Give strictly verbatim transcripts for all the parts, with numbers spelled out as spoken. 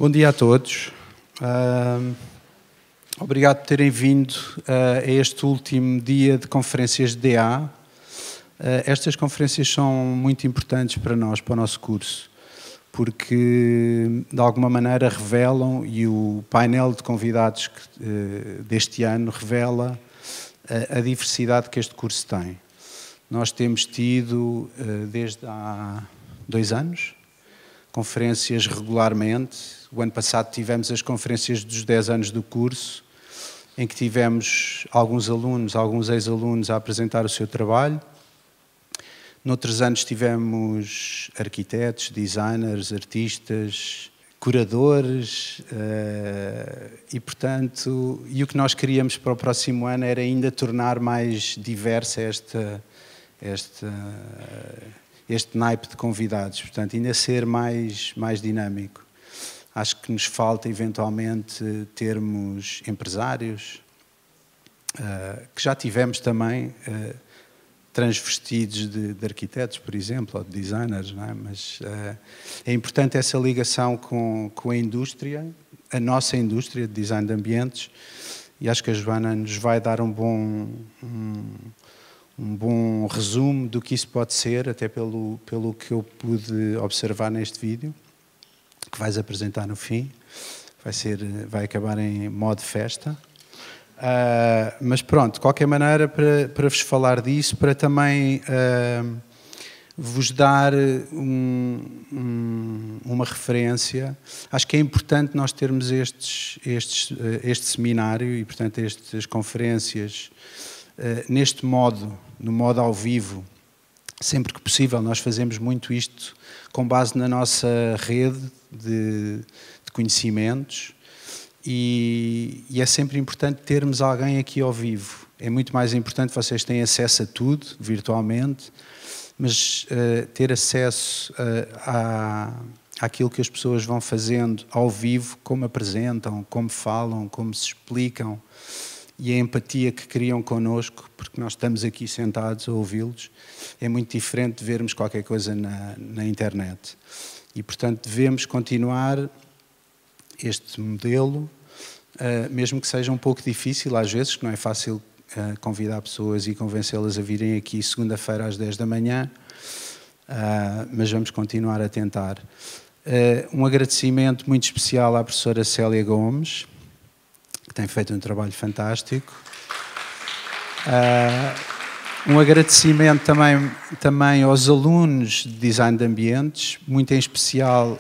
Bom dia a todos. Uh, obrigado por terem vindo uh, a este último dia de conferências de D A. Uh, estas conferências são muito importantes para nós, para o nosso curso, porque de alguma maneira revelam, e o painel de convidados que, uh, deste ano revela uh, a diversidade que este curso tem. Nós temos tido, uh, desde há dois anos, conferências regularmente. O ano passado tivemos as conferências dos dez anos do curso, em que tivemos alguns alunos, alguns ex-alunos a apresentar o seu trabalho. Noutros anos tivemos arquitetos, designers, artistas, curadores e, portanto, e o que nós queríamos para o próximo ano era ainda tornar mais diversa esta, esta, este naipe de convidados, portanto, ainda ser mais, mais dinâmico. Acho que nos falta, eventualmente, termos empresários, que já tivemos também, transvestidos de, de arquitetos, por exemplo, ou de designers, não é? Mas uh, é importante essa ligação com, com a indústria, a nossa indústria de design de ambientes, e acho que a Joana nos vai dar um bom, um, um bom resumo do que isso pode ser, até pelo, pelo que eu pude observar neste vídeo, que vais apresentar no fim. Vai ser, vai acabar em modo festa. Uh, mas pronto, de qualquer maneira, para, para vos falar disso, para também uh, vos dar um, um, uma referência, acho que é importante nós termos estes, estes, uh, este seminário e, portanto, estas conferências uh, neste modo, no modo ao vivo, sempre que possível. Nós fazemos muito isto com base na nossa rede de, de conhecimentos. E, e é sempre importante termos alguém aqui ao vivo. É muito mais importante, vocês têm acesso a tudo, virtualmente, mas uh, ter acesso uh, à, àquilo que as pessoas vão fazendo ao vivo, como apresentam, como falam, como se explicam, e a empatia que criam connosco, porque nós estamos aqui sentados a ouvi-los, é muito diferente de vermos qualquer coisa na, na internet. E, portanto, devemos continuar este modelo, uh, mesmo que seja um pouco difícil às vezes, que não é fácil uh, convidar pessoas e convencê-las a virem aqui segunda-feira às dez da manhã, uh, mas vamos continuar a tentar. Uh, um agradecimento muito especial à professora Célia Gomes, que tem feito um trabalho fantástico. Uh, um agradecimento também, também aos alunos de design de ambientes, muito em especial...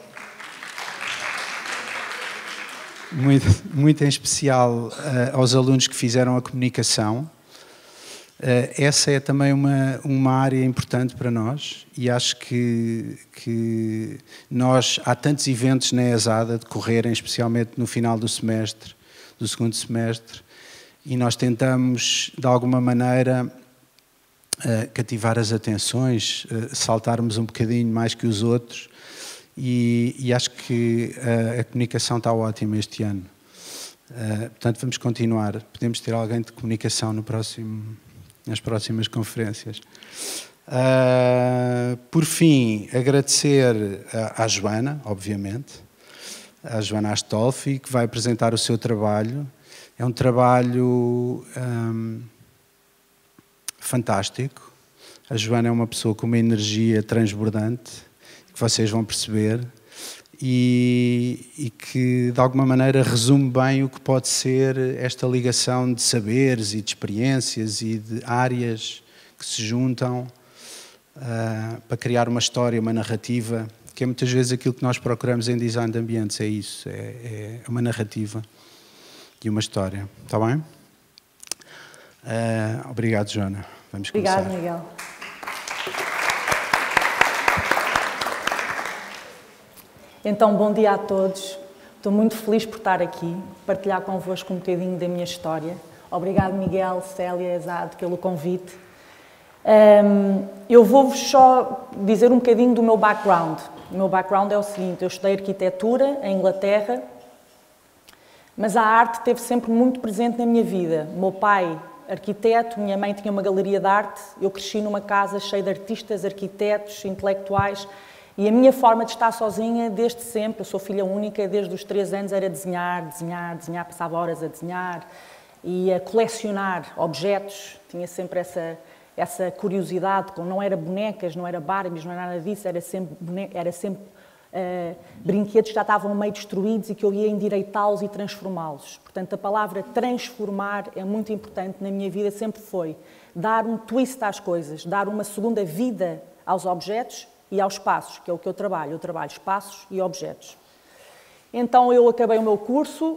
Muito, muito em especial uh, aos alunos que fizeram a comunicação. Uh, essa é também uma, uma área importante para nós, e acho que, que nós, há tantos eventos na ESAD a decorrerem, especialmente no final do semestre, do segundo semestre, e nós tentamos, de alguma maneira, uh, cativar as atenções, uh, saltarmos um bocadinho mais que os outros. E, e acho que a, a comunicação está ótima este ano. Uh, portanto, vamos continuar. Podemos ter alguém de comunicação no próximo, nas próximas conferências. Uh, por fim, agradecer à, à Joana, obviamente, à Joana Astolfi, que vai apresentar o seu trabalho. É um trabalho um, fantástico. A Joana é uma pessoa com uma energia transbordante, que vocês vão perceber, e, e que de alguma maneira resume bem o que pode ser esta ligação de saberes e de experiências e de áreas que se juntam uh, para criar uma história, uma narrativa, que é muitas vezes aquilo que nós procuramos em design de ambientes, é isso, é, é uma narrativa e uma história. Está bem? Uh, obrigado, Joana. Vamos começar. Obrigado, Miguel. Então, bom dia a todos. Estou muito feliz por estar aqui, partilhar convosco um bocadinho da minha história. Obrigado, Miguel, Célia, Exado, pelo convite. Um, eu vou-vos só dizer um bocadinho do meu background. O meu background é o seguinte: eu estudei arquitetura em Inglaterra, mas a arte esteve sempre muito presente na minha vida. O meu pai, arquiteto, minha mãe tinha uma galeria de arte, eu cresci numa casa cheia de artistas, arquitetos, intelectuais. E a minha forma de estar sozinha desde sempre, eu sou filha única, desde os três anos era desenhar, desenhar, desenhar, passava horas a desenhar e a colecionar objetos, tinha sempre essa, essa curiosidade, com, não era bonecas, não era Barbies, não era nada disso, era sempre, boneca, era sempre uh, brinquedos que já estavam meio destruídos e que eu ia endireitá-los e transformá-los. Portanto, a palavra transformar é muito importante na minha vida, sempre foi dar um twist às coisas, dar uma segunda vida aos objetos e aos espaços, que é o que eu trabalho. Eu trabalho espaços e objetos. Então eu acabei o meu curso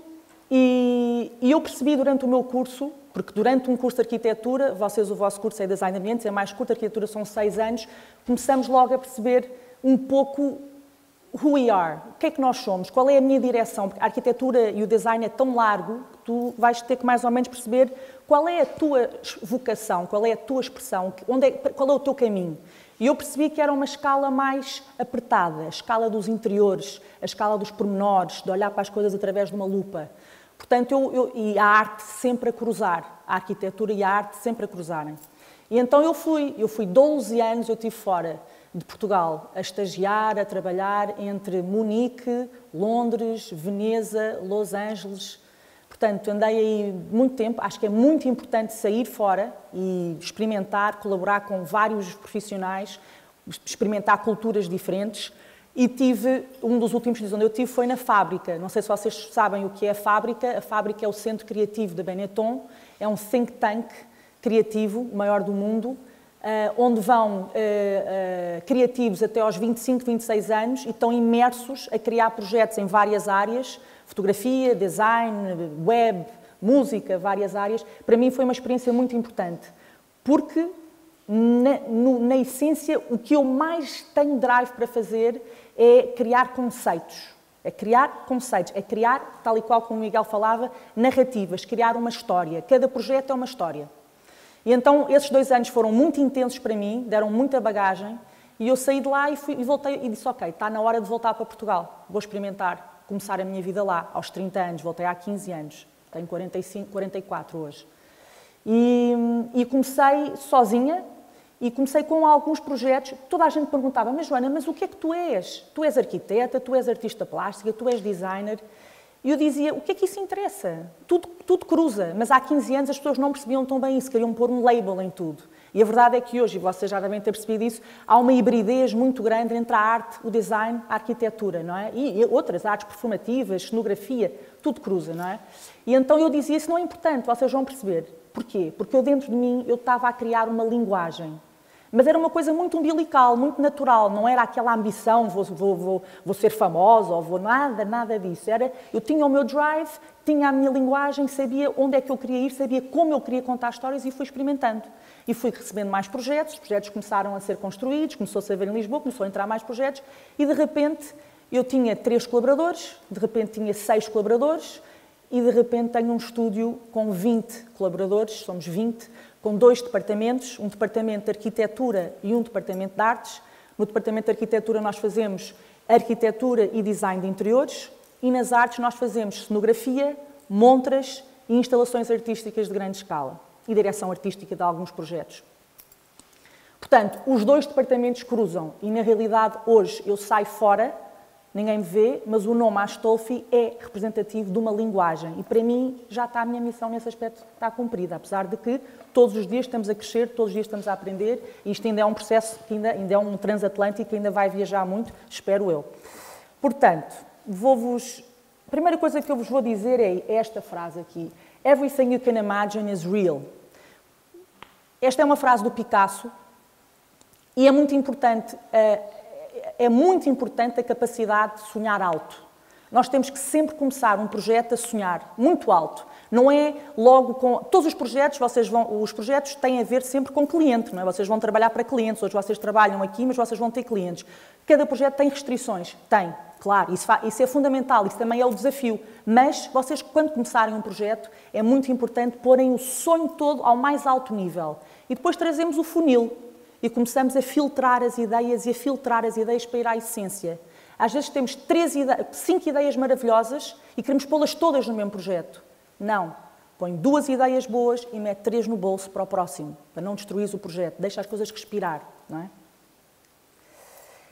e, e eu percebi durante o meu curso, porque durante um curso de arquitetura, vocês o vosso curso é Design de Ambientes, é mais curto, a arquitetura são seis anos, começamos logo a perceber um pouco who we are, o que é que nós somos, qual é a minha direção, porque a arquitetura e o design é tão largo que tu vais ter que mais ou menos perceber qual é a tua vocação, qual é a tua expressão, onde é, qual é o teu caminho. E eu percebi que era uma escala mais apertada, a escala dos interiores, a escala dos pormenores, de olhar para as coisas através de uma lupa. Portanto, eu, eu, e a arte sempre a cruzar, a arquitetura e a arte sempre a cruzarem. E então eu fui, eu fui doze anos, eu estive fora de Portugal, a estagiar, a trabalhar entre Munique, Londres, Veneza, Los Angeles. Portanto, andei aí muito tempo, acho que é muito importante sair fora e experimentar, colaborar com vários profissionais, experimentar culturas diferentes. E tive, um dos últimos dias onde eu estive foi na Fábrica. Não sei se vocês sabem o que é a Fábrica. A Fábrica é o centro criativo da Benetton, é um think tank criativo, o maior do mundo, onde vão criativos até aos vinte e cinco, vinte e seis anos e estão imersos a criar projetos em várias áreas, fotografia, design, web, música, várias áreas. Para mim foi uma experiência muito importante, porque, na, no, na essência, o que eu mais tenho drive para fazer é criar conceitos. É criar conceitos, é criar, tal e qual como o Miguel falava, narrativas, criar uma história. Cada projeto é uma história. E então, esses dois anos foram muito intensos para mim, deram muita bagagem, e eu saí de lá e, fui, e voltei e disse, ok, está na hora de voltar para Portugal, vou experimentar, começar a minha vida lá, aos trinta anos, voltei há quinze anos, tenho quarenta e cinco, quarenta e quatro hoje. E, e comecei sozinha, e comecei com alguns projetos, toda a gente perguntava, mas Joana, mas o que é que tu és? Tu és arquiteta, tu és artista plástica, tu és designer. E eu dizia, o que é que isso interessa? Tudo, tudo cruza, mas há quinze anos as pessoas não percebiam tão bem isso, queriam pôr um label em tudo. E a verdade é que hoje, e vocês já devem ter percebido isso, há uma hibridez muito grande entre a arte, o design, a arquitetura, não é? E, e outras artes performativas, cenografia, tudo cruza, não é? E então eu dizia, isso não é importante, vocês vão perceber. Porquê? Porque eu dentro de mim, eu estava a criar uma linguagem. Mas era uma coisa muito umbilical, muito natural, não era aquela ambição, vou, vou, vou, vou ser famosa, ou vou nada, nada disso. Era, eu tinha o meu drive, tinha a minha linguagem, sabia onde é que eu queria ir, sabia como eu queria contar histórias e fui experimentando. E fui recebendo mais projetos, os projetos começaram a ser construídos, começou-se a ver em Lisboa, começou a entrar mais projetos, e de repente eu tinha três colaboradores, de repente tinha seis colaboradores, e de repente tenho um estúdio com vinte colaboradores, somos vinte, com dois departamentos, um departamento de arquitetura e um departamento de artes. No departamento de arquitetura nós fazemos arquitetura e design de interiores e nas artes nós fazemos cenografia, montras e instalações artísticas de grande escala e direção artística de alguns projetos. Portanto, os dois departamentos cruzam e na realidade hoje eu saio fora, ninguém me vê, mas o nome Astolfi é representativo de uma linguagem e para mim já está a minha missão nesse aspecto, está cumprida, apesar de que todos os dias estamos a crescer, todos os dias estamos a aprender e isto ainda é um processo, que ainda, ainda é um transatlântico, ainda vai viajar muito, espero eu. Portanto, vou-vos... A primeira coisa que eu vos vou dizer é esta frase aqui. Everything you can imagine is real. Esta é uma frase do Picasso e é muito importante... Uh, É muito importante a capacidade de sonhar alto. Nós temos que sempre começar um projeto a sonhar muito alto. Não é logo com... Todos os projetos, vocês vão, os projetos têm a ver sempre com cliente, não é? Vocês vão trabalhar para clientes. Hoje vocês trabalham aqui, mas vocês vão ter clientes. Cada projeto tem restrições. Tem, claro. Isso, isso é fundamental. Isso também é o desafio. Mas vocês, quando começarem um projeto, é muito importante porem o sonho todo ao mais alto nível. E depois trazemos o funil. E começamos a filtrar as ideias e a filtrar as ideias para ir à essência. Às vezes temos três ide- cinco ideias maravilhosas e queremos pô-las todas no mesmo projeto. Não. Põe duas ideias boas e mete três no bolso para o próximo, para não destruir o projeto. Deixa as coisas respirar, não é?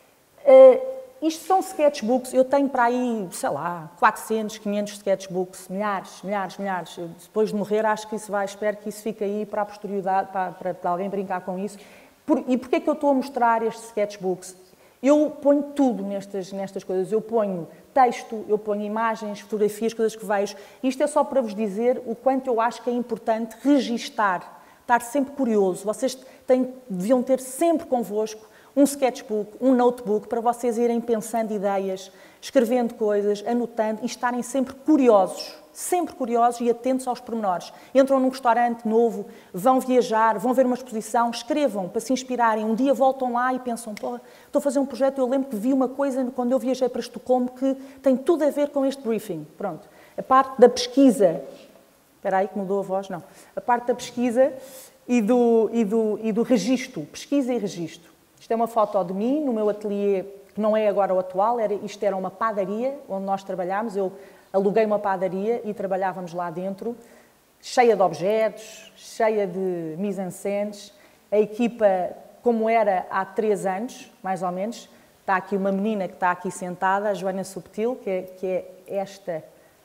Uh, isto são sketchbooks, eu tenho para aí, sei lá, quatrocentos, quinhentos sketchbooks, milhares, milhares, milhares. Eu, depois de morrer, acho que isso vai, espero que isso fique aí para a posterioridade, para, para, para alguém brincar com isso. Por, e porquê é que eu estou a mostrar estes sketchbooks? Eu ponho tudo nestas, nestas coisas. Eu ponho texto, eu ponho imagens, fotografias, coisas que vejo. Isto é só para vos dizer o quanto eu acho que é importante registar, estar sempre curioso. Vocês têm, deviam ter sempre convosco um sketchbook, um notebook, para vocês irem pensando ideias, escrevendo coisas, anotando e estarem sempre curiosos, sempre curiosos e atentos aos pormenores. Entram num restaurante novo, vão viajar, vão ver uma exposição, escrevam para se inspirarem. Um dia voltam lá e pensam, pô, estou a fazer um projeto, eu lembro que vi uma coisa quando eu viajei para Estocolmo que tem tudo a ver com este briefing. Pronto. A parte da pesquisa, espera aí que mudou a voz, não. A parte da pesquisa e do, e do, e do registro, pesquisa e registro. Isto é uma foto de mim, no meu ateliê, que não é agora o atual, era, isto era uma padaria onde nós trabalhámos. Eu aluguei uma padaria e trabalhávamos lá dentro, cheia de objetos, cheia de mise-en-scènes. A equipa, como era há três anos, mais ou menos, está aqui uma menina que está aqui sentada, a Joana Subtil, que é, que é esta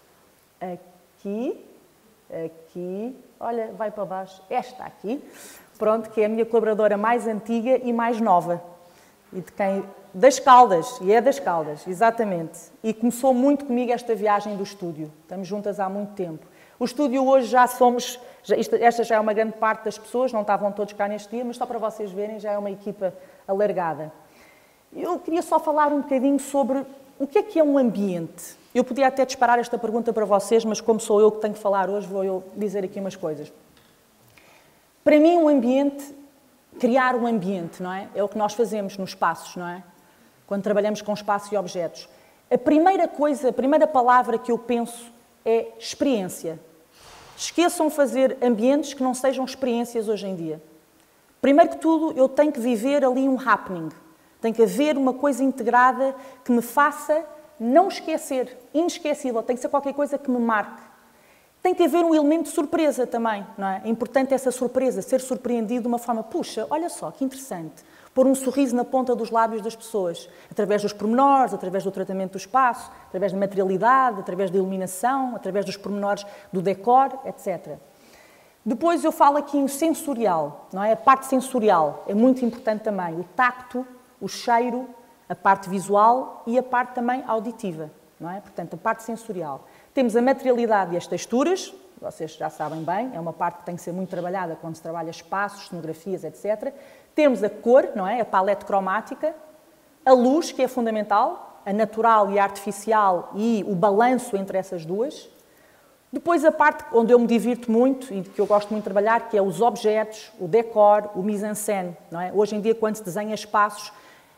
aqui, aqui, olha, vai para baixo, esta aqui. Pronto, que é a minha colaboradora mais antiga e mais nova. E de quem? Das Caldas, e é das Caldas, exatamente. E começou muito comigo esta viagem do estúdio. Estamos juntas há muito tempo. O estúdio hoje já somos, já, isto, esta já é uma grande parte das pessoas, não estavam todos cá neste dia, mas só para vocês verem, já é uma equipa alargada. Eu queria só falar um bocadinho sobre o que é que é um ambiente. Eu podia até disparar esta pergunta para vocês, mas como sou eu que tenho que falar hoje, vou eu dizer aqui umas coisas. Para mim, um ambiente, criar um ambiente, não é? É o que nós fazemos nos espaços, não é? Quando trabalhamos com espaços e objetos. A primeira coisa, a primeira palavra que eu penso é experiência. Esqueçam fazer ambientes que não sejam experiências hoje em dia. Primeiro que tudo, eu tenho que viver ali um happening. Tem que haver uma coisa integrada que me faça não esquecer, inesquecível. Tem que ser qualquer coisa que me marque. Tem que haver um elemento de surpresa também, não é? É importante essa surpresa, ser surpreendido de uma forma, puxa, olha só, que interessante, pôr um sorriso na ponta dos lábios das pessoas, através dos pormenores, através do tratamento do espaço, através da materialidade, através da iluminação, através dos pormenores do decor, etcétera. Depois eu falo aqui em sensorial, não é? A parte sensorial é muito importante também, o tacto, o cheiro, a parte visual e a parte também auditiva, não é? Portanto, a parte sensorial. Temos a materialidade e as texturas, vocês já sabem bem, é uma parte que tem que ser muito trabalhada quando se trabalha espaços, cenografias, etcétera. Temos a cor, não é? A palete cromática, a luz, que é fundamental, a natural e a artificial e o balanço entre essas duas. Depois a parte onde eu me divirto muito e que eu gosto muito de trabalhar, que é os objetos, o decor, o mise-en-scène, não é? Hoje em dia, quando se desenha espaços,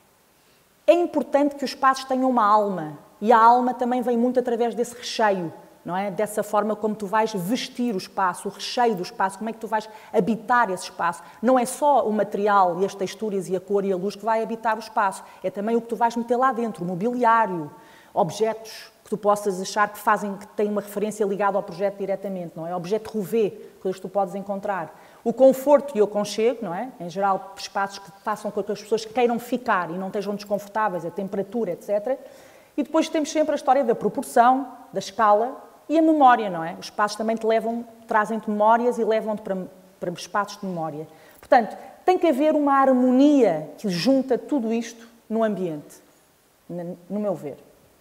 é importante que os espaços tenham uma alma. E a alma também vem muito através desse recheio, não é? Dessa forma como tu vais vestir o espaço, o recheio do espaço, como é que tu vais habitar esse espaço. Não é só o material e as texturas e a cor e a luz que vai habitar o espaço, é também o que tu vais meter lá dentro, o mobiliário, objetos que tu possas achar que fazem, que têm uma referência ligada ao projeto diretamente, não é? Objeto rouvé, coisas que tu podes encontrar. O conforto e o aconchego, não é? Em geral, espaços que façam com que as pessoas queiram ficar e não estejam desconfortáveis, a temperatura, etcétera. E depois temos sempre a história da proporção, da escala e a memória, não é? Os espaços também te levam, trazem-te memórias e levam-te para, para espaços de memória. Portanto, tem que haver uma harmonia que junta tudo isto no ambiente, no meu ver.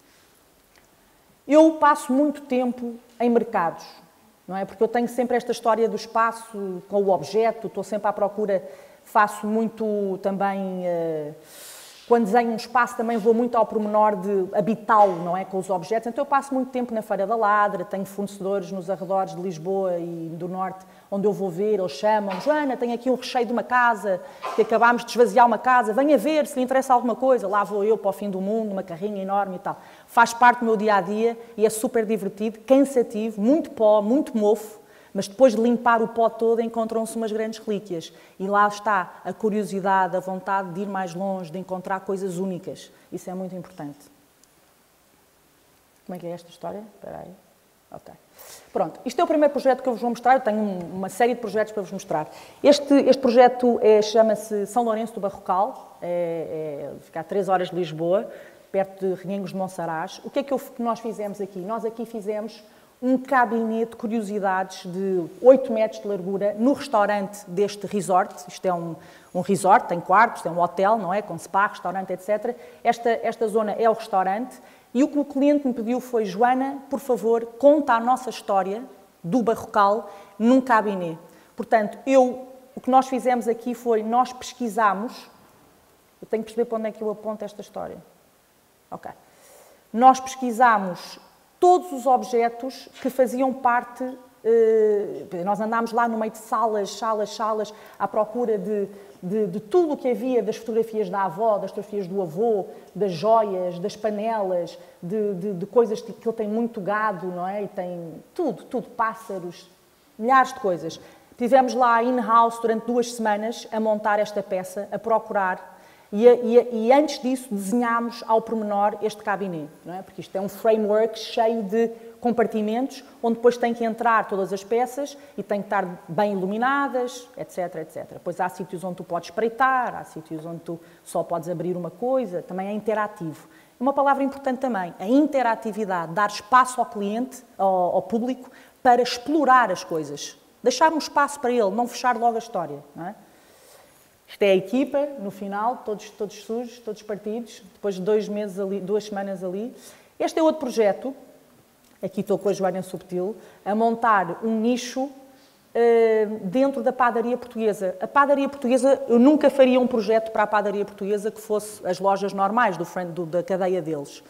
Eu passo muito tempo em mercados, não é? Porque eu tenho sempre esta história do espaço com o objeto, estou sempre à procura, faço muito também... Uh, Quando desenho um espaço também vou muito ao pormenor de habitá-lo, não é, com os objetos. Então eu passo muito tempo na Feira da Ladra, tenho fornecedores nos arredores de Lisboa e do Norte, onde eu vou ver, eles chamam-me, Joana, tenho aqui um recheio de uma casa, que acabámos de esvaziar uma casa, venha ver se lhe interessa alguma coisa. Lá vou eu para o fim do mundo, uma carrinha enorme e tal. Faz parte do meu dia-a-dia e é super divertido, cansativo, muito pó, muito mofo, mas depois de limpar o pó todo encontram-se umas grandes relíquias. E lá está a curiosidade, a vontade de ir mais longe, de encontrar coisas únicas. Isso é muito importante. Como é que é esta história? Espera aí. Ok. Pronto, isto é o primeiro projeto que eu vos vou mostrar, eu tenho uma série de projetos para vos mostrar. Este, este projeto é, chama-se São Lourenço do Barrocal, é, é, fica a três horas de Lisboa, perto de Reguengos de Monsaraz. O que é que, eu, que nós fizemos aqui? Nós aqui fizemos um cabinet de curiosidades de oito metros de largura no restaurante deste resort. Isto é um, um resort, tem quartos, tem um hotel, não é? Com spa, restaurante, etcétera. Esta, esta zona é o restaurante. E o que o cliente me pediu foi: Joana, por favor, conta a nossa história do Barrocal num cabinet. Portanto, eu, o que nós fizemos aqui foi, nós pesquisámos, eu tenho que perceber para onde é que eu aponto esta história. Ok. Nós pesquisámos todos os objetos que faziam parte, eh, nós andámos lá no meio de salas, salas, salas, à procura de, de, de tudo o que havia, das fotografias da avó, das fotografias do avô, das joias, das panelas, de, de, de coisas que ele tem muito gado, não é? E tem tudo, tudo, pássaros, milhares de coisas. Tivemos lá in-house durante duas semanas a montar esta peça, a procurar. E, e, e antes disso desenhámos ao pormenor este cabinet, não é? Porque isto é um framework cheio de compartimentos, onde depois tem que entrar todas as peças e tem que estar bem iluminadas, etc, etcétera. Depois há sítios onde tu podes espreitar, há sítios onde tu só podes abrir uma coisa, também é interativo. Uma palavra importante também, a interatividade, dar espaço ao cliente, ao, ao público, para explorar as coisas. Deixar um espaço para ele, não fechar logo a história, não é? Isto é a equipa, no final, todos, todos sujos, todos partidos, depois de dois meses ali, duas semanas ali. Este é outro projeto, aqui estou com a Joana Subtil, a montar um nicho uh, dentro da padaria portuguesa. A padaria portuguesa, eu nunca faria um projeto para a padaria portuguesa que fosse as lojas normais do, do, da cadeia deles.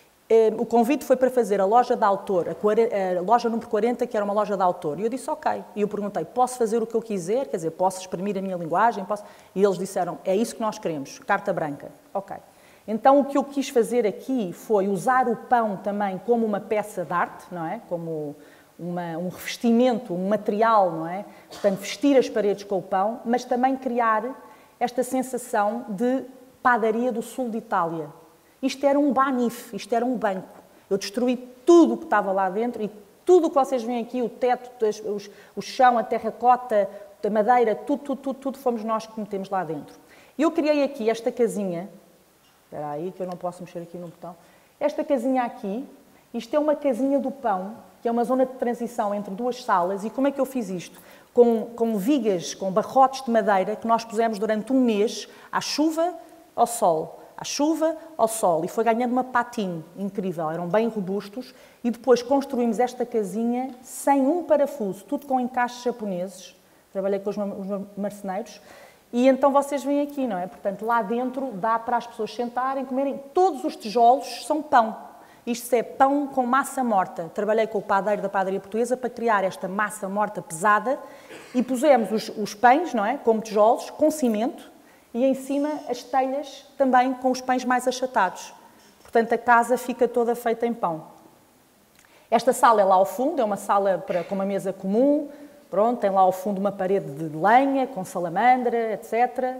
O convite foi para fazer a loja de autor, a, a loja número quarenta, que era uma loja de autor. E eu disse, ok. E eu perguntei, posso fazer o que eu quiser? Quer dizer, posso exprimir a minha linguagem? Posso? E eles disseram, é isso que nós queremos, carta branca. Ok. Então, o que eu quis fazer aqui foi usar o pão também como uma peça de arte, não é? Como uma, um revestimento, um material, não é? Portanto, vestir as paredes com o pão, mas também criar esta sensação de padaria do sul de Itália. Isto era um banif, isto era um banco. Eu destruí tudo o que estava lá dentro e tudo o que vocês veem aqui, o teto, os, o chão, a terracota, a madeira, tudo, tudo, tudo, tudo fomos nós que metemos lá dentro. E eu criei aqui esta casinha, espera aí que eu não posso mexer aqui no botão, esta casinha aqui, isto é uma casinha do pão, que é uma zona de transição entre duas salas. E como é que eu fiz isto? Com, com vigas, com barrotes de madeira que nós pusemos durante um mês, à chuva, ao sol. À chuva, ao sol, e foi ganhando uma patina incrível, eram bem robustos, e depois construímos esta casinha sem um parafuso, tudo com encaixes japoneses, trabalhei com os marceneiros, e então vocês veem aqui, não é? Portanto, lá dentro dá para as pessoas sentarem, comerem, todos os tijolos são pão, isto é pão com massa morta. Trabalhei com o padeiro da padaria portuguesa para criar esta massa morta pesada, e pusemos os, os pães, não é? Como tijolos, com cimento, e em cima as telhas também com os pães mais achatados. Portanto, a casa fica toda feita em pão. Esta sala é lá ao fundo, é uma sala para, com uma mesa comum, pronto, tem lá ao fundo uma parede de lenha, com salamandra, etcétera.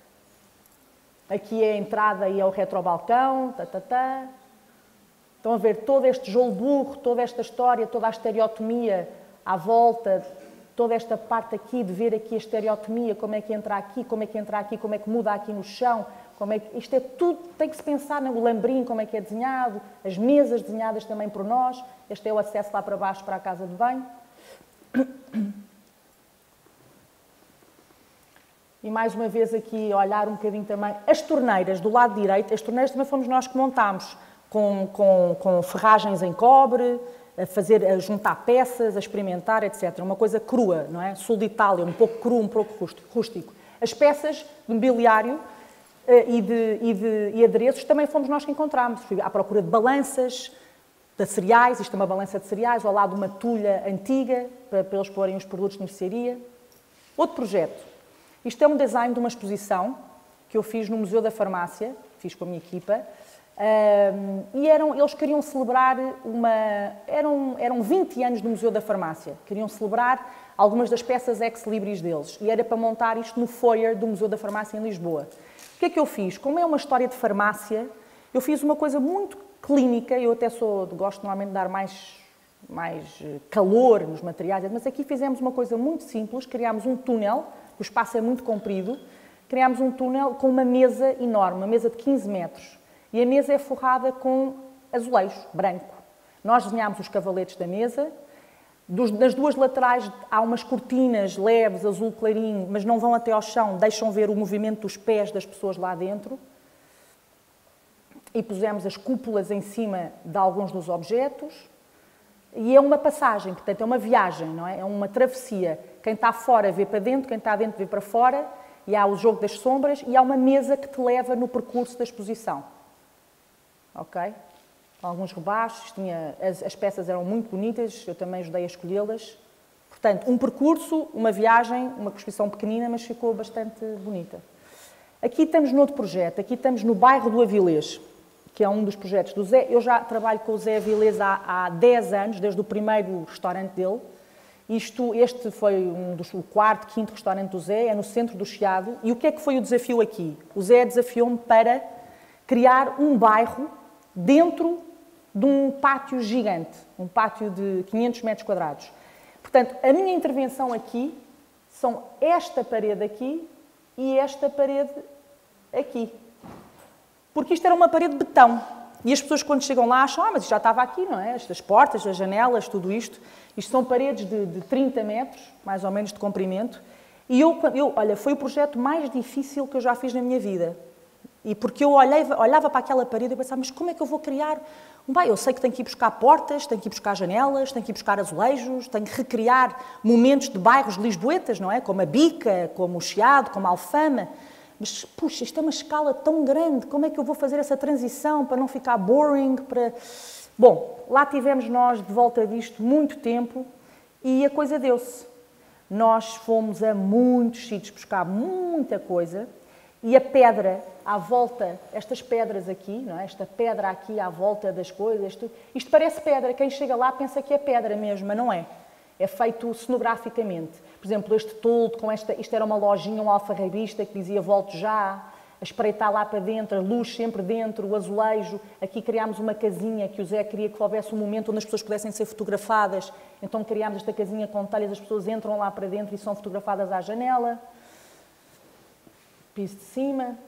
Aqui é a entrada e é o retrobalcão, tá, tá, tá. Estão a ver todo este jogo burro, toda esta história, toda a estereotomia à volta, toda esta parte aqui, de ver aqui a estereotomia, como é que entra aqui, como é que entra aqui, como é que muda aqui no chão, como é que... Isto é tudo, tem que se pensar no lambrim, como é que é desenhado, as mesas desenhadas também por nós. Este é o acesso lá para baixo para a casa de banho. E mais uma vez aqui, olhar um bocadinho também as torneiras do lado direito. As torneiras também fomos nós que montámos, com, com, com ferragens em cobre, a fazer, a juntar peças, a experimentar, etcétera. Uma coisa crua, não é? Sul de Itália, um pouco cru, um pouco rústico. As peças de mobiliário uh, e, de, e, de, e adereços também fomos nós que encontramos. Fui à procura de balanças, de cereais, isto é uma balança de cereais, ao lado de uma tulha antiga, para, para eles porem os produtos de mercearia. Outro projeto. Isto é um design de uma exposição que eu fiz no Museu da Farmácia, fiz com a minha equipa. Um, e eram, eles queriam celebrar uma... Eram, eram vinte anos do Museu da Farmácia. Queriam celebrar algumas das peças ex-libris deles. E era para montar isto no foyer do Museu da Farmácia em Lisboa. O que é que eu fiz? Como é uma história de farmácia, eu fiz uma coisa muito clínica. Eu até sou, gosto normalmente de dar mais, mais calor nos materiais, mas aqui fizemos uma coisa muito simples, criámos um túnel, o espaço é muito comprido, criámos um túnel com uma mesa enorme, uma mesa de quinze metros, e a mesa é forrada com azulejo branco. Nós desenhámos os cavaletes da mesa, dos, das duas laterais há umas cortinas leves, azul clarinho, mas não vão até ao chão, deixam ver o movimento dos pés das pessoas lá dentro. E pusemos as cúpulas em cima de alguns dos objetos. E é uma passagem, portanto, é uma viagem, não é? É uma travessia. Quem está fora vê para dentro, quem está dentro vê para fora, e há o jogo das sombras, e há uma mesa que te leva no percurso da exposição. Ok? Alguns rebaixos, tinha, as, as peças eram muito bonitas, eu também ajudei a escolhê-las. Portanto, um percurso, uma viagem, uma exposição pequenina, mas ficou bastante bonita. Aqui estamos noutro projeto, aqui estamos no bairro do Avilés, que é um dos projetos do Zé. Eu já trabalho com o Zé Avilés há, há dez anos, desde o primeiro restaurante dele. Isto, este foi um dos, o quarto, quinto restaurante do Zé, é no centro do Chiado. E o que é que foi o desafio aqui? O Zé desafiou-me para criar um bairro dentro de um pátio gigante, um pátio de quinhentos metros quadrados. Portanto, a minha intervenção aqui são esta parede aqui e esta parede aqui. Porque isto era uma parede de betão. E as pessoas, quando chegam lá, acham, ah, mas isto já estava aqui, não é? Estas portas, as janelas, tudo isto. Isto são paredes de, de trinta metros, mais ou menos, de comprimento. E eu, eu, olha, foi o projeto mais difícil que eu já fiz na minha vida. E porque eu olhava, olhava para aquela parede e pensava, mas como é que eu vou criar? Bem, eu sei que tenho que ir buscar portas, tenho que ir buscar janelas, tenho que ir buscar azulejos, tenho que recriar momentos de bairros lisboetas, não é? Como a Bica, como o Chiado, como a Alfama. Mas, puxa, isto é uma escala tão grande, como é que eu vou fazer essa transição para não ficar boring? Para... Bom, lá tivemos nós de volta disto muito tempo e a coisa deu-se. Nós fomos a muitos sítios buscar muita coisa e a pedra à volta, estas pedras aqui, não é? Esta pedra aqui à volta das coisas, isto, isto parece pedra. Quem chega lá pensa que é pedra mesmo, mas não é. É feito cenograficamente. Por exemplo, este toldo, com esta, isto era uma lojinha, um alfarrabista que dizia volte já, a espreitar lá para dentro, a luz sempre dentro, o azulejo. Aqui criámos uma casinha que o Zé queria que houvesse um momento onde as pessoas pudessem ser fotografadas. Então criámos esta casinha com telhas, as pessoas entram lá para dentro e são fotografadas à janela. Piso de cima.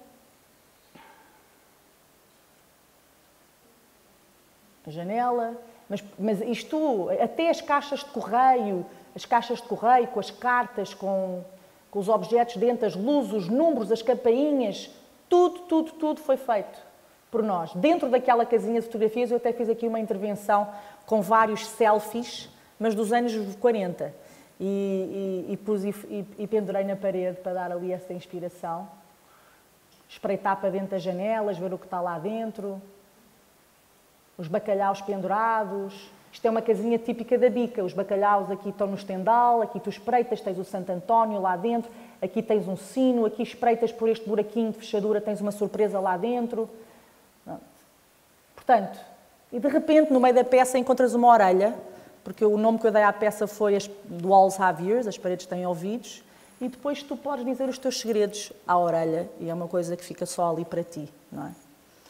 A janela. Mas, mas isto, até as caixas de correio, as caixas de correio com as cartas, com, com os objetos dentro, as luzes, os números, as campainhas, tudo, tudo, tudo foi feito por nós. Dentro daquela casinha de fotografias, eu até fiz aqui uma intervenção com vários selfies, mas dos anos quarenta. E, e, e, pus, e, e pendurei na parede para dar ali essa inspiração. Espreitar para dentro das janelas, ver o que está lá dentro. Os bacalhaus pendurados. Isto é uma casinha típica da Bica. Os bacalhaus aqui estão no estendal, aqui tu espreitas, tens o Santo António lá dentro, aqui tens um sino, aqui espreitas por este buraquinho de fechadura, tens uma surpresa lá dentro. Portanto, e de repente, no meio da peça, encontras uma orelha, porque o nome que eu dei à peça foi as The Walls Have Ears, as paredes têm ouvidos, e depois tu podes dizer os teus segredos à orelha, e é uma coisa que fica só ali para ti, não é?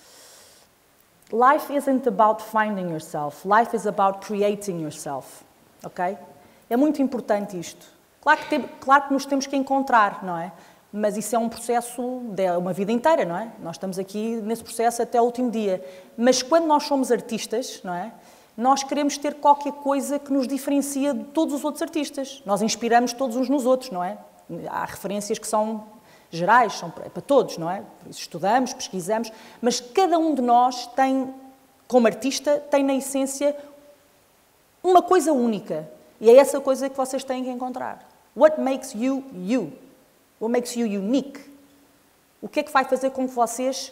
Life isn't about finding yourself. Life is about creating yourself. Ok? É muito importante isto. Claro que, tem, claro que nos temos que encontrar, não é? Mas isso é um processo de uma vida inteira, não é? Nós estamos aqui nesse processo até o último dia. Mas quando nós somos artistas, não é? Nós queremos ter qualquer coisa que nos diferencia de todos os outros artistas. Nós inspiramos todos uns nos outros, não é? Há referências que são gerais, são para todos, não é? Estudamos, pesquisamos, mas cada um de nós tem, como artista, tem na essência uma coisa única. E é essa coisa que vocês têm que encontrar. What makes you you? What makes you unique? O que é que vai fazer com que vocês,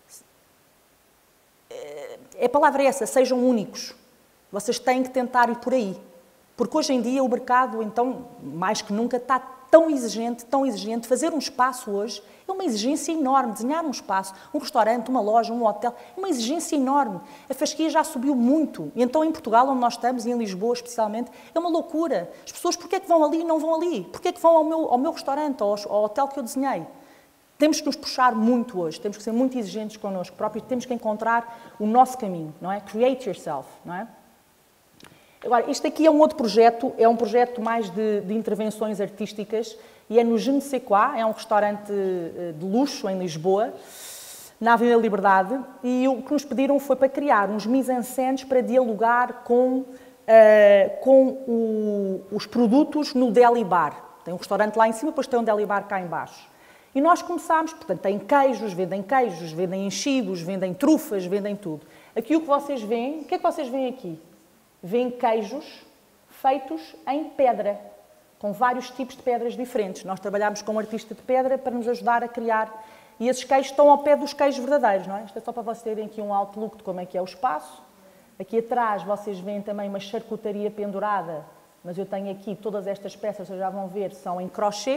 a palavra é essa, sejam únicos. Vocês têm que tentar ir por aí. Porque hoje em dia o mercado, então, mais que nunca, está tão exigente, tão exigente. Fazer um espaço hoje é uma exigência enorme. Desenhar um espaço, um restaurante, uma loja, um hotel, é uma exigência enorme. A fasquia já subiu muito. E então em Portugal, onde nós estamos, e em Lisboa especialmente, é uma loucura. As pessoas, porquê é que vão ali e não vão ali? Porquê é que vão ao meu, ao meu restaurante, ao, ao hotel que eu desenhei? Temos que nos puxar muito hoje, temos que ser muito exigentes connosco próprios, temos que encontrar o nosso caminho, não é? Create yourself, não é? Agora, isto aqui é um outro projeto, é um projeto mais de, de intervenções artísticas e é no Je ne sais quoi, é um restaurante de luxo em Lisboa, na Avenida Liberdade, e o que nos pediram foi para criar uns mise-en-scènes para dialogar com, uh, com o, os produtos no deli bar. Tem um restaurante lá em cima, depois tem um deli bar cá em baixo. E nós começámos, portanto, tem queijos, vendem queijos, vendem enchidos, vendem trufas, vendem tudo. Aqui o que vocês veem, o que é que vocês veem aqui? Vêem queijos feitos em pedra, com vários tipos de pedras diferentes. Nós trabalhámos com um artista de pedra para nos ajudar a criar. E esses queijos estão ao pé dos queijos verdadeiros, não é? Isto é só para vocês terem aqui um outlook de como é que é o espaço. Aqui atrás vocês veem também uma charcutaria pendurada, mas eu tenho aqui todas estas peças, vocês já vão ver, são em crochê.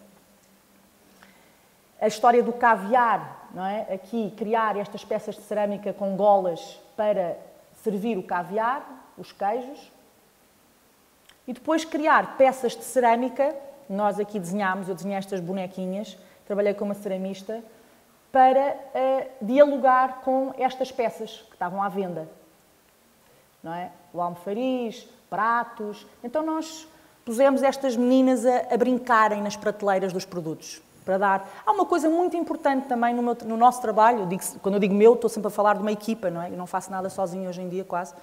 A história do caviar, não é? Aqui criar estas peças de cerâmica com golas para servir o caviar, os queijos. E depois criar peças de cerâmica, nós aqui desenhámos, eu desenhei estas bonequinhas, trabalhei com uma ceramista, para uh, dialogar com estas peças que estavam à venda. Não é? O almofariz, pratos. Então nós pusemos estas meninas a, a brincarem nas prateleiras dos produtos. Para dar... Há uma coisa muito importante também no, meu, no nosso trabalho, eu digo, quando eu digo meu, estou sempre a falar de uma equipa, não é? Eu não faço nada sozinho hoje em dia, quase.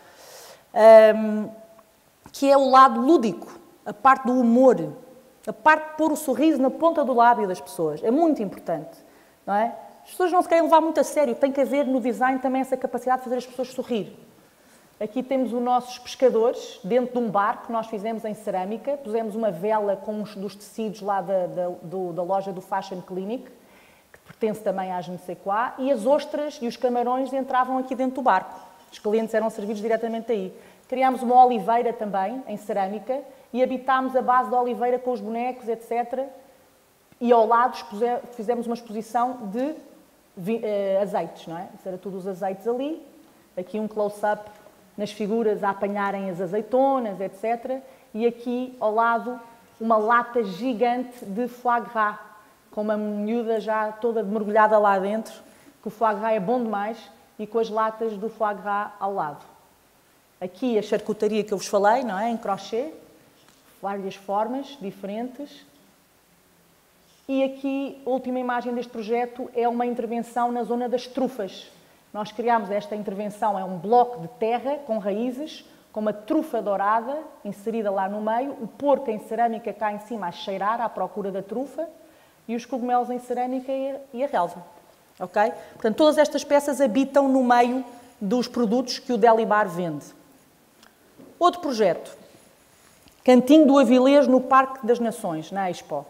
Um, que é o lado lúdico, a parte do humor, a parte de pôr o sorriso na ponta do lábio das pessoas. É muito importante, não é? As pessoas não se querem levar muito a sério, tem que haver no design também essa capacidade de fazer as pessoas sorrir. Aqui temos os nossos pescadores, dentro de um barco que nós fizemos em cerâmica, pusemos uma vela com uns dos tecidos lá da, da, do, da loja do Fashion Clinic, que pertence também à Je ne sais quoi, e as ostras e os camarões entravam aqui dentro do barco. Os clientes eram servidos diretamente aí. Criámos uma oliveira também, em cerâmica, e habitámos a base da oliveira com os bonecos, etcétera. E ao lado fizemos uma exposição de uh, azeites, não é? Isso era tudo os azeites ali. Aqui um close-up nas figuras a apanharem as azeitonas, etcétera. E aqui, ao lado, uma lata gigante de foie gras, com uma miúda já toda mergulhada lá dentro, que o foie gras é bom demais, e com as latas do foie gras ao lado. Aqui a charcutaria que eu vos falei, não é? Em crochê, várias formas diferentes. E aqui, a última imagem deste projeto é uma intervenção na zona das trufas. Nós criámos esta intervenção, é um bloco de terra com raízes, com uma trufa dourada inserida lá no meio, o porco em cerâmica cá em cima a cheirar à procura da trufa e os cogumelos em cerâmica e a relva. Ok? Portanto, todas estas peças habitam no meio dos produtos que o Deli Bar vende. Outro projeto, Cantinho do Avilés no Parque das Nações, na Expo.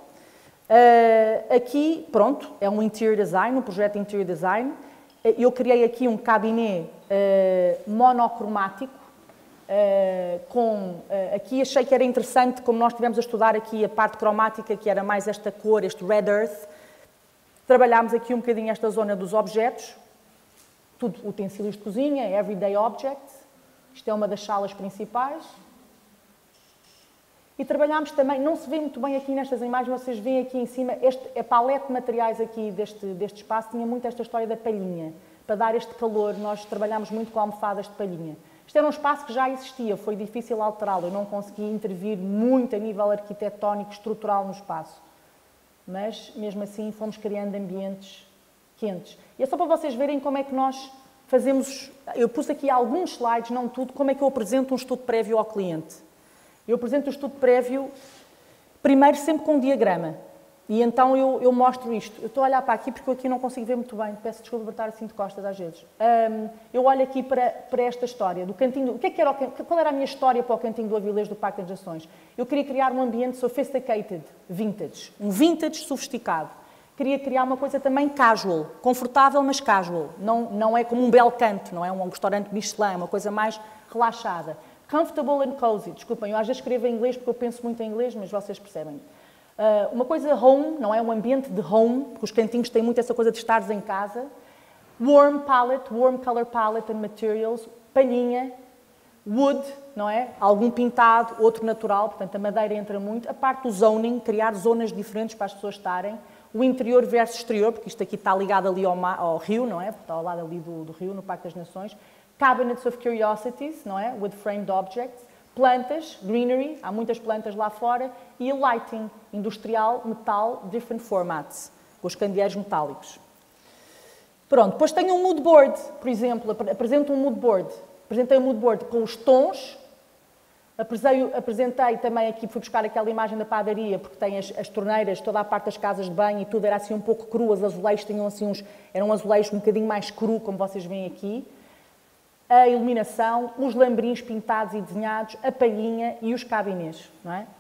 Uh, aqui, pronto, é um interior design, um projeto de interior design. Eu criei aqui um cabinet uh, monocromático, uh, com, uh, aqui achei que era interessante, como nós estivemos a estudar aqui a parte cromática, que era mais esta cor, este red earth, trabalhámos aqui um bocadinho esta zona dos objetos, tudo utensílios de cozinha, everyday objects, isto é uma das salas principais. E trabalhámos também, não se vê muito bem aqui nestas imagens, vocês veem aqui em cima, este, a palete de materiais aqui deste, deste espaço tinha muito esta história da palhinha. Para dar este calor, nós trabalhámos muito com almofadas de palhinha. Isto era um espaço que já existia, foi difícil alterá-lo, eu não consegui intervir muito a nível arquitetónico, estrutural no espaço. Mas, mesmo assim, fomos criando ambientes quentes. E é só para vocês verem como é que nós fazemos... Eu pus aqui alguns slides, não tudo, como é que eu apresento um estudo prévio ao cliente. Eu apresento o estudo prévio, primeiro sempre com um diagrama. E então eu, eu mostro isto. Eu estou a olhar para aqui porque eu aqui não consigo ver muito bem. Peço desculpa por estar assim de costas às vezes. Um, eu olho aqui para, para esta história do Cantinho... Do, o que é que era o, qual era a minha história para o Cantinho do Avilés do Parque das Nações? Eu queria criar um ambiente sophisticated, vintage. Um vintage sofisticado. Queria criar uma coisa também casual, confortável, mas casual. Não, não é como um bel canto, não é um restaurante Michelin, é uma coisa mais relaxada. Comfortable and cozy. Desculpem, eu às vezes escrevo em inglês porque eu penso muito em inglês, mas vocês percebem. Uh, uma coisa home, não é? Um ambiente de home, porque os cantinhos têm muito essa coisa de estares em casa. Warm palette, warm color palette and materials. Palhinha. Wood, não é? Algum pintado, outro natural, portanto a madeira entra muito. A parte do zoning, criar zonas diferentes para as pessoas estarem. O interior versus exterior, porque isto aqui está ligado ali ao, mar, ao rio, não é? Está ao lado ali do, do rio, no Parque das Nações. Cabinets of Curiosities, não é? With framed objects. Plantas, greenery, há muitas plantas lá fora, e lighting, industrial, metal, different formats, com os candeeiros metálicos. Pronto, depois tenho um mood board, por exemplo, apresento um mood board. Apresentei um mood board com os tons, apresentei, apresentei também aqui, fui buscar aquela imagem da padaria, porque tem as, as torneiras, toda a parte das casas de banho e tudo era assim um pouco cru, os azulejos tinham assim uns, eram azulejos um bocadinho mais cru, como vocês veem aqui. A iluminação, os lambrinhos pintados e desenhados, a palhinha e os cabinês, não é?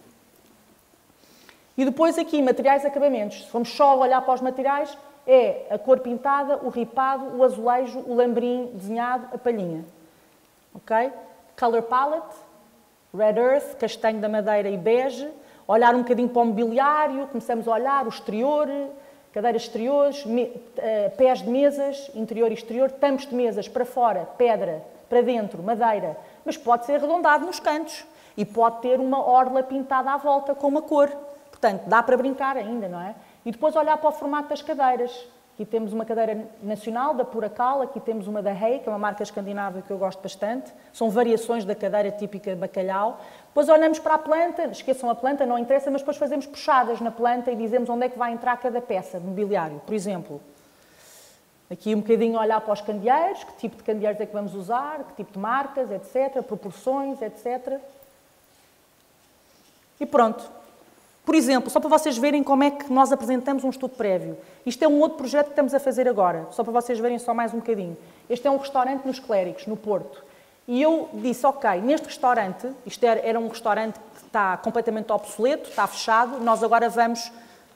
E depois aqui, materiais e acabamentos. Se formos só olhar para os materiais, é a cor pintada, o ripado, o azulejo, o lambrinho desenhado, a palhinha. Ok? Color palette, red earth, castanho da madeira e bege. Olhar um bocadinho para o mobiliário, começamos a olhar o exterior, cadeiras exteriores, me, uh, pés de mesas, interior e exterior, tampos de mesas para fora, pedra, para dentro, madeira, mas pode ser arredondado nos cantos e pode ter uma orla pintada à volta com uma cor. Portanto, dá para brincar ainda, não é? E depois olhar para o formato das cadeiras. Aqui temos uma cadeira nacional, da Puracal, aqui temos uma da Hay, que é uma marca escandinava que eu gosto bastante. São variações da cadeira típica de bacalhau. Depois olhamos para a planta, esqueçam a planta, não interessa, mas depois fazemos puxadas na planta e dizemos onde é que vai entrar cada peça de mobiliário. Por exemplo, aqui um bocadinho olhar para os candeeiros, que tipo de candeeiros é que vamos usar, que tipo de marcas, etcétera, proporções, etcétera. E pronto. Por exemplo, só para vocês verem como é que nós apresentamos um estudo prévio. Isto é um outro projeto que estamos a fazer agora, só para vocês verem só mais um bocadinho. Este é um restaurante nos Clérigos, no Porto. E eu disse, ok, neste restaurante, isto era, era um restaurante que está completamente obsoleto, está fechado, nós agora vamos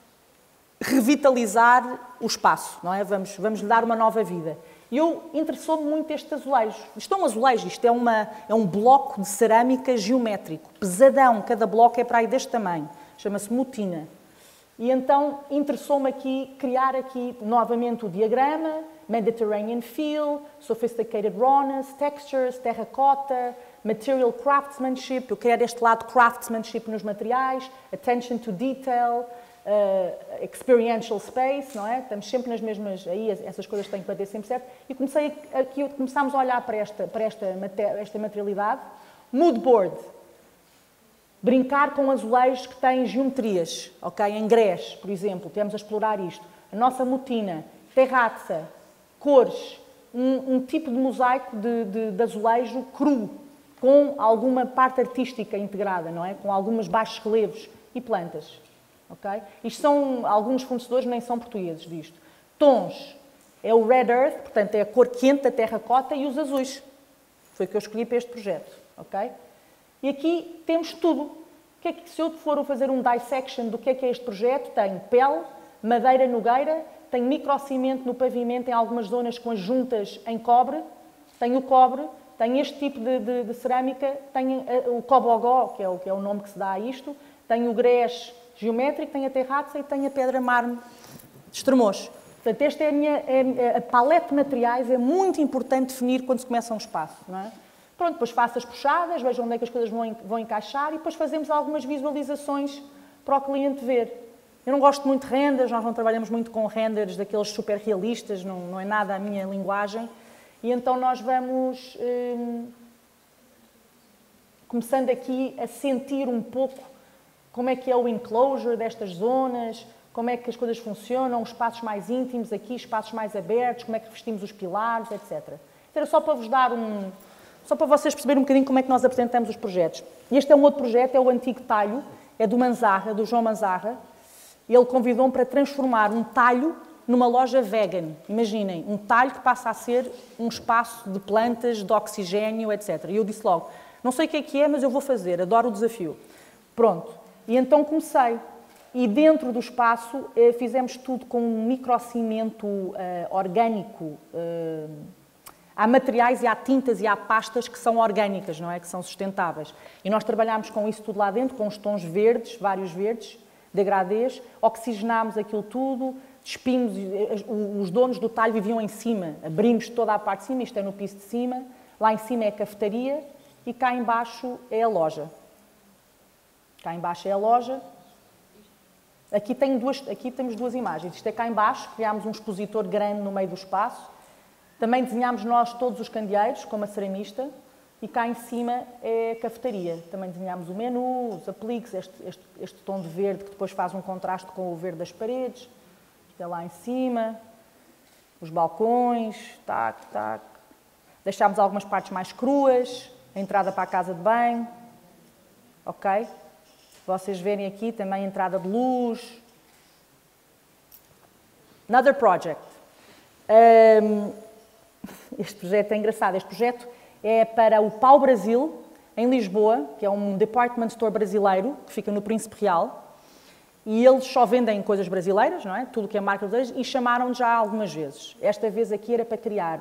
revitalizar o espaço, não é? Vamos, vamos lhe dar uma nova vida. E eu interessou-me muito este azulejo. Isto é um azulejo, isto é, uma, é um bloco de cerâmica geométrico, pesadão, cada bloco é para aí deste tamanho. Chama-se Mutina. E então interessou-me aqui criar aqui novamente o diagrama, Mediterranean Feel, Sophisticated Rawness, Textures, Terracota, Material Craftsmanship, eu quero este lado craftsmanship nos materiais, Attention to Detail, uh, Experiential Space, não é? Estamos sempre nas mesmas, aí essas coisas têm que bater sempre certo. E comecei aqui, começámos a olhar para esta, para esta, esta materialidade. Mood Board. Brincar com azulejos que têm geometrias, ok? Em grés, por exemplo, temos a explorar isto. A nossa mutina, terraça, cores, um, um tipo de mosaico de, de, de azulejo cru, com alguma parte artística integrada, não é? Com algumas baixos relevos e plantas, ok? Isto são, alguns fornecedores nem são portugueses disto. Tons, é o red earth, portanto é a cor quente da terracota e os azuis. Foi o que eu escolhi para este projeto, ok? E aqui temos tudo. O que é que, se eu for fazer um dissection do que é que é este projeto, tenho pele, madeira nogueira, tenho microcimento no pavimento em algumas zonas com as juntas em cobre, tenho o cobre, tenho este tipo de, de, de cerâmica, tenho o cobogó, que é o, que é o nome que se dá a isto, tenho o grés geométrico, tenho a terraça e tenho a pedra mármore de Estremoz. Portanto, esta é a minha é, a palete de materiais, é muito importante definir quando se começa um espaço, não é? Pronto, depois faço as puxadas, vejo onde é que as coisas vão, vão encaixar e depois fazemos algumas visualizações para o cliente ver. Eu não gosto muito de renders, nós não trabalhamos muito com renders daqueles super realistas, não, não é nada a minha linguagem. E então nós vamos hum, começando aqui a sentir um pouco como é que é o enclosure destas zonas, como é que as coisas funcionam, espaços mais íntimos aqui, espaços mais abertos, como é que vestimos os pilares, etcétera. Era só para vos dar um... Só para vocês perceberem um bocadinho como é que nós apresentamos os projetos. Este é um outro projeto, é o Antigo Talho, é do Manzarra, do João Manzarra. Ele convidou-me para transformar um talho numa loja vegan. Imaginem, um talho que passa a ser um espaço de plantas, de oxigénio, etcétera. E eu disse logo, não sei o que é que é, mas eu vou fazer, adoro o desafio. Pronto. E então comecei. E dentro do espaço eh, fizemos tudo com um microcimento eh, orgânico. Eh, há materiais e há tintas e há pastas que são orgânicas, não é? Que são sustentáveis. E nós trabalhámos com isso tudo lá dentro, com os tons verdes, vários verdes, degradês, oxigenámos aquilo tudo, despimos, os donos do talho viviam em cima, abrimos toda a parte de cima, isto é no piso de cima, lá em cima é a cafetaria e cá em baixo é a loja. Cá em baixo é a loja. Aqui, tenho duas, aqui temos duas imagens. Isto é cá em baixo, criámos um expositor grande no meio do espaço. Também desenhámos nós todos os candeeiros, como a ceramista, e cá em cima é a cafetaria. Também desenhámos o menu, os apliques, este, este, este tom de verde que depois faz um contraste com o verde das paredes. Isto é lá em cima, os balcões, tac, tac. Deixámos algumas partes mais cruas, a entrada para a casa de banho, ok? Vocês verem aqui também a entrada de luz. Another project. Um, este projeto é engraçado. Este projeto é para o Pau Brasil, em Lisboa, que é um department store brasileiro, que fica no Príncipe Real. E eles só vendem coisas brasileiras, não é? Tudo o que é marca brasileira, e chamaram-nos já algumas vezes. Esta vez aqui era para criar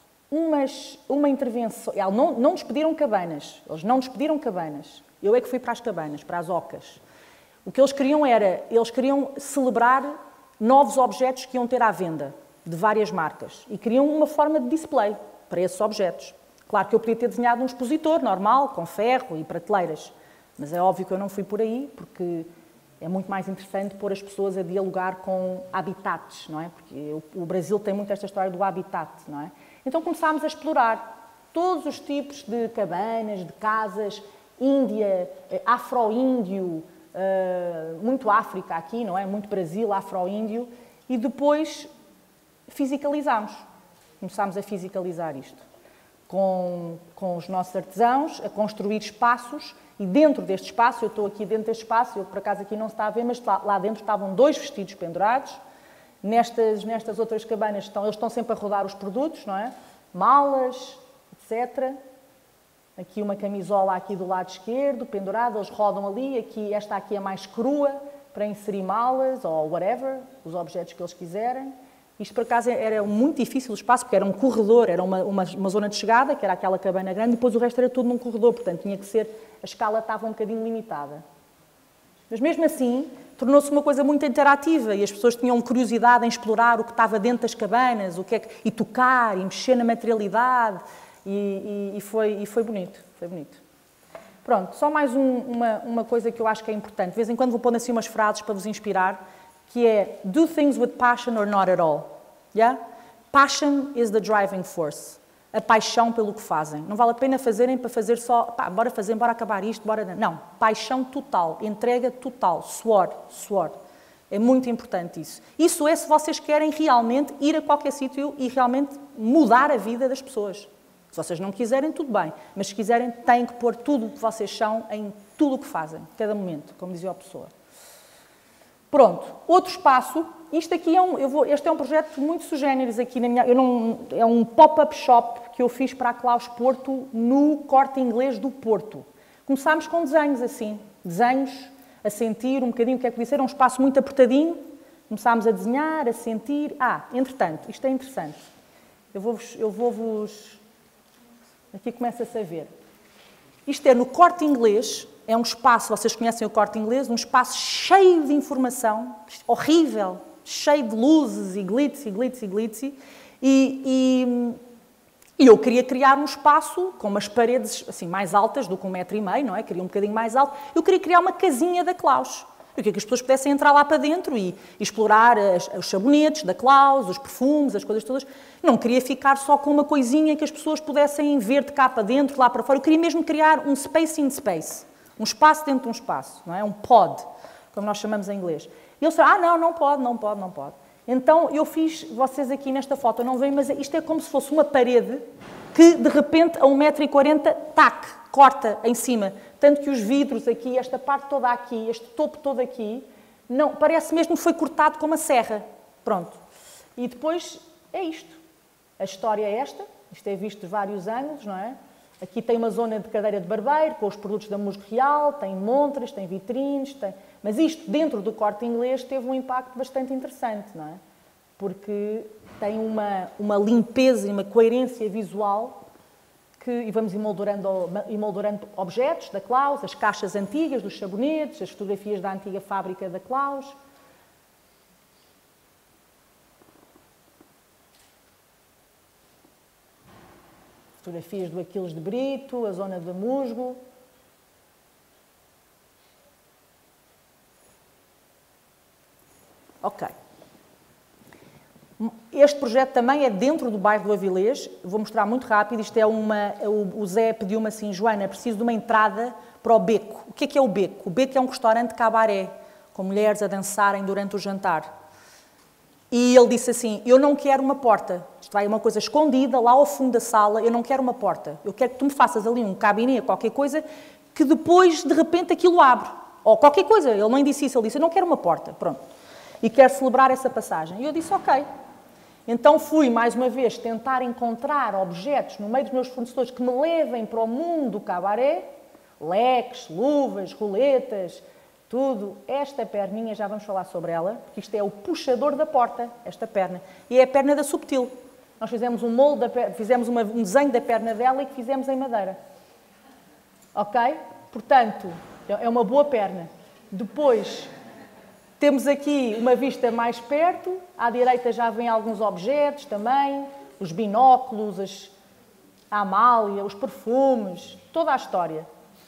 umas, uma intervenção. Não, não nos pediram cabanas, eles não nos pediram cabanas. Eu é que fui para as cabanas, para as ocas. O que eles queriam era, eles queriam celebrar novos objetos que iam ter à venda, de várias marcas. E queriam uma forma de display para esses objetos. Claro que eu podia ter desenhado um expositor normal, com ferro e prateleiras. Mas é óbvio que eu não fui por aí, porque é muito mais interessante pôr as pessoas a dialogar com habitats, não é? Porque o Brasil tem muito esta história do habitat, não é? Então começámos a explorar todos os tipos de cabanas, de casas, Índia, afro-índio, muito África aqui, não é? Muito Brasil, afro-índio, e depois fisicalizámos. Começámos a fisicalizar isto. Com, com os nossos artesãos, a construir espaços, e dentro deste espaço, eu estou aqui dentro deste espaço, eu por acaso aqui não se está a ver, mas lá, lá dentro estavam dois vestidos pendurados. Nestas, nestas outras cabanas, estão, eles estão sempre a rodar os produtos, não é? Malas, etcétera. Aqui uma camisola aqui do lado esquerdo, pendurada, eles rodam ali. Aqui, esta aqui é mais crua, para inserir malas ou whatever, os objetos que eles quiserem. Isto, por acaso, era muito difícil o espaço, porque era um corredor, era uma, uma, uma zona de chegada, que era aquela cabana grande, e depois o resto era tudo num corredor, portanto, tinha que ser, a escala estava um bocadinho limitada. Mas, mesmo assim, tornou-se uma coisa muito interativa, e as pessoas tinham curiosidade em explorar o que estava dentro das cabanas, o que é que, e tocar, e mexer na materialidade, e, e, e, foi, e foi bonito, foi bonito. Pronto, só mais um, uma, uma coisa que eu acho que é importante. De vez em quando vou pondo assim umas frases para vos inspirar, que é do things with passion or not at all. Yeah? Passion is the driving force. A paixão pelo que fazem. Não vale a pena fazerem para fazer só, pá, bora fazer, bora acabar isto, bora... Não, paixão total, entrega total, suor, suor. É muito importante isso. Isso é se vocês querem realmente ir a qualquer sítio e realmente mudar a vida das pessoas. Se vocês não quiserem, tudo bem. Mas se quiserem, têm que pôr tudo o que vocês são em tudo o que fazem, cada momento, como dizia a pessoa. Pronto, outro espaço, isto aqui é um, eu vou, este é um projeto muito sui generis aqui na minha, eu não, é um pop-up shop que eu fiz para a Claus Porto no Corte Inglês do Porto. Começámos com desenhos assim, desenhos, a sentir um bocadinho o que é que podia ser, um espaço muito apertadinho, começámos a desenhar, a sentir, ah, entretanto, isto é interessante, eu vou-vos, eu vou-vos, aqui começa-se a ver, isto é no Corte Inglês. É um espaço, vocês conhecem o Corte Inglês, um espaço cheio de informação, horrível, cheio de luzes e glitz e glitz e glitz. E, e, e eu queria criar um espaço com umas paredes assim, mais altas do que um metro e meio, não é? Queria um bocadinho mais alto. Eu queria criar uma casinha da Claus. Eu queria que as pessoas pudessem entrar lá para dentro e, e explorar as, os sabonetes da Claus, os perfumes, as coisas todas. Não queria ficar só com uma coisinha que as pessoas pudessem ver de cá para dentro, lá para fora. Eu queria mesmo criar um space in space. Um espaço dentro de um espaço, não é? Um pod, como nós chamamos em inglês. E eles disseram, ah, não, não pode, não pode, não pode. Então, eu fiz, vocês aqui nesta foto não veem, mas isto é como se fosse uma parede que, de repente, a um metro e quarenta, tac, corta em cima. Tanto que os vidros aqui, esta parte toda aqui, este topo todo aqui, não, parece mesmo que foi cortado com uma serra. Pronto. E depois é isto. A história é esta. Isto é visto de vários anos, não é? Aqui tem uma zona de cadeira de barbeiro, com os produtos da Musgo Real, tem montras, tem vitrines, tem... mas isto, dentro do Corte Inglês, teve um impacto bastante interessante, não é? Porque tem uma, uma limpeza e uma coerência visual que, e vamos emoldurando, emoldurando objetos da Claus, as caixas antigas dos sabonetes, as fotografias da antiga fábrica da Claus. Fotografias do Aquiles de Brito, a zona do musgo. Ok. Este projeto também é dentro do bairro do Avilés, vou mostrar muito rápido, isto é uma, o Zé pediu-me assim, Joana, preciso de uma entrada para o Beco. O que é que é o Beco? O Beco é um restaurante de cabaré, com mulheres a dançarem durante o jantar. E ele disse assim, eu não quero uma porta, isto vai uma coisa escondida lá ao fundo da sala, eu não quero uma porta, eu quero que tu me faças ali um cabinet, qualquer coisa, que depois, de repente, aquilo abre. Ou qualquer coisa, ele nem disse isso, ele disse, eu não quero uma porta, pronto. E quero celebrar essa passagem. E eu disse, ok. Então fui, mais uma vez, tentar encontrar objetos no meio dos meus fornecedores que me levem para o mundo do cabaré, leques, luvas, roletas, tudo. Esta perninha, já vamos falar sobre ela, porque isto é o puxador da porta, esta perna. E é a perna da Subtil. Nós fizemos um molde, da perna, fizemos uma, um desenho da perna dela e que fizemos em madeira. Ok? Portanto, é uma boa perna. Depois, temos aqui uma vista mais perto. À direita já vêm alguns objetos também. Os binóculos, as, a Amália, os perfumes, toda a história.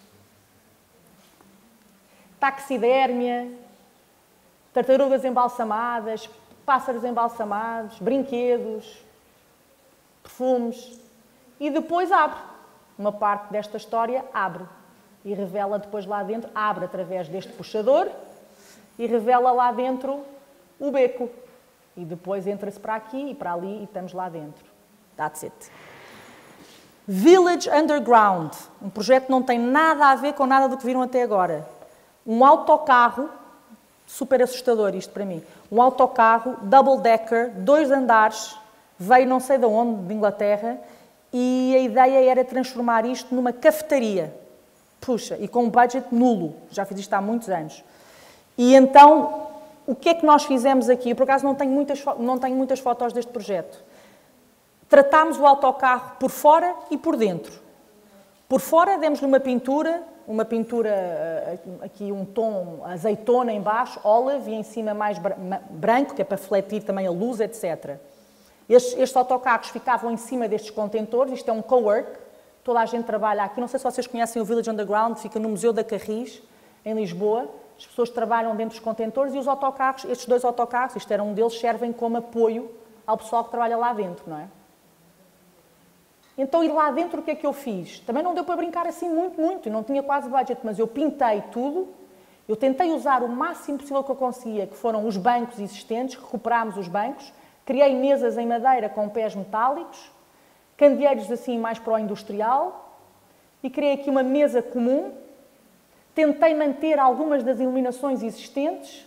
Taxidérmia, tartarugas embalsamadas, pássaros embalsamados, brinquedos, perfumes. E depois abre. Uma parte desta história abre. E revela depois lá dentro, abre através deste puxador e revela lá dentro o beco. E depois entra-se para aqui e para ali e estamos lá dentro. That's it. Village Underground. Um projeto que não tem nada a ver com nada do que viram até agora. Um autocarro, super assustador isto para mim, um autocarro, double decker, dois andares, veio não sei de onde, de Inglaterra, e a ideia era transformar isto numa cafetaria. Puxa, e com um budget nulo, já fiz isto há muitos anos. E então, o que é que nós fizemos aqui? Eu, por acaso, não tenho muitas, não tenho muitas fotos deste projeto. Tratámos o autocarro por fora e por dentro. Por fora, demos-lhe uma pintura, uma pintura, aqui um tom azeitona em baixo, olive, e em cima mais branco, que é para refletir também a luz, etcétera. Estes, estes autocarros ficavam em cima destes contentores, isto é um cowork, toda a gente trabalha aqui. Não sei se vocês conhecem o Village Underground, fica no Museu da Carris, em Lisboa. As pessoas trabalham dentro dos contentores e os autocarros, estes dois autocarros, isto era um deles, servem como apoio ao pessoal que trabalha lá dentro, não é? Então, ir lá dentro, o que é que eu fiz? Também não deu para brincar assim muito, muito, não tinha quase budget, mas eu pintei tudo, eu tentei usar o máximo possível que eu conseguia, que foram os bancos existentes, recuperámos os bancos, criei mesas em madeira com pés metálicos, candeeiros assim mais para o industrial, e criei aqui uma mesa comum, tentei manter algumas das iluminações existentes,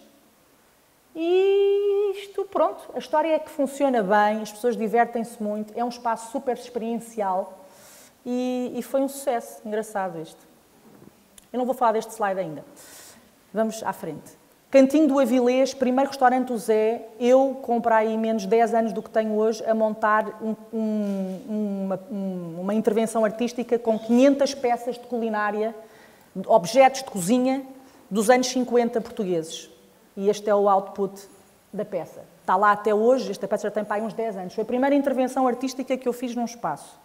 e isto, pronto, a história é que funciona bem, as pessoas divertem-se muito, é um espaço super experiencial e, e foi um sucesso, engraçado isto. Eu não vou falar deste slide ainda. Vamos à frente. Cantinho do Avilés, primeiro restaurante do Zé, eu com para aí menos de dez anos do que tenho hoje, a montar um, um, uma, uma intervenção artística com quinhentas peças de culinária, objetos de cozinha dos anos cinquenta portugueses. E este é o output da peça. Está lá até hoje, esta peça já tem para aí uns dez anos. Foi a primeira intervenção artística que eu fiz num espaço.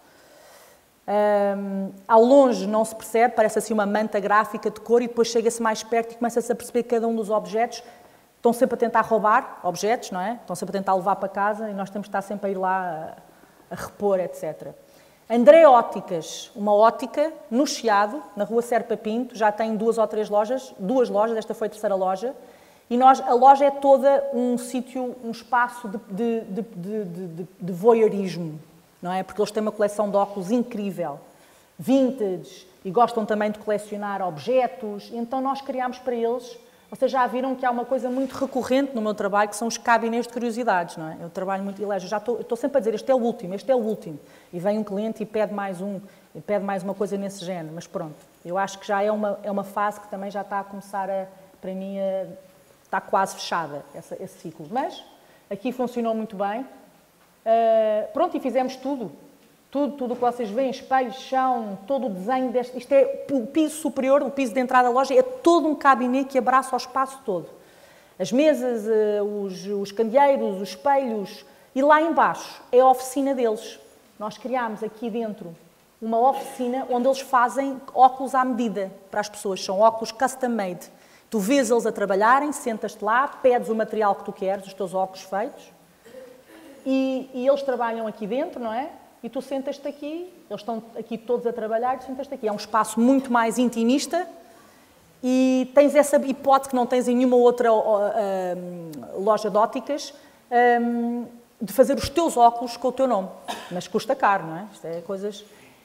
Um, ao longe não se percebe, parece assim uma manta gráfica de cor e depois chega-se mais perto e começa-se a perceber que cada um dos objetos estão sempre a tentar roubar objetos, não é? Estão sempre a tentar levar para casa e nós temos que estar sempre a ir lá a, a repor, etcétera. André Óticas, uma ótica no Chiado, na rua Serpa Pinto, já tem duas ou três lojas, duas lojas, esta foi a terceira loja. E nós, a loja é toda um sítio, um espaço de, de, de, de, de, de voyeurismo, não é? Porque eles têm uma coleção de óculos incrível, vintage, e gostam também de colecionar objetos. Então nós criámos para eles, vocês já viram que há uma coisa muito recorrente no meu trabalho, que são os cabinets de curiosidades, não é? Eu trabalho muito, e já estou, estou sempre a dizer, este é o último, este é o último. E vem um cliente e pede mais um, e pede mais uma coisa nesse género, mas pronto. Eu acho que já é uma, é uma fase que também já está a começar, a, para mim, a, está quase fechada essa, esse ciclo. Mas aqui funcionou muito bem. Uh, pronto, e fizemos tudo. Tudo, tudo o que vocês veem, espelhos, chão, todo o desenho deste... Isto é o piso superior, o piso de entrada da loja, é todo um cabinet que abraça o espaço todo. As mesas, uh, os, os candeeiros, os espelhos. E lá embaixo é a oficina deles. Nós criámos aqui dentro uma oficina onde eles fazem óculos à medida para as pessoas. São óculos custom-made. Tu vês eles a trabalharem, sentas-te lá, pedes o material que tu queres, os teus óculos feitos, e, e eles trabalham aqui dentro, não é? E tu sentas-te aqui, eles estão aqui todos a trabalhar, e tu sentas-te aqui. É um espaço muito mais intimista e tens essa hipótese que não tens em nenhuma outra uh, uh, loja de ópticas, um, de fazer os teus óculos com o teu nome. Mas custa caro, não é? Isto é coisas...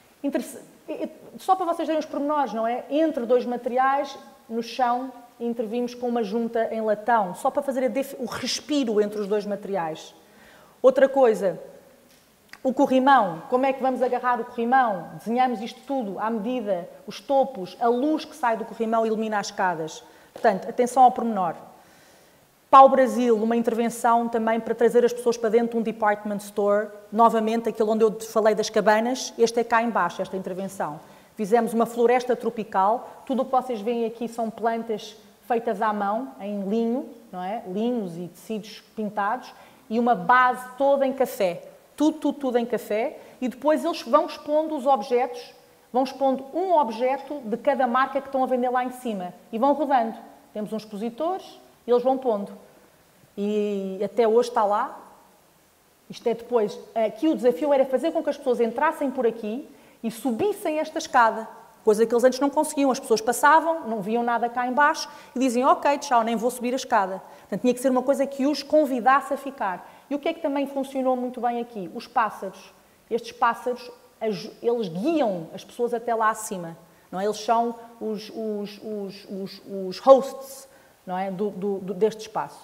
Só para vocês verem os pormenores, não é? Entre dois materiais, no chão, intervimos com uma junta em latão, só para fazer def... o respiro entre os dois materiais. Outra coisa, o corrimão. Como é que vamos agarrar o corrimão? Desenhamos isto tudo à medida, os topos, a luz que sai do corrimão ilumina as escadas. Portanto, atenção ao pormenor. Pau Brasil, uma intervenção também para trazer as pessoas para dentro de um department store, novamente, aquele onde eu falei das cabanas, este é cá embaixo, esta intervenção. Fizemos uma floresta tropical, tudo o que vocês veem aqui são plantas feitas à mão, em linho, não é? Linhos e tecidos pintados, e uma base toda em café, tudo, tudo, tudo em café, e depois eles vão expondo os objetos, vão expondo um objeto de cada marca que estão a vender lá em cima, e vão rodando. Temos uns expositores, e eles vão pondo. E até hoje está lá. Isto é depois... Aqui o desafio era fazer com que as pessoas entrassem por aqui e subissem esta escada, coisa que eles antes não conseguiam. As pessoas passavam, não viam nada cá em baixo e diziam, ok, tchau, nem vou subir a escada. Portanto, tinha que ser uma coisa que os convidasse a ficar. E o que é que também funcionou muito bem aqui? Os pássaros. Estes pássaros, eles guiam as pessoas até lá acima. Não é? Eles são os, os, os, os, os hosts, não é? do, do, do, deste espaço.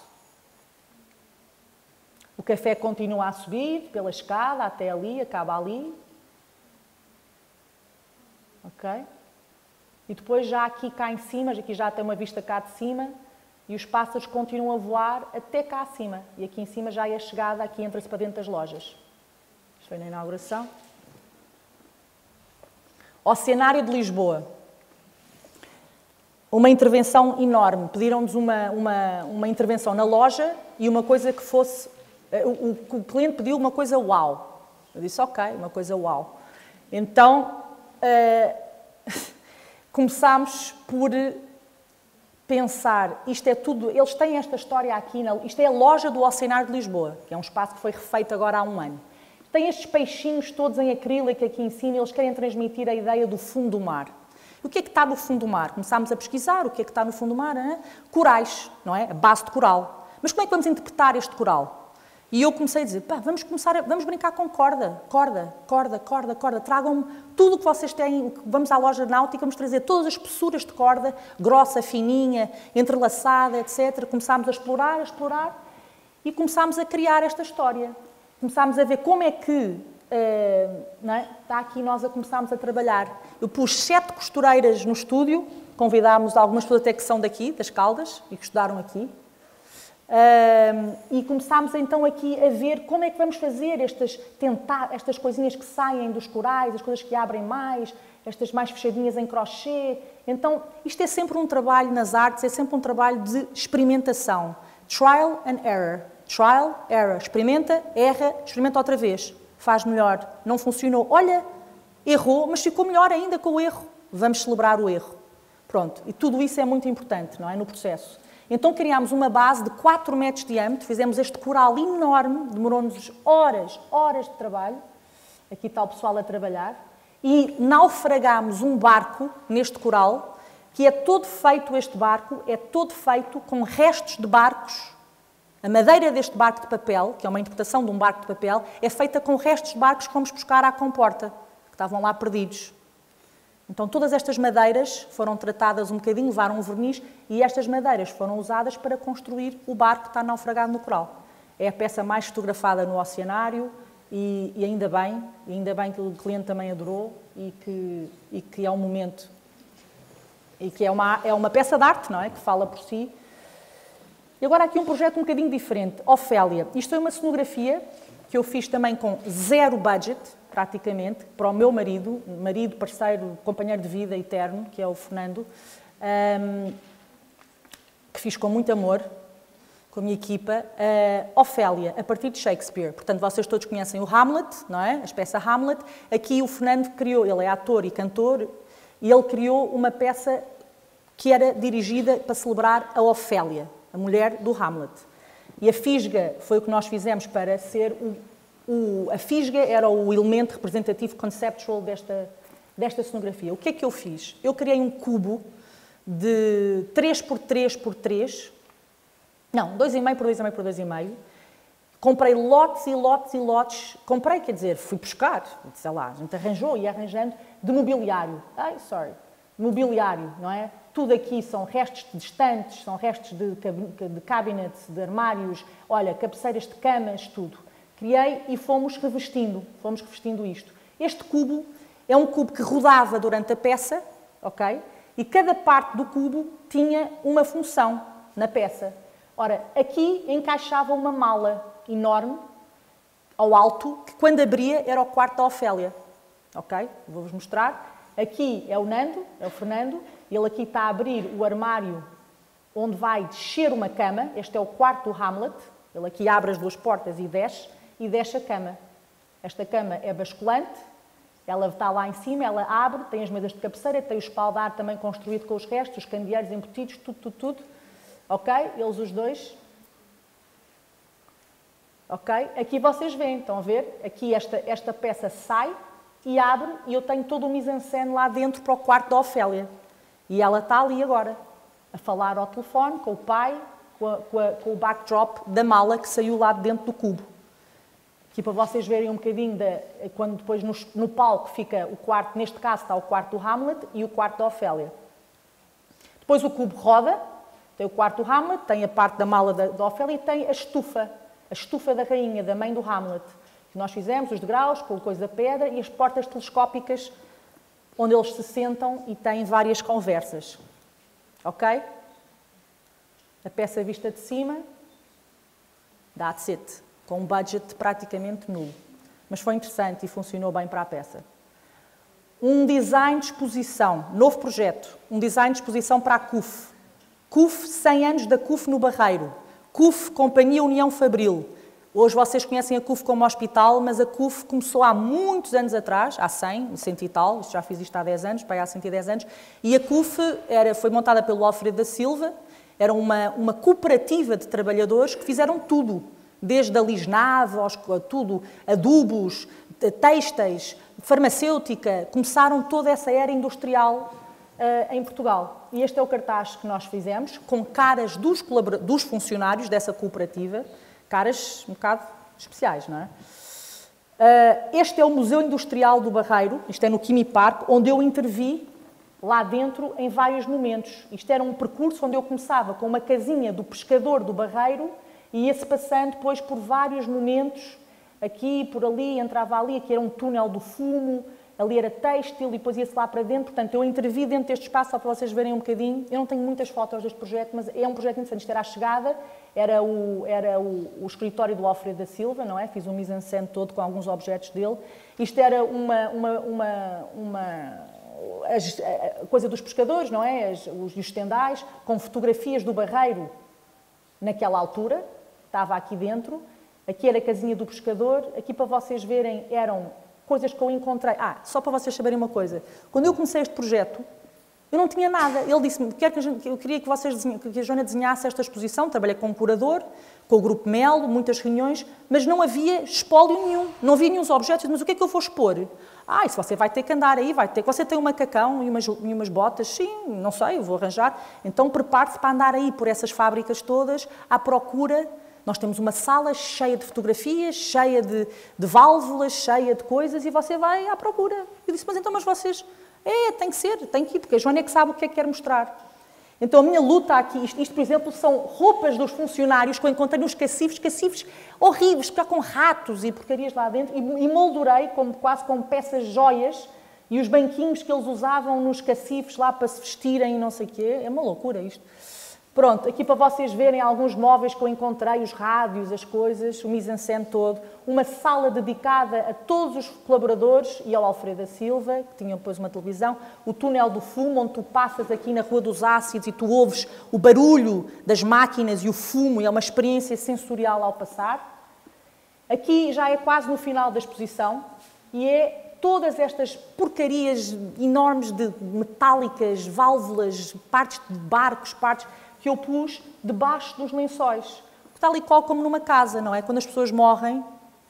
O café continua a subir pela escada até ali, acaba ali. Ok? E depois já aqui cá em cima, aqui já tem uma vista cá de cima, e os pássaros continuam a voar até cá acima. E aqui em cima já é a chegada, aqui entra-se para dentro das lojas. Isto foi na inauguração. Oceanário de Lisboa. Uma intervenção enorme. Pediram-nos uma, uma, uma intervenção na loja e uma coisa que fosse... O, o cliente pediu uma coisa uau. Eu disse, ok, uma coisa uau. Então, uh, começámos por pensar, isto é tudo... Eles têm esta história aqui, na, isto é a loja do Oceanário de Lisboa, que é um espaço que foi refeito agora há um ano. Tem estes peixinhos todos em acrílico aqui em cima, eles querem transmitir a ideia do fundo do mar. O que é que está no fundo do mar? Começámos a pesquisar o que é que está no fundo do mar. Hein? Corais, não é? A base de coral. Mas como é que vamos interpretar este coral? E eu comecei a dizer, pá, vamos começar, a, vamos brincar com corda, corda, corda, corda, corda. Tragam tudo o que vocês têm, vamos à loja náutica, vamos trazer todas as espessuras de corda, grossa, fininha, entrelaçada, etcétera. Começámos a explorar, a explorar e começámos a criar esta história. Começámos a ver como é que... Uh, não é? Está aqui nós a começarmos a trabalhar. Eu pus sete costureiras no estúdio, convidámos algumas pessoas até que são daqui, das Caldas, e que estudaram aqui. Uh, e começámos então aqui a ver como é que vamos fazer estas, tentar, estas coisinhas que saem dos corais, as coisas que abrem mais, estas mais fechadinhas em crochê. Então, isto é sempre um trabalho nas artes, é sempre um trabalho de experimentação. Trial and error. Trial, error. Experimenta, erra, experimenta outra vez. Faz melhor. Não funcionou. Olha, errou, mas ficou melhor ainda com o erro. Vamos celebrar o erro. Pronto. E tudo isso é muito importante, não é? No processo. Então criámos uma base de quatro metros de diâmetro, fizemos este coral enorme, demorou-nos horas, horas de trabalho. Aqui está o pessoal a trabalhar. E naufragámos um barco neste coral, que é todo feito, este barco, é todo feito com restos de barcos. A madeira deste barco de papel, que é uma interpretação de um barco de papel, é feita com restos de barcos que fomos buscar à comporta, que estavam lá perdidos. Então, todas estas madeiras foram tratadas um bocadinho, levaram um verniz, e estas madeiras foram usadas para construir o barco que está naufragado no coral. É a peça mais fotografada no Oceanário, e, e ainda bem, e ainda bem que o cliente também adorou, e que, e que é um momento, e que é uma, é uma peça de arte, não é? Que fala por si. E agora aqui um projeto um bocadinho diferente. Ofélia. Isto é uma cenografia que eu fiz também com zero budget, praticamente, para o meu marido, marido, parceiro, companheiro de vida eterno, que é o Fernando, um, que fiz com muito amor, com a minha equipa. Uh, Ofélia, a partir de Shakespeare. Portanto, vocês todos conhecem o Hamlet, não é? A peça Hamlet. Aqui o Fernando criou, ele é ator e cantor, e ele criou uma peça que era dirigida para celebrar a Ofélia, a mulher do Hamlet. E a Fisga foi o que nós fizemos para ser o, o, a fisga era o elemento representativo conceptual desta, desta cenografia. O que é que eu fiz? Eu criei um cubo de três por três por três, não, dois e meio por dois e meio por dois e meio. Comprei lotes e lotes e lotes, comprei, quer dizer, fui buscar, sei lá, a gente arranjou e ia arranjando, de mobiliário. Ai, sorry, mobiliário, não é? Tudo aqui são restos de estantes, são restos de, de cabinets, de armários, olha, cabeceiras de camas, tudo. Criei e fomos revestindo, fomos revestindo isto. Este cubo é um cubo que rodava durante a peça, ok? E cada parte do cubo tinha uma função na peça. Ora, aqui encaixava uma mala enorme, ao alto, que quando abria era o quarto da Ofélia, ok? Vou-vos mostrar. Aqui é o Nando, é o Fernando, ele aqui está a abrir o armário onde vai descer uma cama, este é o quarto do Hamlet, ele aqui abre as duas portas e desce, e desce a cama. Esta cama é basculante, ela está lá em cima, ela abre, tem as mesas de cabeceira, tem o espaldar também construído com os restos, os candeeiros embutidos, tudo, tudo, tudo. Ok? Eles os dois. Ok? Aqui vocês veem, estão a ver? Aqui esta, esta peça sai e abre e eu tenho todo o mise-en-scène lá dentro para o quarto da Ofélia. E ela está ali agora, a falar ao telefone com o pai, com, a, com, a, com o backdrop da mala que saiu lá de dentro do cubo. Aqui para vocês verem um bocadinho, de, quando depois no, no palco fica o quarto, neste caso está o quarto do Hamlet e o quarto da Ofélia. Depois o cubo roda, tem o quarto do Hamlet, tem a parte da mala da, da Ofélia e tem a estufa, a estufa da rainha, da mãe do Hamlet. Que nós fizemos, os degraus, com o coisa da pedra e as portas telescópicas onde eles se sentam e têm várias conversas. Ok? A peça vista de cima, that's it. Com um budget praticamente nulo. Mas foi interessante e funcionou bem para a peça. Um design de exposição, novo projeto, um design de exposição para a C U F. C U F, cem anos da C U F no Barreiro. C U F, Companhia União Fabril. Hoje vocês conhecem a C U F como hospital, mas a C U F começou há muitos anos atrás, há cem, cento e tal, já fiz isto há dez anos, para aí há cento e dez anos, e a C U F era, foi montada pelo Alfredo da Silva, era uma, uma cooperativa de trabalhadores que fizeram tudo, desde a lisnave, aos, tudo, adubos, têxteis, farmacêutica, começaram toda essa era industrial uh, em Portugal. E este é o cartaz que nós fizemos, com caras dos, dos funcionários dessa cooperativa, caras um bocado especiais, não é? Uh, este é o Museu Industrial do Barreiro, isto é no Quimi Park, onde eu intervi lá dentro em vários momentos. Isto era um percurso onde eu começava com uma casinha do pescador do Barreiro e ia-se passando depois por vários momentos, aqui, por ali, entrava ali, aqui era um túnel do fumo, ali era têxtil e depois ia-se lá para dentro. Portanto, eu intervi dentro deste espaço, só para vocês verem um bocadinho. Eu não tenho muitas fotos deste projeto, mas é um projeto interessante. Isto era a chegada, era o, era o, o escritório do Alfredo da Silva, não é? Fiz um mise-en-scène todo com alguns objetos dele. Isto era uma... uma, uma, uma a coisa dos pescadores, não é? As, os, os tendais, com fotografias do Barreiro naquela altura, estava aqui dentro. Aqui era a casinha do pescador. Aqui, para vocês verem, eram coisas que eu encontrei. Ah, só para vocês saberem uma coisa. Quando eu comecei este projeto, eu não tinha nada. Ele disse-me que eu queria que, vocês, que a Joana desenhasse esta exposição. Trabalhei com um curador, com o Grupo Melo, muitas reuniões, mas não havia espólio nenhum. Não havia nenhum objetos. Mas o que é que eu vou expor? Ah, isso você vai ter que andar aí, vai ter. Você tem um macacão e umas, e umas botas? Sim, não sei, eu vou arranjar. Então prepare-se para andar aí por essas fábricas todas à procura. Nós temos uma sala cheia de fotografias, cheia de, de válvulas, cheia de coisas, e você vai à procura. Eu disse, mas então, mas vocês... É, tem que ser, tem que ir, porque a Joana é que sabe o que é que quer mostrar. Então a minha luta aqui, isto, isto por exemplo, são roupas dos funcionários que eu encontrei nos cacifes, cacifes horríveis, que com ratos e porcarias lá dentro, e, e moldurei como, quase como peças joias, e os banquinhos que eles usavam nos cacifes lá para se vestirem e não sei o quê. É uma loucura isto. Pronto, aqui para vocês verem alguns móveis que eu encontrei, os rádios, as coisas, o mise-en-scène todo, uma sala dedicada a todos os colaboradores e ao Alfredo da Silva, que tinham depois uma televisão, o túnel do fumo, onde tu passas aqui na Rua dos Ácidos e tu ouves o barulho das máquinas e o fumo, e é uma experiência sensorial ao passar. Aqui já é quase no final da exposição, e é todas estas porcarias enormes de metálicas, válvulas, partes de barcos, partes... que eu pus debaixo dos lençóis. Tal e qual como numa casa, não é? Quando as pessoas morrem,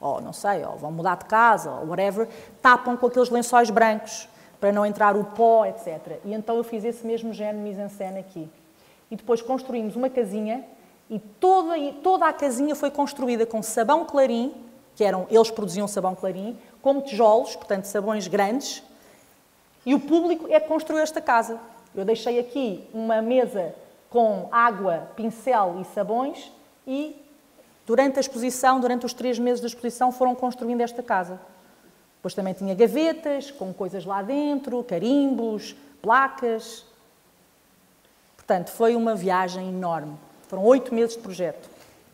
ou não sei, ou vão mudar de casa, ou whatever, tapam com aqueles lençóis brancos para não entrar o pó, etcétera. E então eu fiz esse mesmo género de mise-en-scène aqui. E depois construímos uma casinha e toda, toda a casinha foi construída com sabão clarim, que eram, eles produziam sabão clarim, como tijolos, portanto sabões grandes, e o público é que construiu esta casa. Eu deixei aqui uma mesa com água, pincel e sabões e durante a exposição, durante os três meses da exposição, foram construindo esta casa. Depois também tinha gavetas com coisas lá dentro, carimbos, placas. Portanto, foi uma viagem enorme. Foram oito meses de projeto.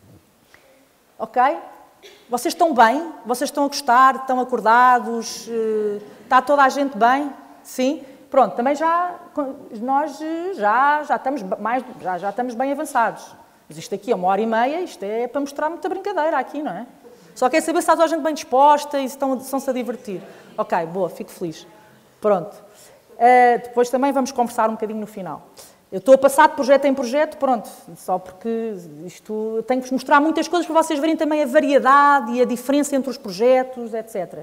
Ok? Vocês estão bem? Vocês estão a gostar? Estão acordados? Está toda a gente bem? Sim? Pronto, também já, nós já, já, estamos mais, já, já estamos bem avançados. Mas isto aqui é uma hora e meia, isto é para mostrar muita brincadeira aqui, não é? Só quer saber se está toda a gente bem disposta e se estão, estão-se a divertir. Ok, boa, fico feliz. Pronto. Uh, depois também vamos conversar um bocadinho no final. Eu estou a passar de projeto em projeto, pronto, só porque isto, eu tenho que vos mostrar muitas coisas para vocês verem também a variedade e a diferença entre os projetos, etcétera.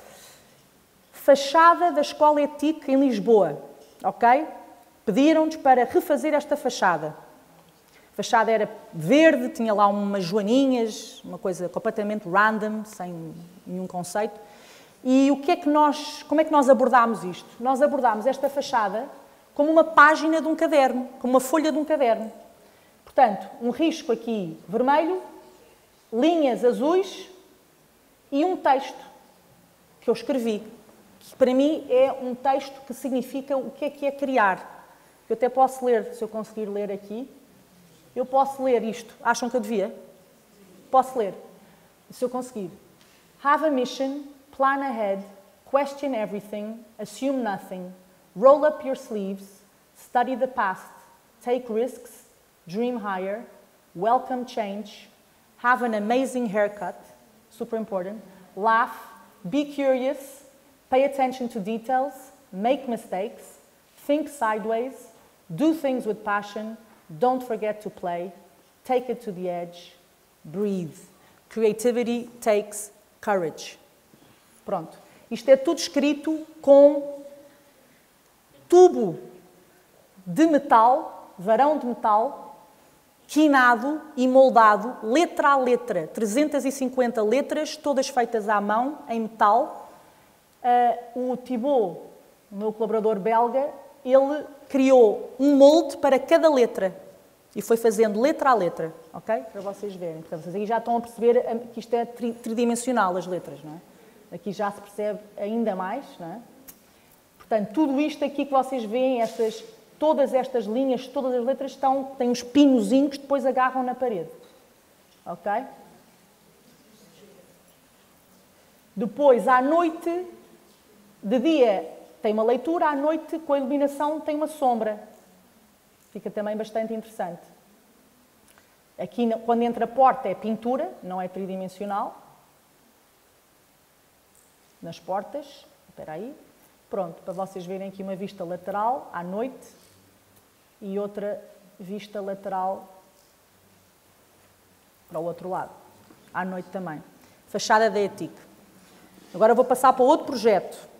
Fachada da Escola Ética em Lisboa, ok? Pediram-nos para refazer esta fachada. A fachada era verde, tinha lá umas joaninhas, uma coisa completamente random, sem nenhum conceito. E o que é que nós, como é que nós abordámos isto? Nós abordámos esta fachada como uma página de um caderno, como uma folha de um caderno. Portanto, um risco aqui vermelho, linhas azuis e um texto que eu escrevi, que para mim é um texto que significa o que é que é criar. Eu até posso ler, se eu conseguir ler aqui, eu posso ler isto. Acham que eu devia? Posso ler. Se eu conseguir. Have a mission, plan ahead, question everything, assume nothing, roll up your sleeves, study the past, take risks, dream higher, welcome change, have an amazing haircut, super important, laugh, be curious, pay attention to details, make mistakes, think sideways, do things with passion, don't forget to play, take it to the edge, breathe. Creativity takes courage. Pronto. Isto é tudo escrito com tubo de metal, varão de metal, quinado e moldado, letra a letra, trezentas e cinquenta letras, todas feitas à mão, em metal. Uh, o Thibaut, o meu colaborador belga, ele criou um molde para cada letra e foi fazendo letra a letra, ok? Para vocês verem. Portanto, vocês aqui já estão a perceber que isto é tri tridimensional, as letras, não é? Aqui já se percebe ainda mais, não é? Portanto, tudo isto aqui que vocês veem, estas, todas estas linhas, todas as letras estão, têm uns pinozinhos que depois agarram na parede, ok? Depois, à noite, de dia tem uma leitura, à noite, com a iluminação, tem uma sombra. Fica também bastante interessante. Aqui, quando entra a porta, é pintura, não é tridimensional. Nas portas. Espera aí. Pronto, para vocês verem aqui uma vista lateral, à noite, e outra vista lateral para o outro lado. À noite também. Fachada da Ética. Agora vou passar para outro projeto.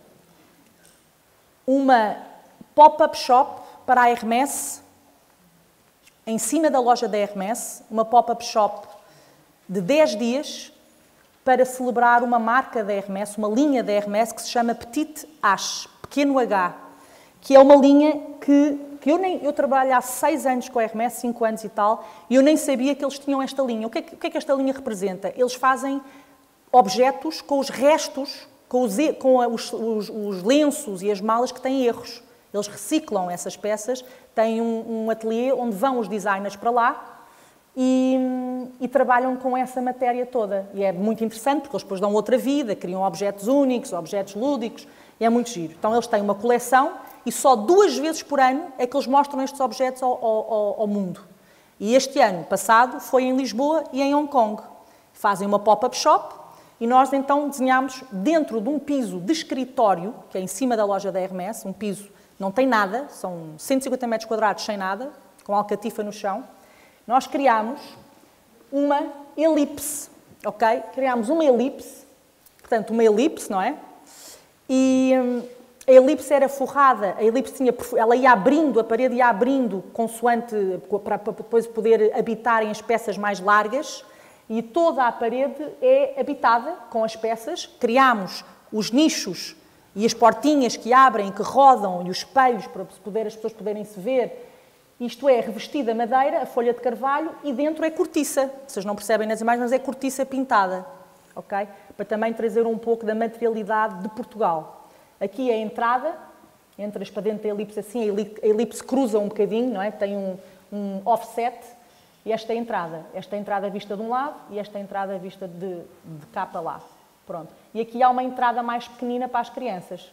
Uma pop-up shop para a Hermès, em cima da loja da Hermès, uma pop-up shop de dez dias para celebrar uma marca da Hermès, uma linha da Hermès que se chama Petite H, pequeno H, que é uma linha que, que eu, nem, eu trabalho há seis anos com a Hermès, cinco anos e tal, e eu nem sabia que eles tinham esta linha. O que é que, o que, é que esta linha representa? Eles fazem objetos com os restos, com, os, com os, os, os lenços e as malas que têm erros. Eles reciclam essas peças, têm um, um ateliê onde vão os designers para lá e, e trabalham com essa matéria toda. E é muito interessante porque eles depois dão outra vida, criam objetos únicos, objetos lúdicos, e é muito giro. Então eles têm uma coleção e só duas vezes por ano é que eles mostram estes objetos ao, ao, ao mundo. E este ano passado foi em Lisboa e em Hong Kong. Fazem uma pop-up shop. E nós, então, desenhámos dentro de um piso de escritório, que é em cima da loja da Hermès, um piso, não tem nada, são cento e cinquenta metros quadrados sem nada, com alcatifa no chão. Nós criámos uma elipse. ok? Criámos uma elipse, portanto, uma elipse, não é? E hum, a elipse era forrada, a elipse tinha, ela ia abrindo, a parede ia abrindo consoante, para, para depois poder habitar em as peças mais largas, e toda a parede é habitada com as peças. Criámos os nichos e as portinhas que abrem, que rodam, e os espelhos para poder, as pessoas poderem se ver. Isto é revestida madeira, a folha de carvalho, e dentro é cortiça. Vocês não percebem nas imagens, mas é cortiça pintada, ok? Para também trazer um pouco da materialidade de Portugal. Aqui é a entrada, entras para dentro da elipse assim, a elipse cruza um bocadinho, não é? Tem um, um offset, e esta é a entrada. Esta é a entrada vista de um lado e esta é a entrada vista de, de cá para lá. Pronto. E aqui há uma entrada mais pequenina para as crianças.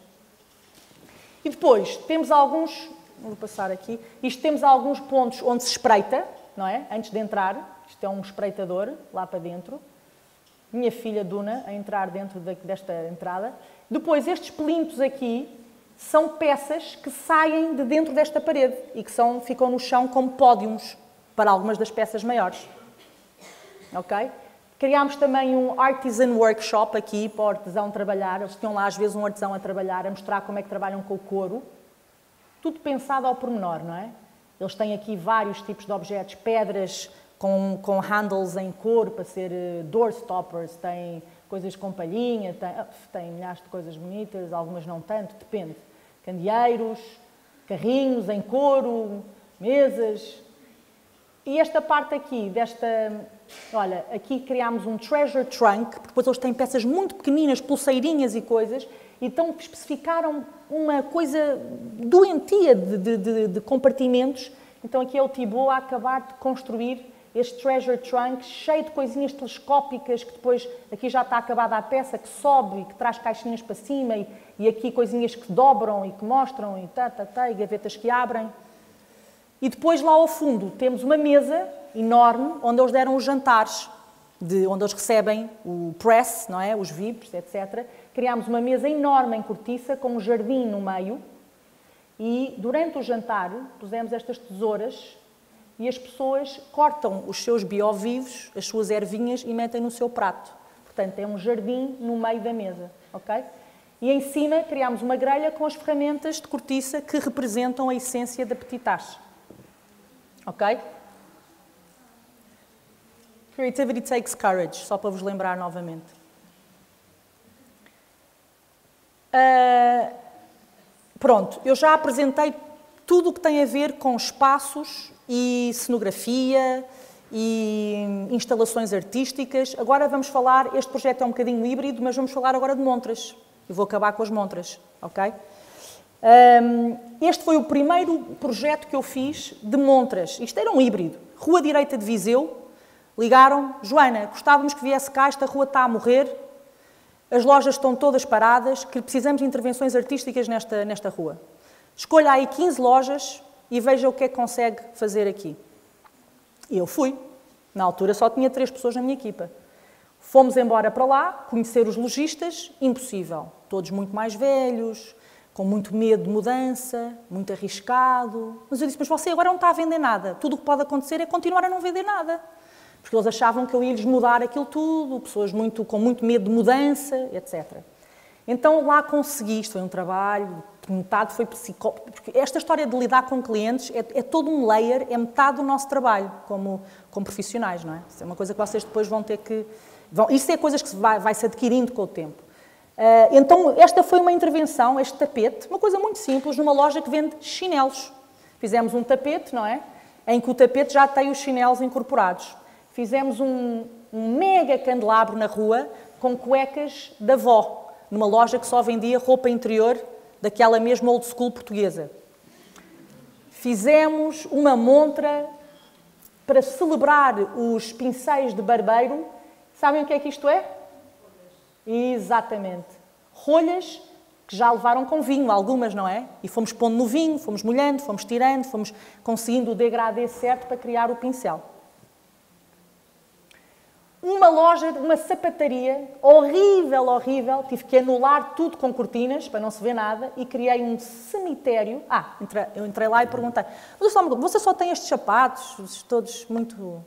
E depois temos alguns... Vou passar aqui. Isto temos alguns pontos onde se espreita, não é? Antes de entrar. Isto é um espreitador, lá para dentro. Minha filha Duna, a entrar dentro desta entrada. Depois, estes plintos aqui são peças que saem de dentro desta parede e que são, ficam no chão como pódios para algumas das peças maiores. Ok? Criámos também um artisan workshop aqui para o artesão trabalhar. Eles tinham lá, às vezes, um artesão a trabalhar, a mostrar como é que trabalham com o couro. Tudo pensado ao pormenor, não é? Eles têm aqui vários tipos de objetos, pedras com, com handles em couro para ser uh, doorstoppers, tem coisas com palhinha, tem, uh, tem milhares de coisas bonitas, algumas não tanto, depende. Candeeiros, carrinhos em couro, mesas. E esta parte aqui, desta... Olha, aqui criámos um treasure trunk, porque depois eles têm peças muito pequeninas, pulseirinhas e coisas, e então especificaram uma coisa doentia de, de, de, de compartimentos. Então aqui é o Thibaut a acabar de construir este treasure trunk cheio de coisinhas telescópicas, que depois aqui já está acabada a peça, que sobe e que traz caixinhas para cima, e, e aqui coisinhas que dobram e que mostram, e, tá, tá, tá, e gavetas que abrem. E depois lá ao fundo temos uma mesa enorme onde eles deram os jantares, de, onde eles recebem o press, não é? Os V I Ps, etcétera. Criámos uma mesa enorme em cortiça com um jardim no meio e durante o jantar pusemos estas tesouras e as pessoas cortam os seus biovivos, as suas ervinhas e metem no seu prato. Portanto, é um jardim no meio da mesa, ok? E em cima criámos uma grelha com as ferramentas de cortiça que representam a essência da petite tâche. Ok? Creativity takes courage, só para vos lembrar novamente. Uh, pronto, eu já apresentei tudo o que tem a ver com espaços e cenografia e instalações artísticas. Agora vamos falar, este projeto é um bocadinho híbrido, mas vamos falar agora de montras. Eu vou acabar com as montras, ok? Um, este foi o primeiro projeto que eu fiz de montras. Isto era um híbrido. Rua Direita de Viseu. Ligaram, Joana, gostávamos que viesse cá, esta rua está a morrer, as lojas estão todas paradas, que precisamos de intervenções artísticas nesta, nesta rua. Escolha aí quinze lojas e veja o que é que consegue fazer aqui. E eu fui. Na altura só tinha três pessoas na minha equipa. Fomos embora para lá, conhecer os lojistas, impossível. Todos muito mais velhos, com muito medo de mudança, muito arriscado. Mas eu disse, mas você agora não está a vender nada. Tudo o que pode acontecer é continuar a não vender nada. Porque eles achavam que eu ia-lhes mudar aquilo tudo, pessoas muito, com muito medo de mudança, etcétera. Então lá consegui, isto foi um trabalho, metade foi psicólogo, porque esta história de lidar com clientes é, é todo um layer, é metade do nosso trabalho como, como profissionais, não é? Isso é uma coisa que vocês depois vão ter que... Vão, isso é coisas que se vai, vai se adquirindo com o tempo. Uh, então esta foi uma intervenção, este tapete, uma coisa muito simples, numa loja que vende chinelos. Fizemos um tapete, não é? Em que o tapete já tem os chinelos incorporados. Fizemos um, um mega candelabro na rua com cuecas da avó, numa loja que só vendia roupa interior daquela mesma old school portuguesa. Fizemos uma montra para celebrar os pincéis de barbeiro. Sabem o que é que isto é? Exatamente. Rolhas que já levaram com vinho, algumas, não é? E fomos pondo no vinho, fomos molhando, fomos tirando, fomos conseguindo o degradê certo para criar o pincel. Uma loja, uma sapataria, horrível, horrível. Tive que anular tudo com cortinas, para não se ver nada, e criei um cemitério. Ah, eu entrei lá e perguntei, mas você só tem estes sapatos, todos muito...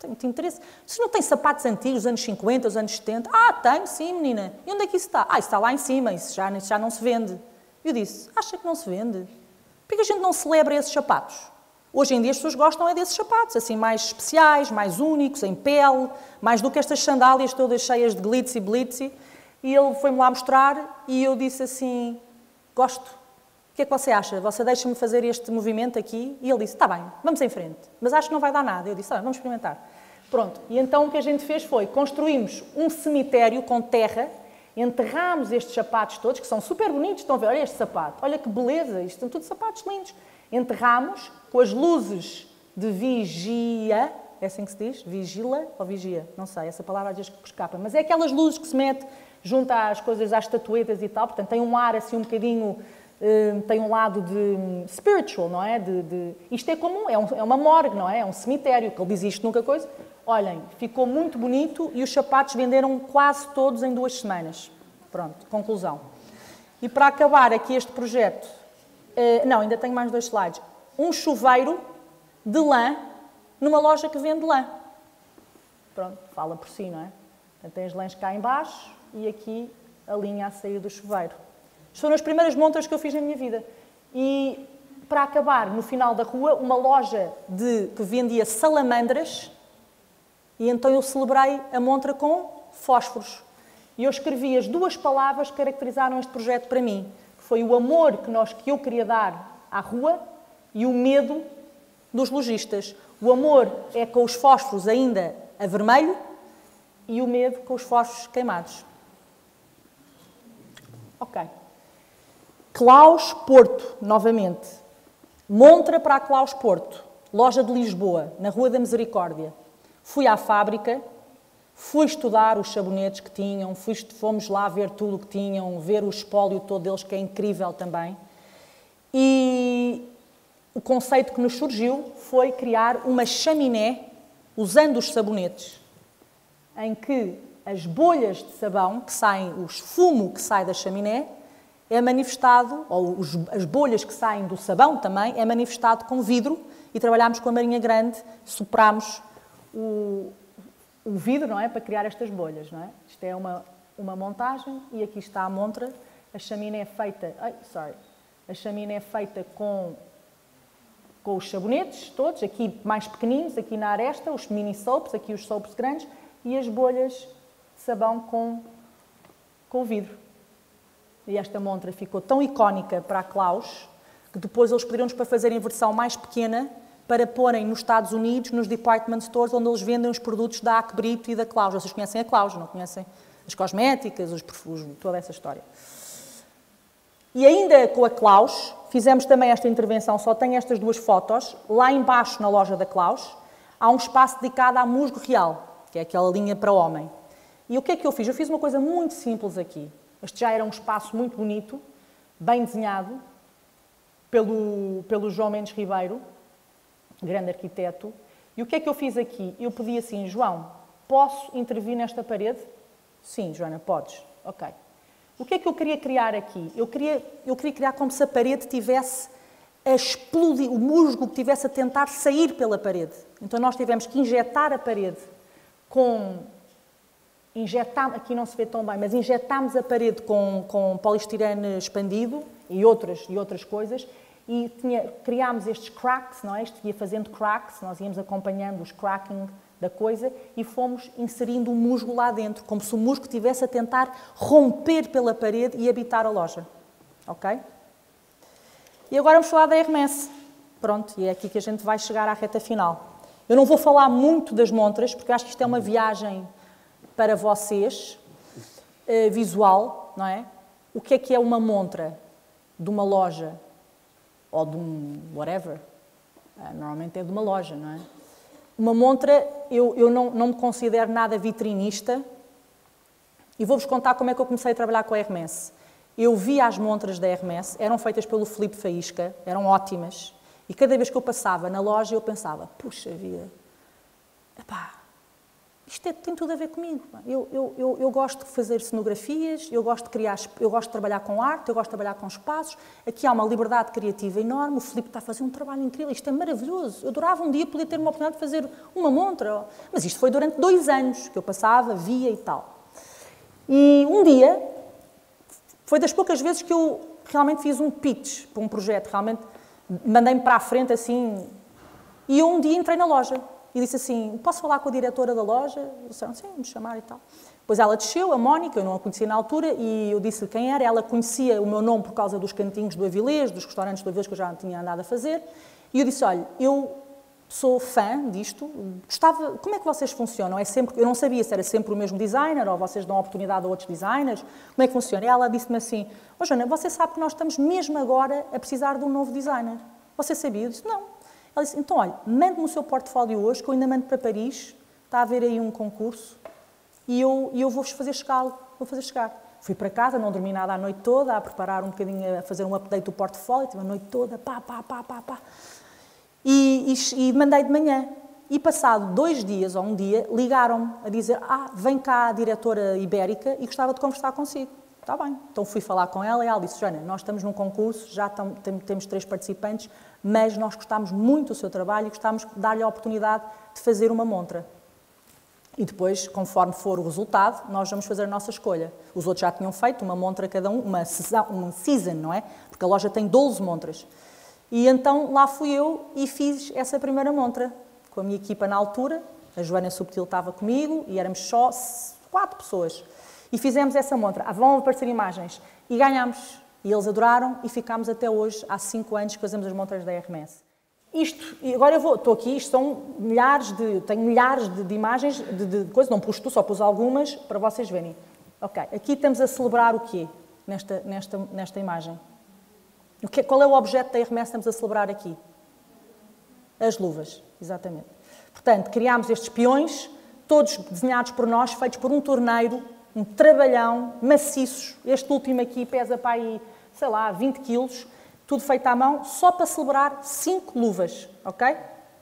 tenho muito interesse. Vocês não têm sapatos antigos, dos anos cinquenta, dos anos setenta? Ah, tenho, sim, menina. E onde é que isso está? Ah, isso está lá em cima, isso já, isso já não se vende. Eu disse, acha que não se vende? Por que a gente não celebra esses sapatos? Hoje em dia as pessoas gostam é desses sapatos, assim, mais especiais, mais únicos, em pele, mais do que estas sandálias todas cheias de glitzy, blitzy. E ele foi-me lá mostrar e eu disse assim, gosto. O que é que você acha? Você deixa-me fazer este movimento aqui? E ele disse, está bem, vamos em frente. Mas acho que não vai dar nada. Eu disse, ah, vamos experimentar. Pronto. E então o que a gente fez foi, construímos um cemitério com terra, enterramos estes sapatos todos, que são super bonitos, estão a ver, olha este sapato, olha que beleza, isto são tudo sapatos lindos. Enterramos com as luzes de vigia, é assim que se diz? Vigila ou vigia? Não sei, essa palavra às vezes escapa, mas é aquelas luzes que se mete junto às coisas, às estatuetas e tal, portanto tem um ar assim um bocadinho, uh, tem um lado de um, spiritual, não é? De, de, isto é como, é, um, é uma morgue, não é? É um cemitério, que ele diz isto nunca coisa. Olhem, ficou muito bonito e os sapatos venderam quase todos em duas semanas. Pronto, conclusão. E para acabar aqui este projeto, uh, não, ainda tenho mais dois slides. Um chuveiro de lã numa loja que vende lã. Pronto, fala por si, não é? Portanto, tem as lãs cá em baixo e aqui a linha a sair do chuveiro. Estas foram as primeiras montras que eu fiz na minha vida. E para acabar, no final da rua, uma loja de, que vendia salamandras. E então eu celebrei a montra com fósforos. E eu escrevi as duas palavras que caracterizaram este projeto para mim. Foi o amor que, nós, que eu queria dar à rua e o medo dos lojistas. O amor é com os fósforos ainda a vermelho e o medo com os fósforos queimados. Ok. Claus Porto, novamente. Montra para a Claus Porto, loja de Lisboa, na Rua da Misericórdia. Fui à fábrica, fui estudar os sabonetes que tinham, fui, fomos lá ver tudo o que tinham, ver o espólio todo deles, que é incrível também. E o conceito que nos surgiu foi criar uma chaminé, usando os sabonetes, em que as bolhas de sabão que saem, o fumo que sai da chaminé, é manifestado, ou os, as bolhas que saem do sabão também, é manifestado com vidro, e trabalhámos com a Marinha Grande, sopramos o, o vidro, não é, para criar estas bolhas, não é? Isto é uma, uma montagem, e aqui está a montra, a chaminé é feita, ai, sorry, a chaminé é feita com, com os sabonetes todos, aqui mais pequeninos, aqui na aresta, os mini soaps, aqui os soaps grandes, e as bolhas de sabão com, com o vidro. E esta montra ficou tão icónica para a Claus, que depois eles pediram-nos para fazerem versão mais pequena, para porem nos Estados Unidos, nos department stores, onde eles vendem os produtos da Acbrito e da Claus. Vocês conhecem a Claus, não conhecem as cosméticas, os perfumes, toda essa história. E ainda com a Claus, fizemos também esta intervenção, só tenho estas duas fotos. Lá embaixo, na loja da Claus, há um espaço dedicado à musgo real, que é aquela linha para homem. E o que é que eu fiz? Eu fiz uma coisa muito simples aqui. Este já era um espaço muito bonito, bem desenhado, pelo, pelo João Mendes Ribeiro, grande arquiteto. E o que é que eu fiz aqui? Eu pedi assim, João, posso intervir nesta parede? Sim, Joana, podes. Ok. O que é que eu queria criar aqui? Eu queria, eu queria criar como se a parede tivesse a explodir, o musgo que tivesse a tentar sair pela parede. Então nós tivemos que injetar a parede com... Injetámos, aqui não se vê tão bem, mas injetámos a parede com, com poliestirene expandido e outras, e outras coisas, e tinha, criámos estes cracks, não é? Isto ia fazendo cracks, nós íamos acompanhando os cracking da coisa e fomos inserindo o musgo lá dentro, como se o musgo estivesse a tentar romper pela parede e habitar a loja. Ok? E agora vamos falar da Hermès. Pronto, e é aqui que a gente vai chegar à reta final. Eu não vou falar muito das montras, porque acho que isto é uma viagem para vocês, uh, visual, não é? O que é que é uma montra de uma loja ou de um whatever? Uh, normalmente é de uma loja, não é? Uma montra, eu, eu não, não me considero nada vitrinista e vou-vos contar como é que eu comecei a trabalhar com a Hermès. Eu via as montras da Hermès, eram feitas pelo Filipe Faísca, eram ótimas, e cada vez que eu passava na loja eu pensava, puxa vida, epá, isto é, tem tudo a ver comigo. Eu, eu, eu, eu gosto de fazer cenografias, eu gosto de criar, eu gosto de trabalhar com arte, eu gosto de trabalhar com espaços. Aqui há uma liberdade criativa enorme, o Filipe está a fazer um trabalho incrível, isto é maravilhoso. Eu adorava um dia poder ter uma oportunidade de fazer uma montra, mas isto foi durante dois anos que eu passava, via e tal. E um dia, foi das poucas vezes que eu realmente fiz um pitch para um projeto, realmente mandei-me para a frente assim, e eu um dia entrei na loja. E disse assim, posso falar com a diretora da loja? Eles disseram, sim, me chamar e tal. Depois ela desceu, a Mónica, eu não a conhecia na altura, e eu disse-lhe quem era. Ela conhecia o meu nome por causa dos cantinhos do Avilés, dos restaurantes do Avilés que eu já tinha andado a fazer. E eu disse, olha, eu sou fã disto, gostava, como é que vocês funcionam? É sempre, eu não sabia se era sempre o mesmo designer, ou vocês dão oportunidade a outros designers, como é que funciona? E ela disse-me assim, oh, Joana, você sabe que nós estamos mesmo agora a precisar de um novo designer. Você sabia? Eu disse, não. Ela disse, então, olha, mande-me o seu portfólio hoje, que eu ainda mando para Paris, está a haver aí um concurso, e eu, e eu vou-vos fazer chegar, vou fazer chegar. Fui para casa, não dormi nada a noite toda, a preparar um bocadinho, a fazer um update do portfólio, tive a noite toda, pá, pá, pá, pá, pá. E, e, e mandei de manhã. E passado dois dias, ou um dia, ligaram-me a dizer, ah, vem cá a diretora ibérica e gostava de conversar consigo. Está bem. Então fui falar com ela e ela disse, Joana, nós estamos num concurso, já tam, tem, temos três participantes, mas nós gostámos muito do seu trabalho e gostámos de dar-lhe a oportunidade de fazer uma montra. E depois, conforme for o resultado, nós vamos fazer a nossa escolha. Os outros já tinham feito uma montra cada um, uma season, uma season, não é? Porque a loja tem doze montras. E então lá fui eu e fiz essa primeira montra, com a minha equipa na altura, a Joana Subtil estava comigo e éramos só quatro pessoas. E fizemos essa montra. Vão aparecer imagens. E ganhámos. E eles adoraram e ficámos até hoje, há cinco anos, que fazemos as montras da Hermès. Isto, e agora eu vou, estou aqui, isto são milhares de, tenho milhares de, de imagens, de, de coisas, não pus tu, só pus algumas, para vocês verem. Ok, aqui estamos a celebrar o quê, nesta, nesta, nesta imagem? O que, qual é o objeto da Hermès que estamos a celebrar aqui? As luvas, exatamente. Portanto, criámos estes peões, todos desenhados por nós, feitos por um torneiro, um trabalhão, maciços. Este último aqui pesa para aí, sei lá, vinte quilos, tudo feito à mão, só para celebrar cinco luvas, ok?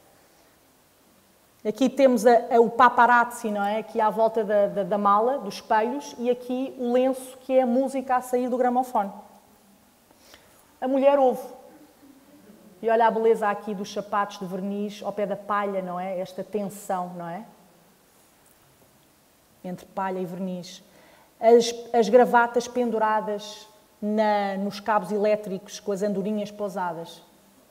Aqui temos a, a, o paparazzi, não é? Aqui à volta da, da, da mala, dos espelhos, e aqui o lenço, que é a música a sair do gramofone. A mulher ouve. E olha a beleza aqui dos sapatos de verniz, ao pé da palha, não é? Esta tensão, não é? Entre palha e verniz. As, as gravatas penduradas na, nos cabos elétricos com as andorinhas pousadas.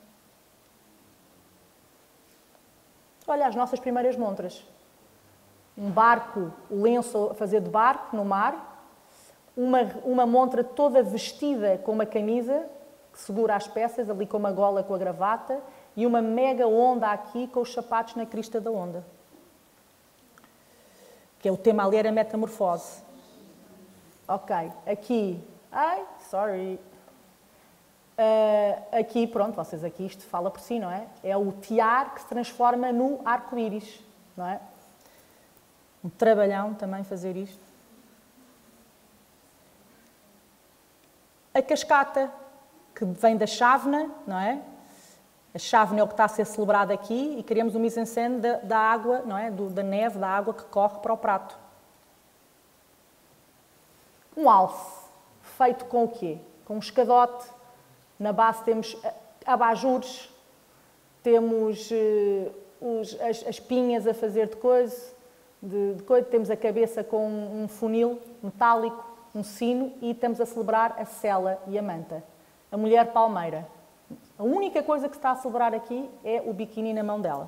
Olha as nossas primeiras montras. Um barco, o lenço a fazer de barco no mar, uma, uma montra toda vestida com uma camisa que segura as peças, ali com uma gola com a gravata, e uma mega onda aqui com os sapatos na crista da onda. Que é o tema ali, era metamorfose. Ok, aqui, ai, sorry. Uh, aqui, pronto, vocês aqui, isto fala por si, não é? É o tiar que se transforma no arco-íris, não é? Um trabalhão também fazer isto. A cascata, que vem da chávena, não é? A chávena é o que está a ser celebrado aqui e queremos o mise-en-scène da, da água, não é? Do, da neve, da água que corre para o prato. Um alce, feito com o quê? Com um escadote. Na base temos abajures, temos uh, os, as, as pinhas a fazer de coisa, de, de coisa, temos a cabeça com um, um funil metálico, um sino, e estamos a celebrar a sela e a manta. A mulher palmeira. A única coisa que se está a celebrar aqui é o biquíni na mão dela.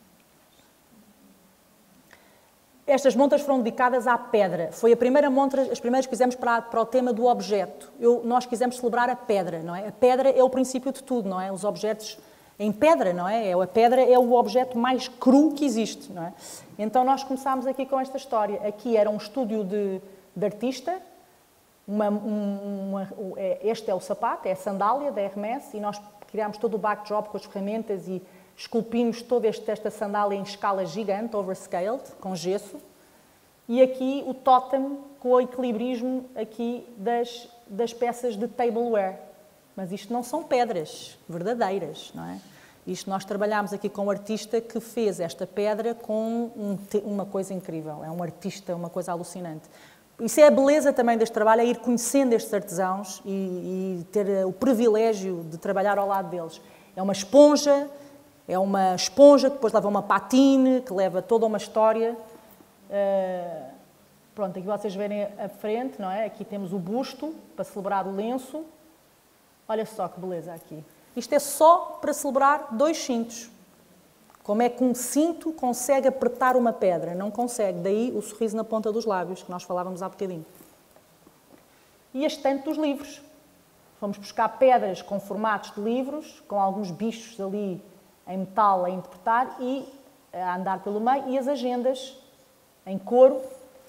Estas montras foram dedicadas à pedra. Foi a primeira montra, as primeiras que fizemos para, para o tema do objeto. Eu, nós quisemos celebrar a pedra, não é? A pedra é o princípio de tudo, não é? Os objetos em pedra, não é? A pedra é o objeto mais cru que existe, não é? Então nós começámos aqui com esta história. Aqui era um estúdio de, de artista. Uma, uma, este é o sapato, é a sandália da Hermès, e nós criámos todo o backdrop com as ferramentas e esculpimos toda esta sandália em escala gigante, overscaled, com gesso. E aqui o totem com o equilibrismo aqui das, das peças de tableware. Mas isto não são pedras verdadeiras, não é? Isto nós trabalhámos aqui com um artista que fez esta pedra com um, uma coisa incrível. É um artista, uma coisa alucinante. Isso é a beleza também deste trabalho, é ir conhecendo estes artesãos e, e ter o privilégio de trabalhar ao lado deles. É uma esponja, é uma esponja que depois leva uma patine, que leva toda uma história. Uh, pronto, aqui vocês verem a frente, não é? Aqui temos o busto para celebrar o lenço. Olha só que beleza aqui. Isto é só para celebrar dois cintos. Como é que um cinto consegue apertar uma pedra? Não consegue. Daí o sorriso na ponta dos lábios, que nós falávamos há bocadinho. E a estante dos livros. Fomos buscar pedras com formatos de livros, com alguns bichos ali em metal a interpretar e a andar pelo meio, e as agendas em couro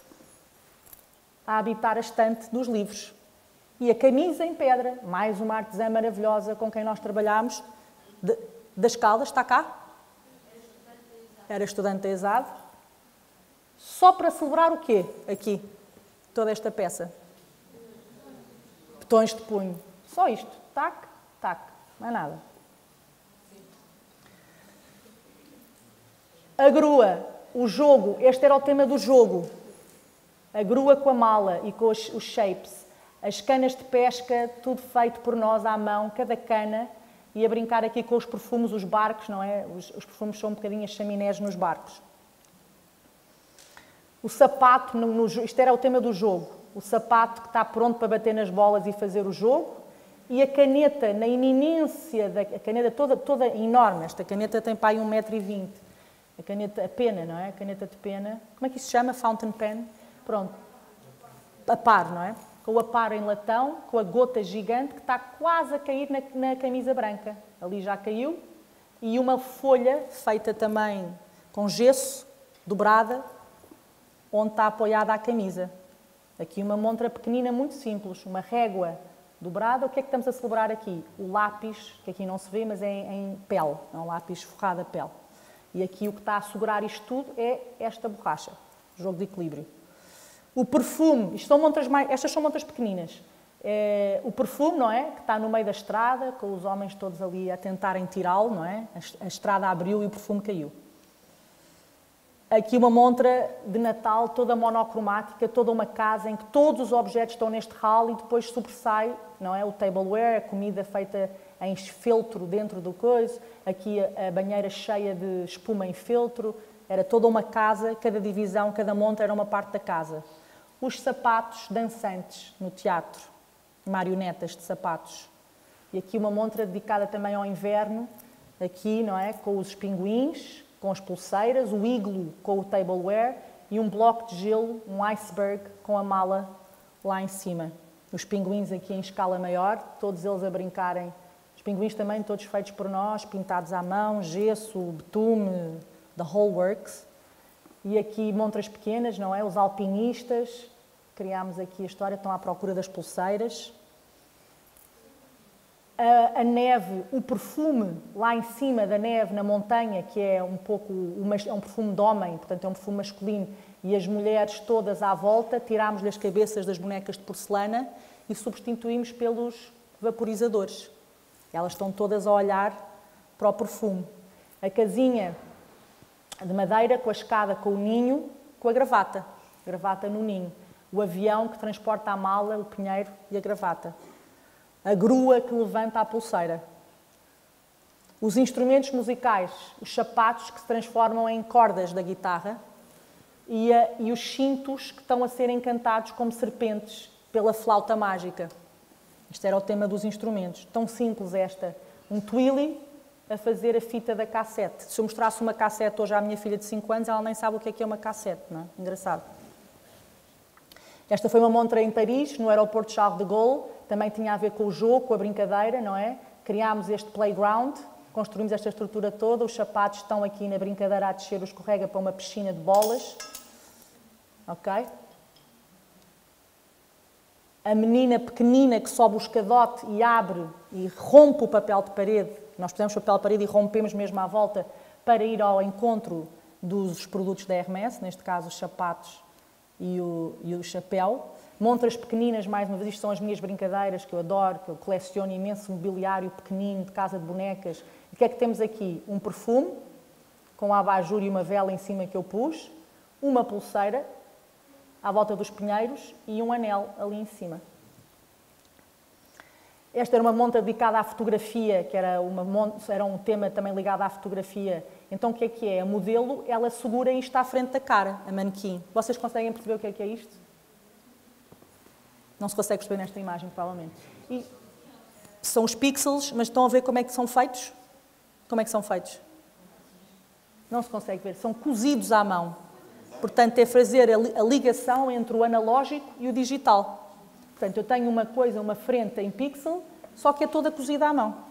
a habitar a estante dos livros. E a camisa em pedra, mais uma artesã maravilhosa com quem nós trabalhámos, de, das Caldas, está cá? Era estudante da E S A D. Só para celebrar o quê? Aqui, toda esta peça. Botões de punho. Só isto. Tac, tac. Mais nada. A grua, o jogo. Este era o tema do jogo. A grua com a mala e com os, os shapes. As canas de pesca, tudo feito por nós à mão, cada cana. E a brincar aqui com os perfumes, os barcos, não é? Os, os perfumes são um bocadinho as chaminés nos barcos. O sapato, no, no, isto era o tema do jogo. O sapato que está pronto para bater nas bolas e fazer o jogo. E a caneta, na iminência, da, a caneta toda, toda enorme. Esta caneta tem para aí um metro e vinte. A caneta, a pena, não é? A caneta de pena. Como é que isso se chama? Fountain pen. Pronto. A par, não é? Com o aparo em latão, com a gota gigante que está quase a cair na, na camisa branca. Ali já caiu. E uma folha feita também com gesso, dobrada, onde está apoiada a camisa. Aqui uma montra pequenina, muito simples, uma régua dobrada. O que é que estamos a celebrar aqui? O lápis, que aqui não se vê, mas é em, em pele. É um lápis forrado a pele. E aqui o que está a segurar isto tudo é esta borracha. Jogo de equilíbrio. O perfume, isto são montras mais, estas são montras pequeninas. É, o perfume, não é? Que está no meio da estrada, com os homens todos ali a tentarem tirá-lo, não é? A, a estrada abriu e o perfume caiu. Aqui uma montra de Natal, toda monocromática, toda uma casa em que todos os objetos estão neste hall e depois sobressai, não é? O tableware, a comida feita em feltro dentro do coisa. Aqui a, a banheira cheia de espuma em feltro. Era toda uma casa, cada divisão, cada montra era uma parte da casa. Os sapatos dançantes no teatro, marionetas de sapatos. E aqui uma montra dedicada também ao inverno, aqui, não é? Com os pinguins, com as pulseiras, o iglo com o tableware e um bloco de gelo, um iceberg com a mala lá em cima. Os pinguins aqui em escala maior, todos eles a brincarem. Os pinguins também todos feitos por nós, pintados à mão, gesso, betume, the whole works. E aqui montras pequenas, não é? Os alpinistas. Criámos aqui a história, estão à procura das pulseiras. A, a neve, o perfume lá em cima da neve, na montanha, que é um pouco, uma, é um perfume de homem, portanto é um perfume masculino, e as mulheres todas à volta, tirámos-lhe as cabeças das bonecas de porcelana e substituímos pelos vaporizadores. Elas estão todas a olhar para o perfume. A casinha de madeira, com a escada, com o ninho, com a gravata. Gravata no ninho. O avião que transporta a mala, o pinheiro e a gravata. A grua que levanta a pulseira. Os instrumentos musicais, os sapatos que se transformam em cordas da guitarra e, a, e os cintos que estão a ser encantados como serpentes pela flauta mágica. Isto era o tema dos instrumentos. Tão simples esta. Um twilly a fazer a fita da cassete. Se eu mostrasse uma cassete hoje à minha filha de cinco anos, ela nem sabe o que é que é uma cassete, não é? Engraçado. Esta foi uma montra em Paris, no aeroporto de Charles de Gaulle, também tinha a ver com o jogo, com a brincadeira, não é? Criámos este playground, construímos esta estrutura toda, os sapatos estão aqui na brincadeira a descer o escorrega para uma piscina de bolas. Ok? A menina pequenina que sobe o escadote e abre e rompe o papel de parede. Nós pusemos papel de parede e rompemos mesmo à volta para ir ao encontro dos produtos da Hermès, neste caso os sapatos e o, e o chapéu. Montras pequeninas, mais uma vez, isto são as minhas brincadeiras que eu adoro, que eu coleciono imenso mobiliário pequenino de casa de bonecas. O que é que temos aqui? Um perfume, com um abajur e uma vela em cima que eu pus, uma pulseira à volta dos pinheiros e um anel ali em cima. Esta era uma montra dedicada à fotografia, que era, uma, era um tema também ligado à fotografia. Então o que é que é? A modelo, ela segura isto à frente da cara, a manequim. Vocês conseguem perceber o que é que é isto? Não se consegue perceber nesta imagem, provavelmente. E são os pixels, mas estão a ver como é que são feitos? Como é que são feitos? Não se consegue ver. São cozidos à mão. Portanto, é fazer a ligação entre o analógico e o digital. Portanto, eu tenho uma coisa, uma frente em pixel, só que é toda cozida à mão.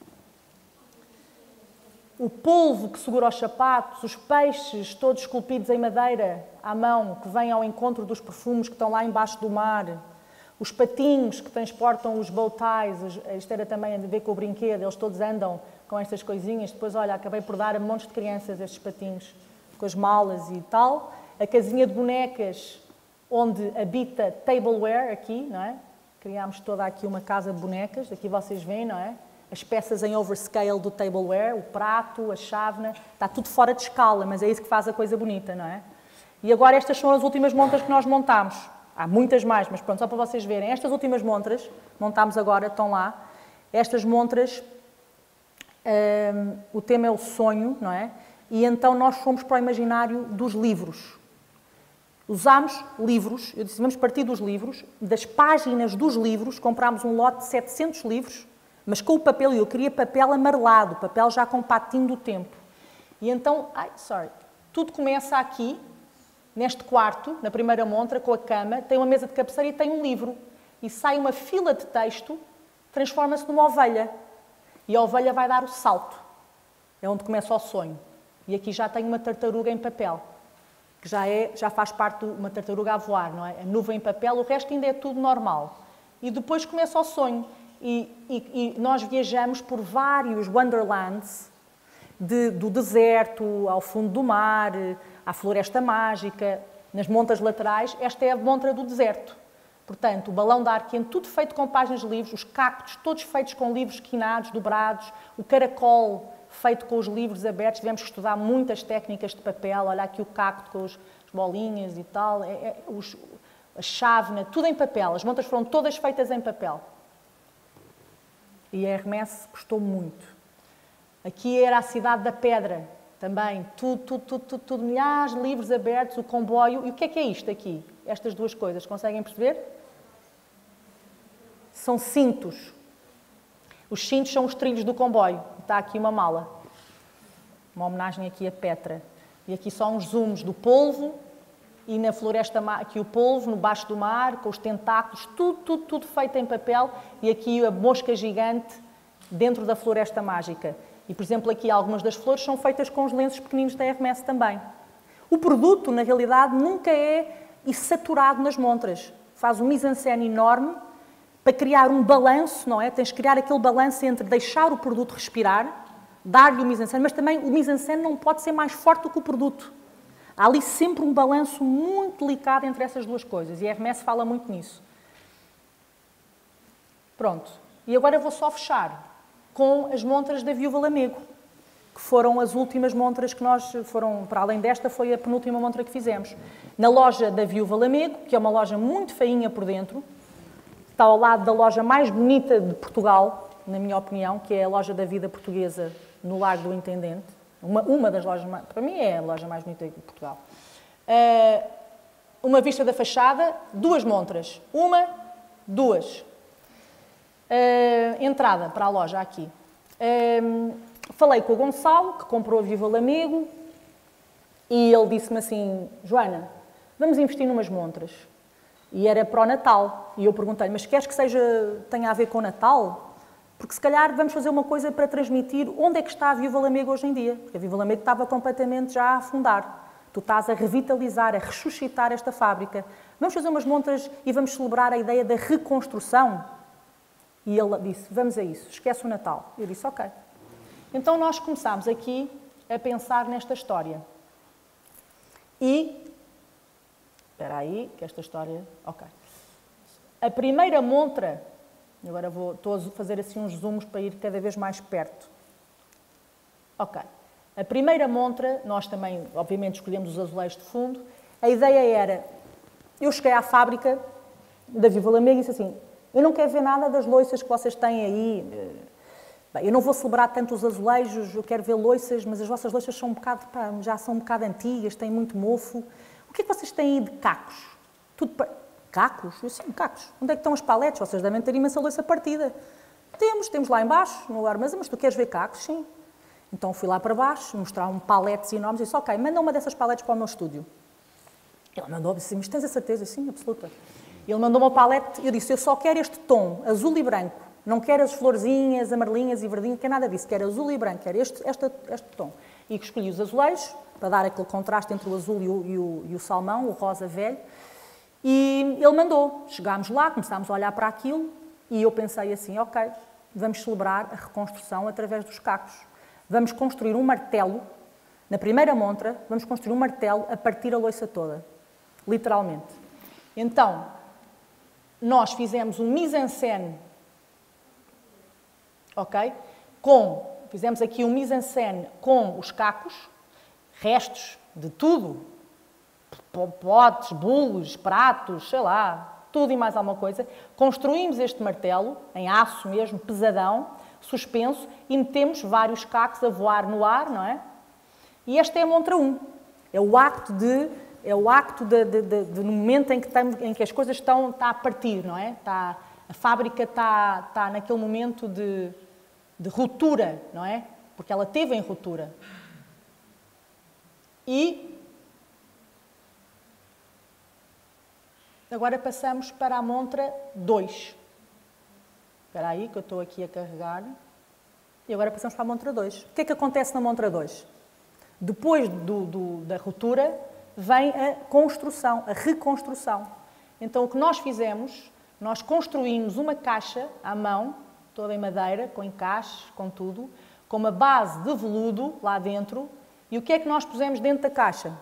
O polvo que segura os sapatos, os peixes todos esculpidos em madeira à mão, que vêm ao encontro dos perfumes que estão lá embaixo do mar, os patinhos que transportam os bow ties, isto era também a ver com o brinquedo, eles todos andam com estas coisinhas. Depois, olha, acabei por dar a montes de crianças estes patinhos, com as malas e tal. A casinha de bonecas, onde habita tableware, aqui, não é? Criámos toda aqui uma casa de bonecas, aqui vocês veem, não é? As peças em overscale do tableware, o prato, a chávena, está tudo fora de escala, mas é isso que faz a coisa bonita, não é? E agora estas são as últimas montras que nós montámos. Há muitas mais, mas pronto, só para vocês verem. Estas últimas montras, montámos agora, estão lá. Estas montras, um, o tema é o sonho, não é? E então nós fomos para o imaginário dos livros. Usámos livros, eu disse, vamos partir dos livros, das páginas dos livros, comprámos um lote de setecentos livros, mas com o papel, e eu queria papel amarelado, papel já com patinho do tempo. E então, ai, sorry, tudo começa aqui, neste quarto, na primeira montra, com a cama, tem uma mesa de cabeceira e tem um livro. E sai uma fila de texto, transforma-se numa ovelha. E a ovelha vai dar o salto. É onde começa o sonho. E aqui já tem uma tartaruga em papel, que já, é, já faz parte de uma tartaruga a voar, não é? A nuvem em papel, o resto ainda é tudo normal. E depois começa o sonho. E, e, e nós viajamos por vários wonderlands, de, do deserto ao fundo do mar, à floresta mágica, nas montas laterais. Esta é a montra do deserto. Portanto, o balão de ar quente, tudo feito com páginas de livros, os cactos, todos feitos com livros quinados, dobrados, o caracol feito com os livros abertos. Tivemos que estudar muitas técnicas de papel. Olha aqui o cacto com os, as bolinhas e tal, é, é, os, a chávena, tudo em papel. As montras foram todas feitas em papel. E a Hermès gostou muito. Aqui era a cidade da pedra, também. Tudo, tudo, tudo, tudo, tudo, milhares de livros abertos, o comboio. E o que é que é isto aqui? Estas duas coisas, conseguem perceber? São cintos. Os cintos são os trilhos do comboio. Está aqui uma mala. Uma homenagem aqui a Petra. E aqui só uns zooms do polvo. E na floresta, aqui o polvo, no baixo do mar, com os tentáculos, tudo, tudo, tudo feito em papel. E aqui a mosca gigante dentro da floresta mágica. E, por exemplo, aqui algumas das flores são feitas com os lenços pequeninos da Hermès também. O produto, na realidade, nunca é saturado nas montras. Faz um mise-en-scène enorme para criar um balanço, não é? Tens que criar aquele balanço entre deixar o produto respirar, dar-lhe o mise-en-scène, mas também o mise-en-scène não pode ser mais forte do que o produto. Há ali sempre um balanço muito delicado entre essas duas coisas, e a Hermès fala muito nisso. Pronto. E agora eu vou só fechar com as montras da Viúva Lamego, que foram as últimas montras que nós foram, para além desta, foi a penúltima montra que fizemos. Na loja da Viúva Lamego, que é uma loja muito feinha por dentro, está ao lado da loja mais bonita de Portugal, na minha opinião, que é a loja da vida portuguesa no Largo do Intendente. Uma, uma das lojas, mais, para mim é a loja mais bonita de Portugal. Uh, uma vista da fachada, duas montras. Uma, duas. Uh, entrada para a loja aqui. Uh, falei com o Gonçalo, que comprou a Viúva Lamego, e ele disse-me assim, Joana, vamos investir numas montras. E era para o Natal. E eu perguntei-lhe, mas queres que seja, tenha a ver com o Natal? Porque se calhar vamos fazer uma coisa para transmitir onde é que está a Viúva Lamego hoje em dia. Porque a Viúva Lamego estava completamente já a afundar. Tu estás a revitalizar, a ressuscitar esta fábrica. Vamos fazer umas montras e vamos celebrar a ideia da reconstrução. E ele disse, vamos a isso, esquece o Natal. Eu disse, ok. Então nós começámos aqui a pensar nesta história. E, espera aí, que esta história... Ok. A primeira montra... Agora vou, estou a fazer assim uns zooms para ir cada vez mais perto. Ok. A primeira montra, nós também, obviamente, escolhemos os azulejos de fundo. A ideia era... Eu cheguei à fábrica da Viva Lamego e disse assim, eu não quero ver nada das loiças que vocês têm aí. Bem, eu não vou celebrar tanto os azulejos, eu quero ver loiças, mas as vossas loiças são um bocado, pá, já são um bocado antigas, têm muito mofo. O que é que vocês têm aí de cacos? Tudo para... Cacos? Eu sim, cacos. Onde é que estão os paletes? Vocês devem ter imensa loiça partida. Temos, temos lá embaixo, no armazém, mas tu queres ver cacos? Sim. Então fui lá para baixo, mostrar um paletes enormes e disse, ok, manda uma dessas paletes para o meu estúdio. Ele mandou, disse, mas tens a certeza? Sim, absoluta. Ele mandou uma palete e eu disse, eu só quero este tom, azul e branco. Não quero as florzinhas, amarelinhas e verdinhas, não quero nada disso. Quero azul e branco, quero este, este, este tom. E escolhi os azulejos, para dar aquele contraste entre o azul e o, e o, e o salmão, o rosa velho. E ele mandou. Chegámos lá, começámos a olhar para aquilo e eu pensei assim, ok, vamos celebrar a reconstrução através dos cacos. Vamos construir um martelo, na primeira montra, vamos construir um martelo a partir a loiça toda. Literalmente. Então, nós fizemos um mise-en-scène, ok? Com, fizemos aqui um mise-en-scène com os cacos, restos de tudo, potes, bolos, pratos, sei lá, tudo e mais alguma coisa. Construímos este martelo, em aço mesmo, pesadão, suspenso, e metemos vários cacos a voar no ar, não é? E esta é a montra um. É o acto de... É o acto de, de, de, de, no momento em que, tem, em que as coisas estão está a partir, não é? Está, a fábrica está, está naquele momento de, de ruptura, não é? Porque ela teve em ruptura. E agora passamos para a montra dois. Espera aí, que eu estou aqui a carregar. E agora passamos para a montra dois. O que é que acontece na montra dois? Depois do, do, da ruptura, vem a construção, a reconstrução. Então, o que nós fizemos, nós construímos uma caixa à mão, toda em madeira, com encaixes, com tudo, com uma base de veludo lá dentro. E o que é que nós pusemos dentro da caixa?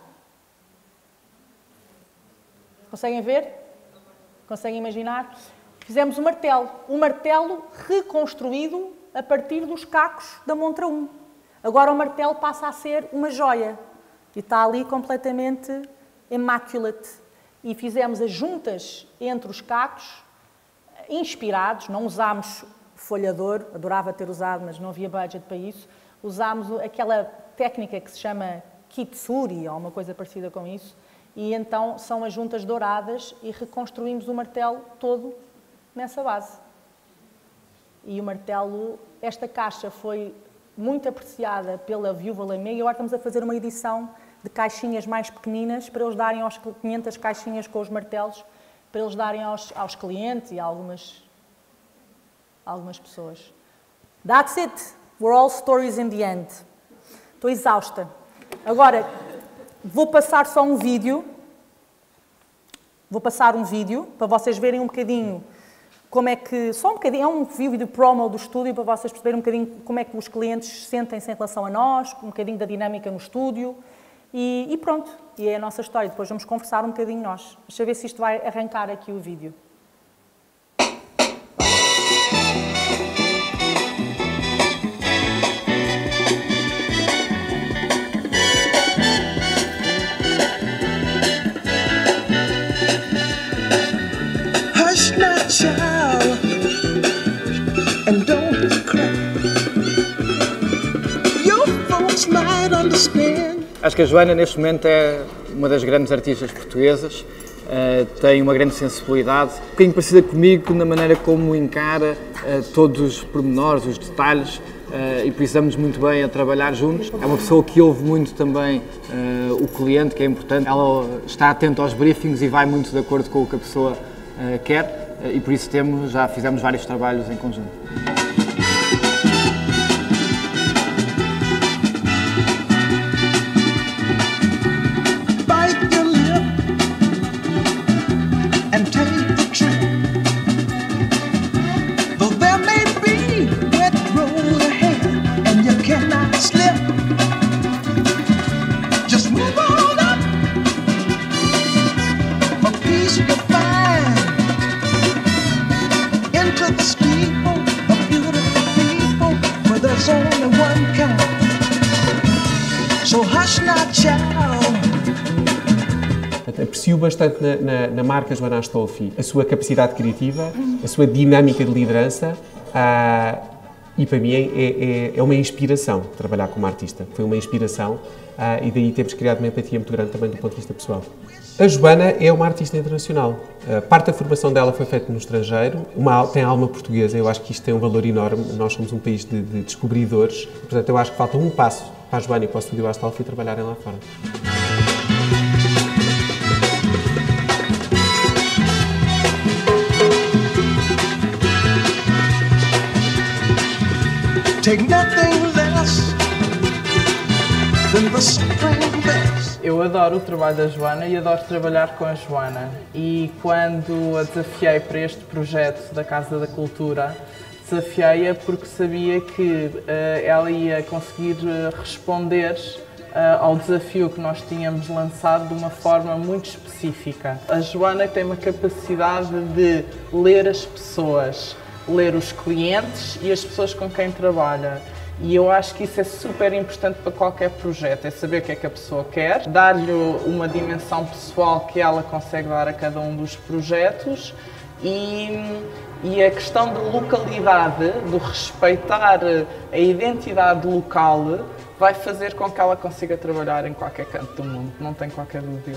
Conseguem ver? Conseguem imaginar? Fizemos um martelo. Um martelo reconstruído a partir dos cacos da montra um. Agora o martelo passa a ser uma joia. E está ali completamente immaculate. E fizemos as juntas entre os cacos, inspirados, não usámos folhador, adorava ter usado, mas não havia budget para isso. Usámos aquela técnica que se chama kitsuri, ou uma coisa parecida com isso, e então são as juntas douradas e reconstruímos o martelo todo nessa base. E o martelo, esta caixa foi muito apreciada pela Viúva Lamego e agora estamos a fazer uma edição de caixinhas mais pequeninas para eles darem aos quinhentas caixinhas com os martelos, para eles darem aos, aos clientes e a algumas, algumas pessoas. That's it. We're all stories in the end. Estou exausta. Agora, vou passar só um vídeo. Vou passar um vídeo para vocês verem um bocadinho como é que... Só um bocadinho, é um vídeo de promo do estúdio para vocês perceberem um bocadinho como é que os clientes sentem-se em relação a nós, um bocadinho da dinâmica no estúdio. E, e pronto, e é a nossa história. Depois vamos conversar um bocadinho nós. Deixa eu ver se isto vai arrancar aqui o vídeo. Hush now, child, and don't cry. Your folks might understand. Acho que a Joana, neste momento, é uma das grandes artistas portuguesas, uh, tem uma grande sensibilidade, um bocadinho parecida comigo na maneira como encara uh, todos os pormenores, os detalhes, uh, e por isso estamos muito bem a trabalhar juntos. É uma pessoa que ouve muito também uh, o cliente, que é importante. Ela está atenta aos briefings e vai muito de acordo com o que a pessoa uh, quer, uh, e por isso temos, já fizemos vários trabalhos em conjunto. not child. Aprecio bastante na, na, na marca Joana Astolfi a sua capacidade criativa, a sua dinâmica de liderança uh, e para mim é, é, é uma inspiração trabalhar como artista. Foi uma inspiração uh, e daí temos criado uma empatia muito grande também do ponto de vista pessoal. A Joana é uma artista internacional. Uh, parte da formação dela foi feita no estrangeiro, uma, tem alma portuguesa, eu acho que isto tem um valor enorme. Nós somos um país de, de descobridores, portanto eu acho que falta um passo para a Joana e para o Estúdio Astolfi trabalharem lá fora. Take nothing less than the supreme best. Eu adoro o trabalho da Joana e adoro trabalhar com a Joana. E quando a desafiei para este projeto da Casa da Cultura, desafiei-a porque sabia que uh, ela ia conseguir uh, responder uh, ao desafio que nós tínhamos lançado de uma forma muito específica. A Joana tem uma capacidade de ler as pessoas, ler os clientes e as pessoas com quem trabalha. E eu acho que isso é super importante para qualquer projeto, é saber o que é que a pessoa quer, dar-lhe uma dimensão pessoal que ela consegue dar a cada um dos projetos e, e a questão de localidade, do respeitar a identidade local, vai fazer com que ela consiga trabalhar em qualquer canto do mundo, não tem qualquer dúvida.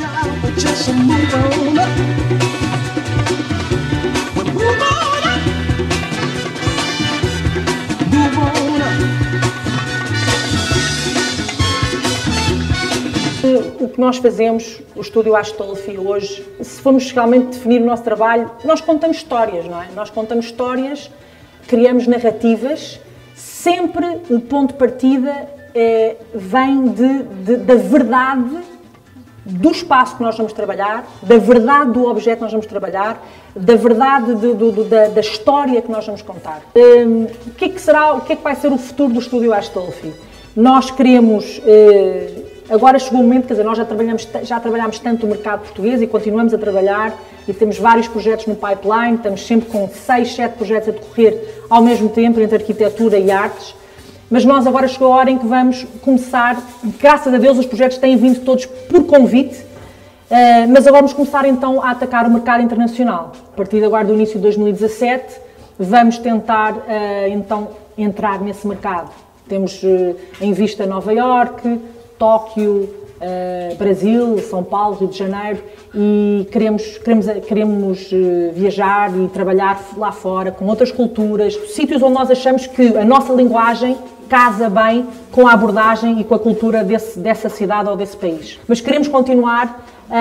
O que nós fazemos, o Estúdio Astolfi hoje, se formos realmente definir o nosso trabalho, nós contamos histórias, não é? Nós contamos histórias, criamos narrativas, sempre o ponto de partida é, vem de, de, da verdade do espaço que nós vamos trabalhar, da verdade do objeto que nós vamos trabalhar, da verdade de, do, do, da, da história que nós vamos contar. Um, o que é que será, o que é que vai ser o futuro do Estúdio Astolfi? Nós queremos... Uh, Agora chegou o momento, quer dizer, nós já trabalhamos, já trabalhamos tanto o mercado português e continuamos a trabalhar e temos vários projetos no pipeline, estamos sempre com seis, sete projetos a decorrer ao mesmo tempo entre arquitetura e artes, mas nós agora chegou a hora em que vamos começar, graças a Deus os projetos têm vindo todos por convite, mas agora vamos começar então a atacar o mercado internacional. A partir de agora do início de dois mil e dezassete vamos tentar então entrar nesse mercado. Temos em vista Nova Iorque, Tóquio, uh, Brasil, São Paulo, Rio de Janeiro e queremos, queremos, queremos uh, viajar e trabalhar lá fora com outras culturas, sítios onde nós achamos que a nossa linguagem casa bem com a abordagem e com a cultura desse, dessa cidade ou desse país. Mas queremos continuar a,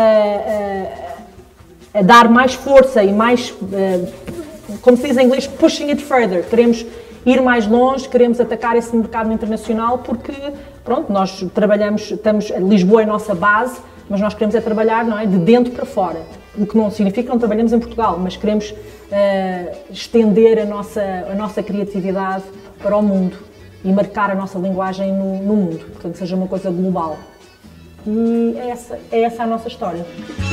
a, a, a dar mais força e mais, uh, como se diz em inglês, pushing it further. Queremos ir mais longe, queremos atacar esse mercado internacional porque, pronto, nós trabalhamos, estamos, Lisboa é a nossa base, mas nós queremos é trabalhar, não é, de dentro para fora. O que não significa que não trabalhamos em Portugal, mas queremos uh, estender a nossa, a nossa criatividade para o mundo e marcar a nossa linguagem no, no mundo, portanto, seja uma coisa global. E é essa, é essa a nossa história.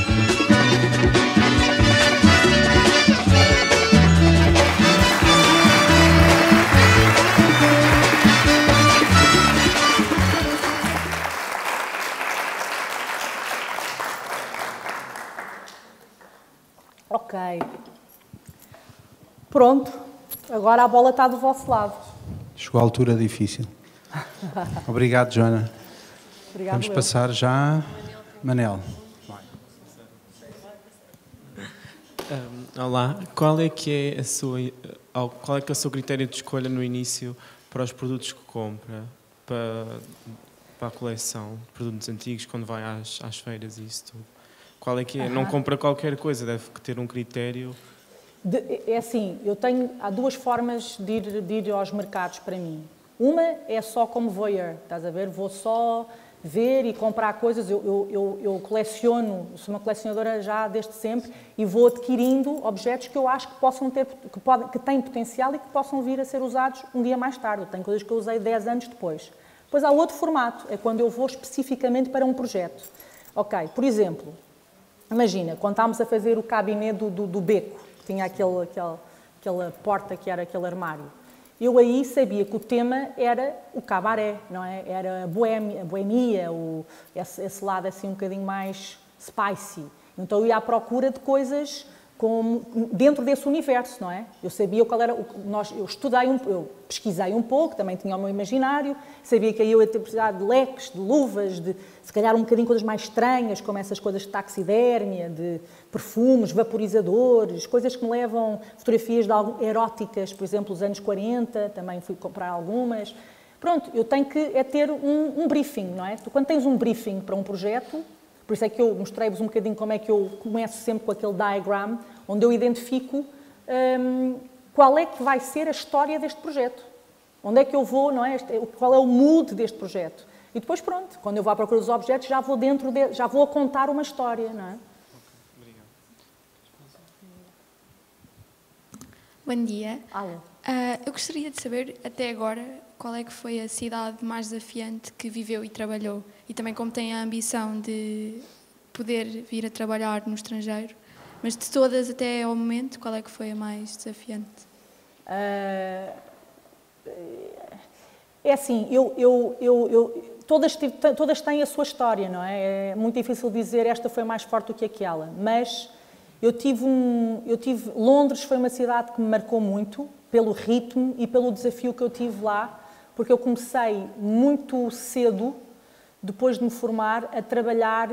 Ok. Pronto. Agora a bola está do vosso lado. Chegou a altura difícil. Obrigado, Joana. Obrigado, Vamos eu. passar já... Manel. Um, olá. Qual é que é a sua, qual é que é o seu critério de escolha no início para os produtos que compra, para, para a coleção, produtos antigos, quando vai às, às feiras e isso tudo? Qual é que é? Uhum. Não compra qualquer coisa, deve ter um critério. De, é assim, eu tenho, há duas formas de ir, de ir aos mercados para mim. Uma é só como voyeur, estás a ver? Vou só ver e comprar coisas. Eu, eu, eu, eu coleciono, sou uma colecionadora já desde sempre e vou adquirindo objetos que eu acho que possam ter, que, podem, que têm potencial e que possam vir a ser usados um dia mais tarde. Eu tenho coisas que eu usei dez anos depois. Depois há outro formato, é quando eu vou especificamente para um projeto. Ok, por exemplo, imagina, quando estávamos a fazer o cabinet do, do, do beco, que tinha aquele, aquele, aquela porta que era aquele armário. eu aí sabia que o tema era o cabaré, não é? Era a boémia, a boemia, o, esse, esse lado assim um bocadinho mais spicy. Então eu ia à procura de coisas como, dentro desse universo, não é? Eu sabia qual era, nós, eu estudei, um, eu pesquisei um pouco, também tinha o meu imaginário, sabia que aí eu ia ter precisado de leques, de luvas, de se calhar um bocadinho coisas mais estranhas, como essas coisas de taxidérmia, de perfumes, vaporizadores, coisas que me levam, fotografias de algum, eróticas, por exemplo, dos anos quarenta, também fui comprar algumas. Pronto, eu tenho que é ter um, um briefing, não é? Tu, quando tens um briefing para um projeto, por isso é que eu mostrei-vos um bocadinho como é que eu começo sempre com aquele diagram, onde eu identifico um, qual é que vai ser a história deste projeto. Onde é que eu vou, não é? Qual é o mood deste projeto. E depois, pronto, quando eu vou à procura dos objetos, já vou dentro de, já vou a contar uma história, não é? Bom dia. Alô. Uh, eu gostaria de saber, até agora, qual é que foi a cidade mais desafiante que viveu e trabalhou? E também como tem a ambição de poder vir a trabalhar no estrangeiro. Mas de todas até ao momento, qual é que foi a mais desafiante? Uh, é assim, eu, eu, eu, eu, todas, todas têm a sua história, não é? É muito difícil dizer esta foi mais forte do que aquela, mas eu tive um, eu tive, Londres foi uma cidade que me marcou muito, pelo ritmo e pelo desafio que eu tive lá, porque eu comecei muito cedo, depois de me formar, a trabalhar,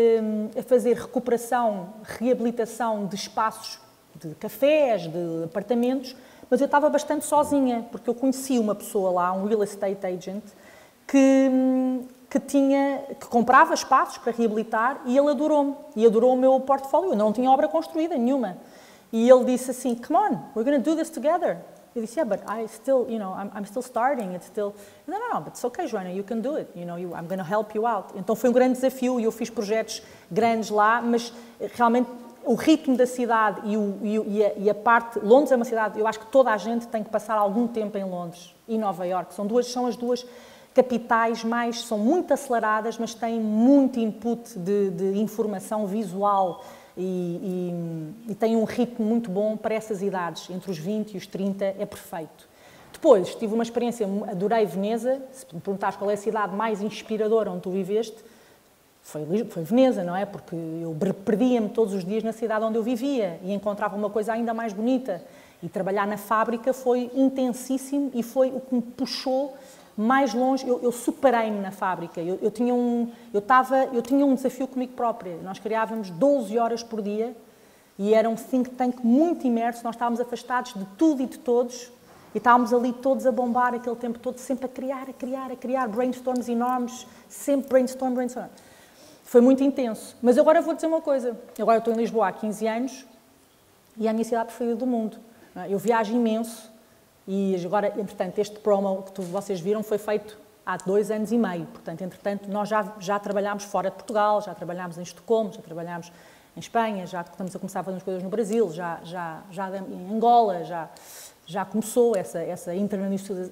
a fazer recuperação, reabilitação de espaços, de cafés, de apartamentos, mas eu estava bastante sozinha, porque eu conheci uma pessoa lá, um real estate agent, que, que, tinha, que comprava espaços para reabilitar e ele adorou-me, e adorou o meu portfólio. Eu não tinha obra construída nenhuma. E ele disse assim, come on, we're going to do this together. Eu disse, yeah, but I still, you know, I'm, I'm still starting, it's still... Não, não, não, but it's okay, Joana, you can do it, you know, you, I'm going to help you out. Então foi um grande desafio e eu fiz projetos grandes lá, mas realmente o ritmo da cidade e, o, e, e, a, e a parte... Londres é uma cidade, eu acho que toda a gente tem que passar algum tempo em Londres e Nova Iorque. São, duas, são as duas capitais mais... São muito aceleradas, mas têm muito input de, de informação visual e, e, e têm um ritmo muito bom para essas idades. Entre os vinte e os trinta é perfeito. Depois, tive uma experiência... Adorei Veneza. Se me perguntares qual é a cidade mais inspiradora onde tu viveste, Foi, foi Veneza, não é? Porque eu perdia-me todos os dias na cidade onde eu vivia e encontrava uma coisa ainda mais bonita. E trabalhar na fábrica foi intensíssimo e foi o que me puxou mais longe. Eu, eu superei-me na fábrica. Eu, eu, tinha um, eu, tava, eu tinha um desafio comigo própria. Nós criávamos doze horas por dia e era um think tank muito imerso. Nós estávamos afastados de tudo e de todos e estávamos ali todos a bombar aquele tempo todo, sempre a criar, a criar, a criar, brainstorms enormes, sempre brainstorm, brainstorm. Foi muito intenso. Mas agora vou dizer uma coisa. Agora eu estou em Lisboa há quinze anos e é a minha cidade preferida do mundo. Eu viajo imenso e agora, entretanto, este promo que tu, vocês viram foi feito há dois anos e meio. Portanto, entretanto, nós já, já trabalhámos fora de Portugal, já trabalhámos em Estocolmo, já trabalhámos em Espanha, já estamos a começar a fazer umas coisas no Brasil, já, já, já em Angola, já, já começou essa, essa internalização.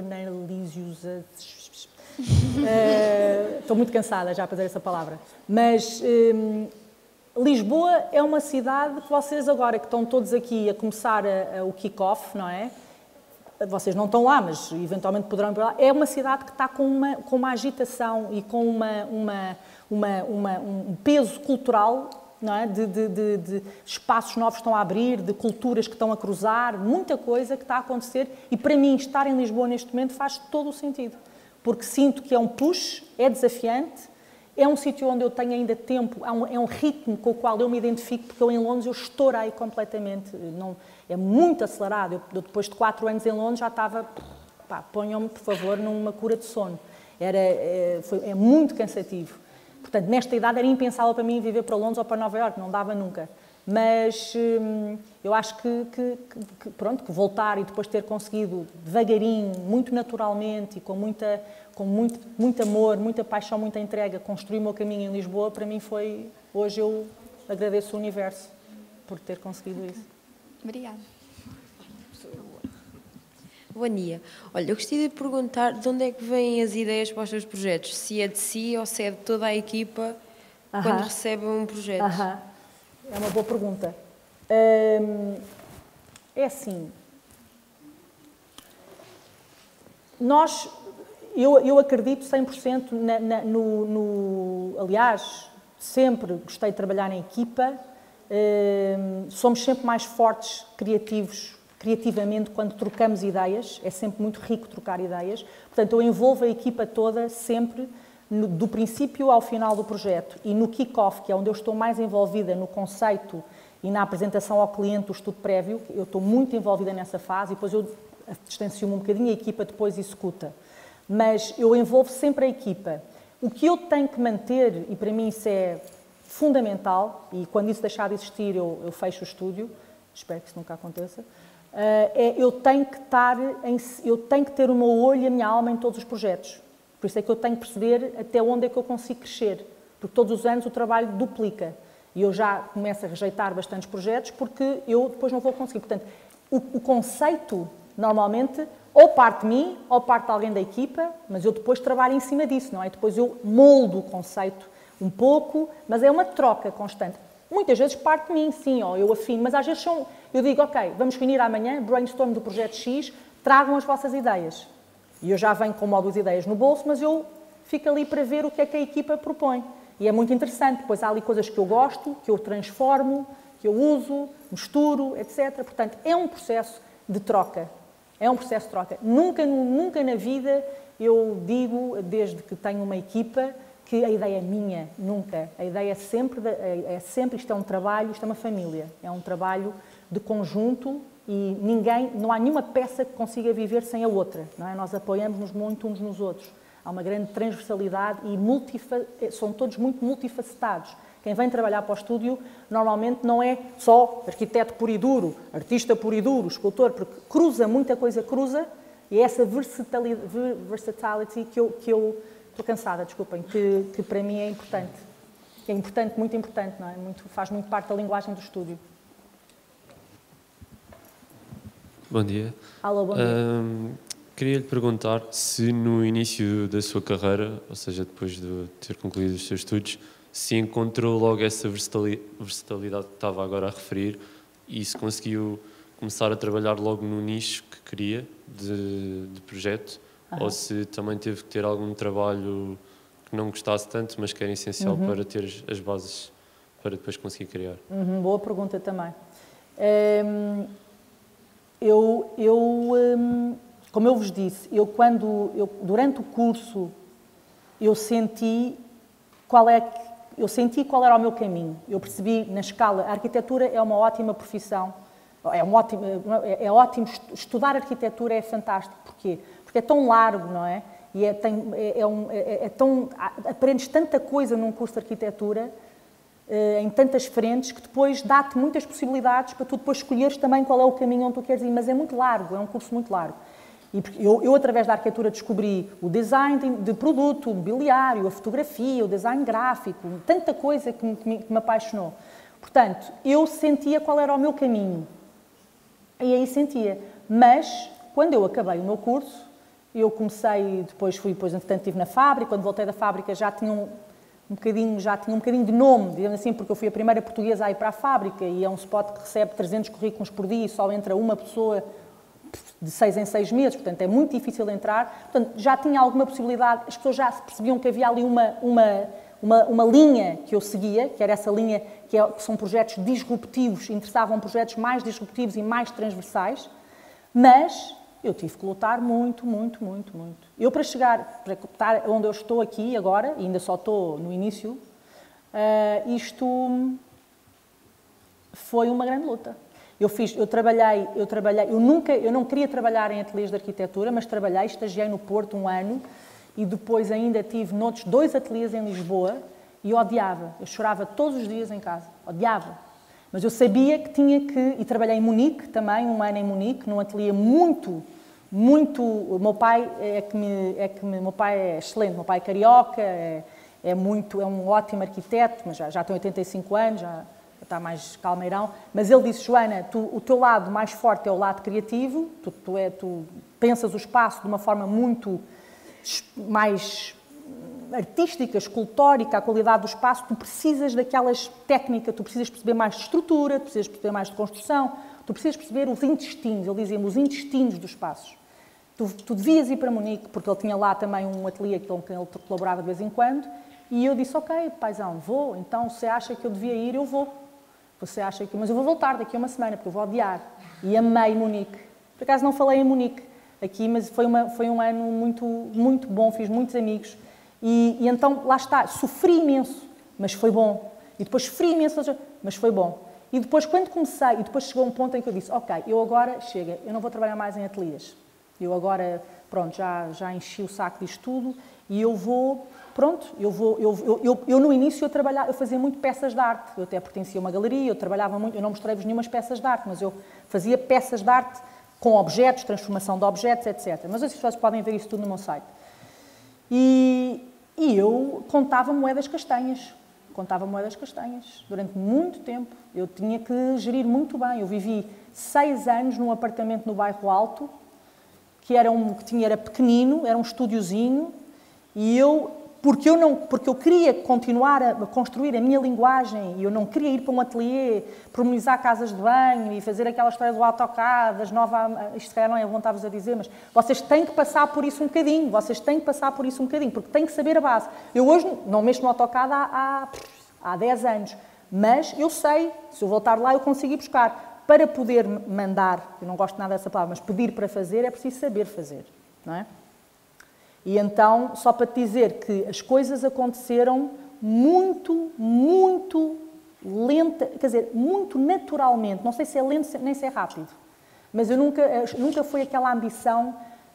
Uh, estou muito cansada já para dizer essa palavra, mas um, Lisboa é uma cidade que vocês agora que estão todos aqui a começar a, a, o kick-off, não é? Vocês não estão lá, mas eventualmente poderão ir para lá. É uma cidade que está com uma, com uma agitação e com uma, uma, uma, uma, um peso cultural, não é? De, de, de, de espaços novos que estão a abrir, de culturas que estão a cruzar, muita coisa que está a acontecer e para mim estar em Lisboa neste momento faz todo o sentido. Porque sinto que é um push, é desafiante, é um sítio onde eu tenho ainda tempo, é um, é um ritmo com o qual eu me identifico, porque eu em Londres eu estourei completamente, não, é muito acelerado. Eu, eu depois de quatro anos em Londres já estava, pá, ponham-me por favor numa cura de sono, era, é, foi, é muito cansativo. Portanto, nesta idade era impensável para mim viver para Londres ou para Nova Iorque, não dava nunca. Mas hum, eu acho que, que, que, pronto, que voltar e depois ter conseguido devagarinho, muito naturalmente e com, muita, com muito, muito amor, muita paixão, muita entrega, construir o meu caminho em Lisboa, para mim foi... Hoje eu agradeço o universo por ter conseguido isso. Obrigada. Bom dia. Olha, eu gostaria de perguntar de onde é que vêm as ideias para os seus projetos? Se é de si ou se é de toda a equipa uh-huh. quando recebe um projeto? Uh-huh. É uma boa pergunta. Hum, é assim, nós, eu, eu acredito cem por cento na, na, no, no... Aliás, sempre gostei de trabalhar em equipa. Uh, somos sempre mais fortes, criativos, criativamente, quando trocamos ideias. É sempre muito rico trocar ideias. Portanto, eu envolvo a equipa toda sempre, no, do princípio ao final do projeto. E no kick-off, que é onde eu estou mais envolvida no conceito e na apresentação ao cliente do estudo prévio, eu estou muito envolvida nessa fase e depois eu distancio-me um bocadinho e a equipa depois executa. Mas eu envolvo sempre a equipa. O que eu tenho que manter, e para mim isso é fundamental, e quando isso deixar de existir eu, eu fecho o estúdio, espero que isso nunca aconteça, é eu tenho que estar, em, eu tenho que ter o meu olho e a minha alma em todos os projetos. Por isso é que eu tenho que perceber até onde é que eu consigo crescer, porque todos os anos o trabalho duplica. E eu já começo a rejeitar bastantes projetos porque eu depois não vou conseguir. Portanto, o, o conceito, normalmente, ou parte de mim, ou parte de alguém da equipa, mas eu depois trabalho em cima disso, não é? Depois eu moldo o conceito um pouco, mas é uma troca constante. Muitas vezes parte de mim, sim, ou eu afino, mas às vezes são, eu digo, ok, vamos reunir amanhã, brainstorm do projeto X, tragam as vossas ideias. E eu já venho com uma ou duas ideias no bolso, mas eu fico ali para ver o que é que a equipa propõe. E é muito interessante, pois há ali coisas que eu gosto, que eu transformo, que eu uso, misturo, etcétera. Portanto, é um processo de troca. É um processo de troca. Nunca, nunca na vida eu digo, desde que tenho uma equipa, que a ideia é minha. Nunca. A ideia é sempre, é sempre, isto é um trabalho, isto é uma família. É um trabalho de conjunto e ninguém, não há nenhuma peça que consiga viver sem a outra. Não é? Nós apoiamos-nos muito uns nos outros. Há uma grande transversalidade e multifa... são todos muito multifacetados. Quem vem trabalhar para o estúdio, normalmente não é só arquiteto puro e duro, artista puro e duro, escultor, porque cruza, muita coisa cruza, e é essa versatilidade, versatility que eu, que eu estou cansada, desculpem, que, que para mim é importante. É importante, muito importante, não é? Muito, faz muito parte da linguagem do estúdio. Bom dia. Alô, bom dia. Um... Queria lhe perguntar se no início da sua carreira, ou seja, depois de ter concluído os seus estudos, se encontrou logo essa versatilidade que estava agora a referir e se conseguiu começar a trabalhar logo no nicho que queria de, de projeto, uhum. ou se também teve que ter algum trabalho que não gostasse tanto, mas que era essencial uhum. para ter as bases para depois conseguir criar. Uhum, boa pergunta também. Um, eu... eu um... Como eu vos disse, eu quando eu, durante o curso eu senti qual é eu senti qual era o meu caminho. Eu percebi na escala, a arquitetura é uma ótima profissão, é um ótimo é, é ótimo estudar arquitetura, é fantástico. Porquê? Porque é tão largo, não é? E é, tem, é, é, um, é, é tão aprendes tanta coisa num curso de arquitetura em tantas frentes que depois dá-te muitas possibilidades para tu depois escolheres também qual é o caminho onde tu queres ir, mas é muito largo, é um curso muito largo. E eu, eu, através da arquitetura, descobri o design de, de produto, o mobiliário, a fotografia, o design gráfico, tanta coisa que me, que, me, que me apaixonou. Portanto, eu sentia qual era o meu caminho. E aí sentia. Mas, quando eu acabei o meu curso, eu comecei, depois fui, depois, entretanto, estive na fábrica. Quando voltei da fábrica já tinha um, um bocadinho, já tinha um bocadinho de nome, digamos assim, porque eu fui a primeira portuguesa a ir para a fábrica e é um spot que recebe trezentos currículos por dia e só entra uma pessoa de seis em seis meses, portanto é muito difícil entrar, portanto já tinha alguma possibilidade, as pessoas já percebiam que havia ali uma, uma, uma, uma linha que eu seguia, que era essa linha que, é, que são projetos disruptivos, interessavam projetos mais disruptivos e mais transversais, mas eu tive que lutar muito, muito, muito, muito. Eu para chegar, para estar onde eu estou aqui agora, e ainda só estou no início, uh, isto foi uma grande luta. Eu fiz, eu trabalhei, eu trabalhei, eu nunca, eu não queria trabalhar em ateliês de arquitetura, mas trabalhei, estagiei no Porto um ano e depois ainda tive noutros dois ateliês em Lisboa e eu odiava, eu chorava todos os dias em casa, odiava. Mas eu sabia que tinha que, e trabalhei em Munique também, um ano em Munique, num ateliê muito, muito, o meu pai é que me, é que me, meu pai é excelente, meu pai é carioca, é, é muito, é um ótimo arquiteto, mas já, já tem oitenta e cinco anos, já está mais calmeirão, mas ele disse, Joana, tu, o teu lado mais forte é o lado criativo, tu, tu, é, tu pensas o espaço de uma forma muito mais artística, escultórica, a qualidade do espaço, tu precisas daquelas técnicas, tu precisas perceber mais de estrutura, tu precisas perceber mais de construção, tu precisas perceber os intestinos, ele dizia-me, os intestinos dos espaços. tu, tu devias ir para Munique, porque ele tinha lá também um ateliê com quem ele colaborava de vez em quando, e eu disse, ok, paizão, vou, então se acha que eu devia ir, eu vou. Você acha que... Mas eu vou voltar daqui a uma semana, porque eu vou odiar. E amei Munique. Por acaso não falei em Munique aqui, mas foi, uma, foi um ano muito, muito bom, fiz muitos amigos. E, e então, lá está, sofri imenso, mas foi bom. E depois sofri imenso, mas foi bom. E depois, quando comecei, e depois chegou um ponto em que eu disse, ok, eu agora, chega, eu não vou trabalhar mais em ateliês. Eu agora, pronto, já, já enchi o saco disto tudo e eu vou... Pronto, eu, vou, eu, eu, eu, eu no início eu, trabalhava, eu fazia muito peças de arte, eu até pertencia a uma galeria, eu trabalhava muito, eu não mostrei-vos nenhumas peças de arte, mas eu fazia peças de arte com objetos, transformação de objetos, etcétera. Mas vocês podem ver isso tudo no meu site. E, e eu contava moedas castanhas, contava moedas castanhas, durante muito tempo. Eu tinha que gerir muito bem, eu vivi seis anos num apartamento no bairro Alto, que era, um, que tinha, era pequenino, era um estúdiozinho, e eu... Porque eu, não, porque eu queria continuar a construir a minha linguagem e eu não queria ir para um ateliê, pormenizar casas de banho e fazer aquela história do AutoCAD, das novas... Isto se calhar não é bom estar-vos a dizer, mas vocês têm que passar por isso um bocadinho, vocês têm que passar por isso um bocadinho, porque têm que saber a base. Eu hoje não mexo no AutoCAD há, há, há dez anos, mas eu sei, se eu voltar lá eu consigo ir buscar. Para poder mandar, eu não gosto nada dessa palavra, mas pedir para fazer é preciso saber fazer, não é? E então, só para te dizer que as coisas aconteceram muito, muito lenta, quer dizer, muito naturalmente, não sei se é lento nem se é rápido, mas eu nunca, nunca foi aquela ambição,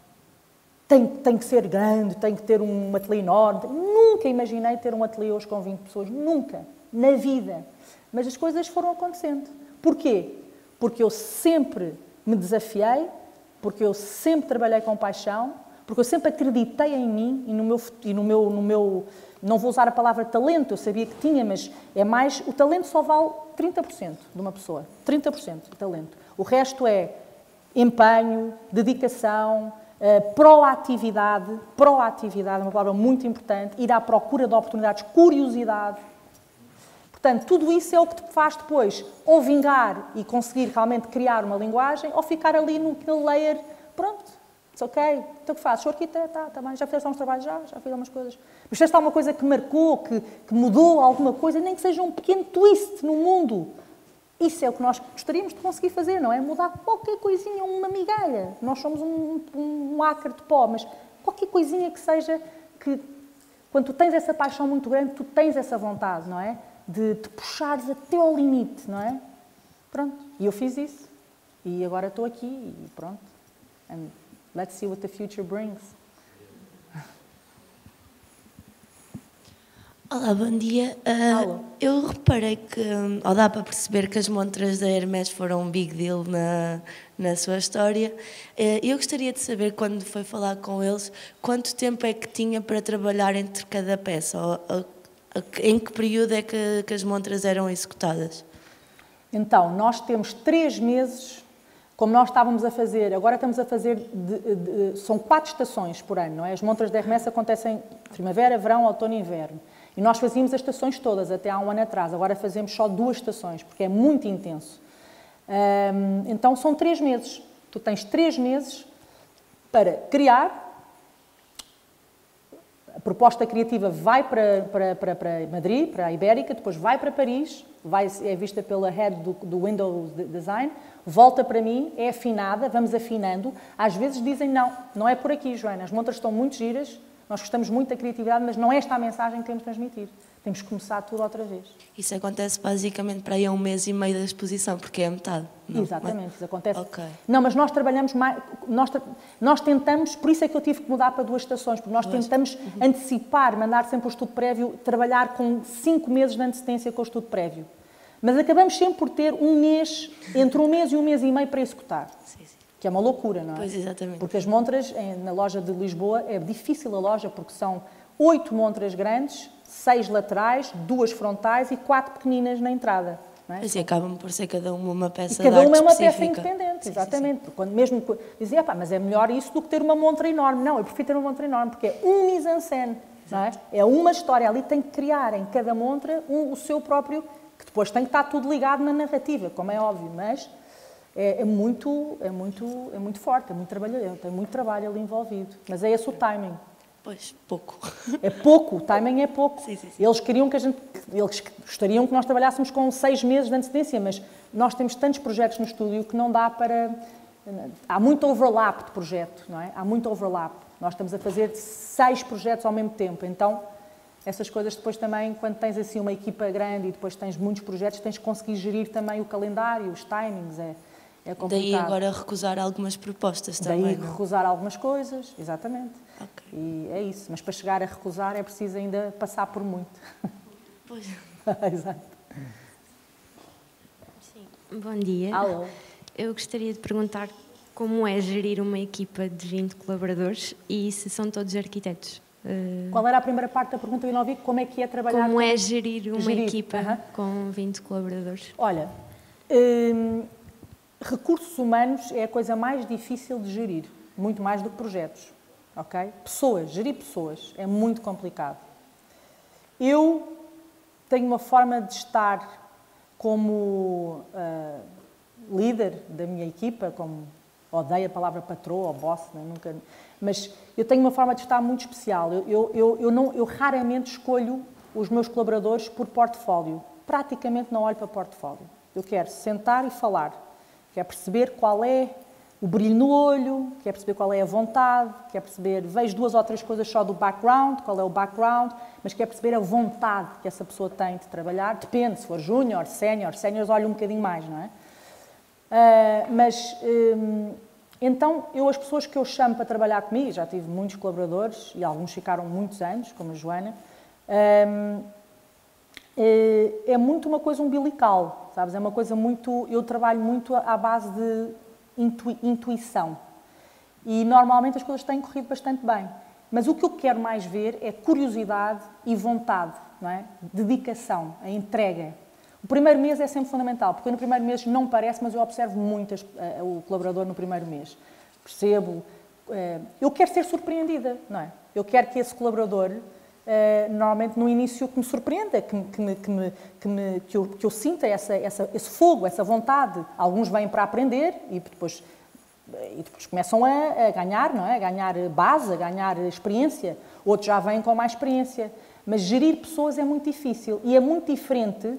tem, tem que ser grande, tem que ter um ateliê enorme, nunca imaginei ter um ateliê hoje com vinte pessoas, nunca, na vida, mas as coisas foram acontecendo. Porquê? Porque eu sempre me desafiei, porque eu sempre trabalhei com paixão, porque eu sempre acreditei em mim e no meu, e no meu, no meu, não vou usar a palavra talento, eu sabia que tinha, mas é mais, o talento só vale trinta por cento de uma pessoa, trinta por cento de talento. O resto é empenho, dedicação, uh, proatividade, proatividade é uma palavra muito importante, ir à procura de oportunidades, curiosidade. Portanto, tudo isso é o que te faz depois ou vingar e conseguir realmente criar uma linguagem ou ficar ali no layer, pronto. Ok, então o que fazes? Sou arquiteto, tá, tá bem. Já fizeste alguns trabalhos? Já, já fiz algumas coisas. Mas fizeste alguma coisa que marcou, que, que mudou alguma coisa, nem que seja um pequeno twist no mundo. Isso é o que nós gostaríamos de conseguir fazer, não é? Mudar qualquer coisinha, uma migalha. Nós somos um, um, um acre de pó, mas qualquer coisinha que seja que, quando tu tens essa paixão muito grande, tu tens essa vontade, não é? De te puxares até ao limite, não é? Pronto, e eu fiz isso. E agora estou aqui e pronto. And let's see what the future brings. Olá, bom dia. Uh, eu reparei que, ou dá para perceber que as montras da Hermès foram um big deal na, na sua história. Uh, eu gostaria de saber, quando foi falar com eles, quanto tempo é que tinha para trabalhar entre cada peça? Ou, ou, em que período é que, que as montras eram executadas? Então, nós temos três meses... Como nós estávamos a fazer, agora estamos a fazer, de, de, são quatro estações por ano, não é? As montras da Hermès acontecem primavera, verão, outono e inverno. E nós fazíamos as estações todas, até há um ano atrás. Agora fazemos só duas estações, porque é muito intenso. Hum, então são três meses. Tu tens três meses para criar. A proposta criativa vai para, para, para, para Madrid, para a Ibérica, depois vai para Paris, vai, é vista pela head do, do Windows Design, volta para mim, é afinada, vamos afinando. Às vezes dizem, não, não é por aqui, Joana, as montras estão muito giras, nós gostamos muito da criatividade, mas não é esta a mensagem que temos de transmitir. Temos que começar tudo outra vez. Isso acontece basicamente para aí a um mês e meio da exposição, porque é a metade. Não? Exatamente, isso acontece. Okay. Não, mas nós trabalhamos mais, nós, nós tentamos, por isso é que eu tive que mudar para duas estações, porque nós duas. tentamos uhum. antecipar, mandar sempre o estudo prévio, trabalhar com cinco meses de antecedência com o estudo prévio. Mas acabamos sempre por ter um mês, entre um mês e um mês e meio para executar. Sim, sim. Que é uma loucura, não é? Pois, exatamente. Porque as montras, na loja de Lisboa, é difícil a loja, porque são oito montras grandes, seis laterais, duas frontais e quatro pequeninas na entrada. Não é? Assim, acabam por ser cada uma uma peça e cada de uma é uma específica. peça independente, sim, exatamente. Sim, sim. Quando mesmo dizia, pá, mas é melhor isso do que ter uma montra enorme. Não, eu prefiro ter uma montra enorme, porque é um mise-en-scène, não é? É uma história, ali tem que criar em cada montra um, o seu próprio, que depois tem que estar tudo ligado na narrativa, como é óbvio, mas é, é, muito, é, muito, é muito forte, é muito trabalho, tem muito trabalho ali envolvido. Mas é esse o timing. Pois, pouco. É pouco, o timing é pouco. Sim, sim, sim. Eles queriam que a gente, eles gostariam que nós trabalhássemos com seis meses de antecedência, mas nós temos tantos projetos no estúdio que não dá para... Há muito overlap de projeto, não é? Há muito overlap. Nós estamos a fazer seis projetos ao mesmo tempo, então essas coisas depois também, quando tens assim uma equipa grande e depois tens muitos projetos, tens que conseguir gerir também o calendário, os timings, é, é complicado. Daí agora recusar algumas propostas também. Daí não? recusar algumas coisas, exatamente. Okay. E é isso, mas para chegar a recusar é preciso ainda passar por muito. Pois. Exato. Sim. Bom dia. Alô. Eu gostaria de perguntar como é gerir uma equipa de vinte colaboradores e se são todos arquitetos. Uh... Qual era a primeira parte da pergunta? Eu não ouvi. Como é que é trabalhar? Como com... é gerir uma gerir. equipa uh-huh. com vinte colaboradores? Olha, hum, recursos humanos é a coisa mais difícil de gerir, muito mais do que projetos, ok? Pessoas, gerir pessoas é muito complicado. Eu tenho uma forma de estar como uh, líder da minha equipa, como odeio a palavra patroa ou boss, né? Nunca, mas eu tenho uma forma de estar muito especial. Eu, eu, eu, eu, não, eu raramente escolho os meus colaboradores por portfólio. Praticamente não olho para portfólio. Eu quero sentar e falar. Quero perceber qual é o brilho no olho, quero perceber qual é a vontade, quero perceber, vejo duas ou três coisas só do background, qual é o background, mas quero perceber a vontade que essa pessoa tem de trabalhar. Depende, se for júnior, sénior, séniores olho um bocadinho mais, não é? Uh, mas, um, então, eu, as pessoas que eu chamo para trabalhar comigo, já tive muitos colaboradores, e alguns ficaram muitos anos, como a Joana, um, é, é muito uma coisa umbilical, sabes? É uma coisa muito... Eu trabalho muito à base de intui, intuição. E, normalmente, as coisas têm corrido bastante bem. Mas o que eu quero mais ver é curiosidade e vontade, não é? Dedicação, a entrega. O primeiro mês é sempre fundamental, porque no primeiro mês não parece, mas eu observo muito uh, o colaborador no primeiro mês. Percebo. Uh, eu quero ser surpreendida, não é? Eu quero que esse colaborador, uh, normalmente no início, que me surpreenda, que, que, me, que, me, que, me, que, eu, que eu sinta essa, essa, esse fogo, essa vontade. Alguns vêm para aprender e depois, e depois começam a, a ganhar, não é? A ganhar base, a ganhar experiência. Outros já vêm com mais experiência. Mas gerir pessoas é muito difícil e é muito diferente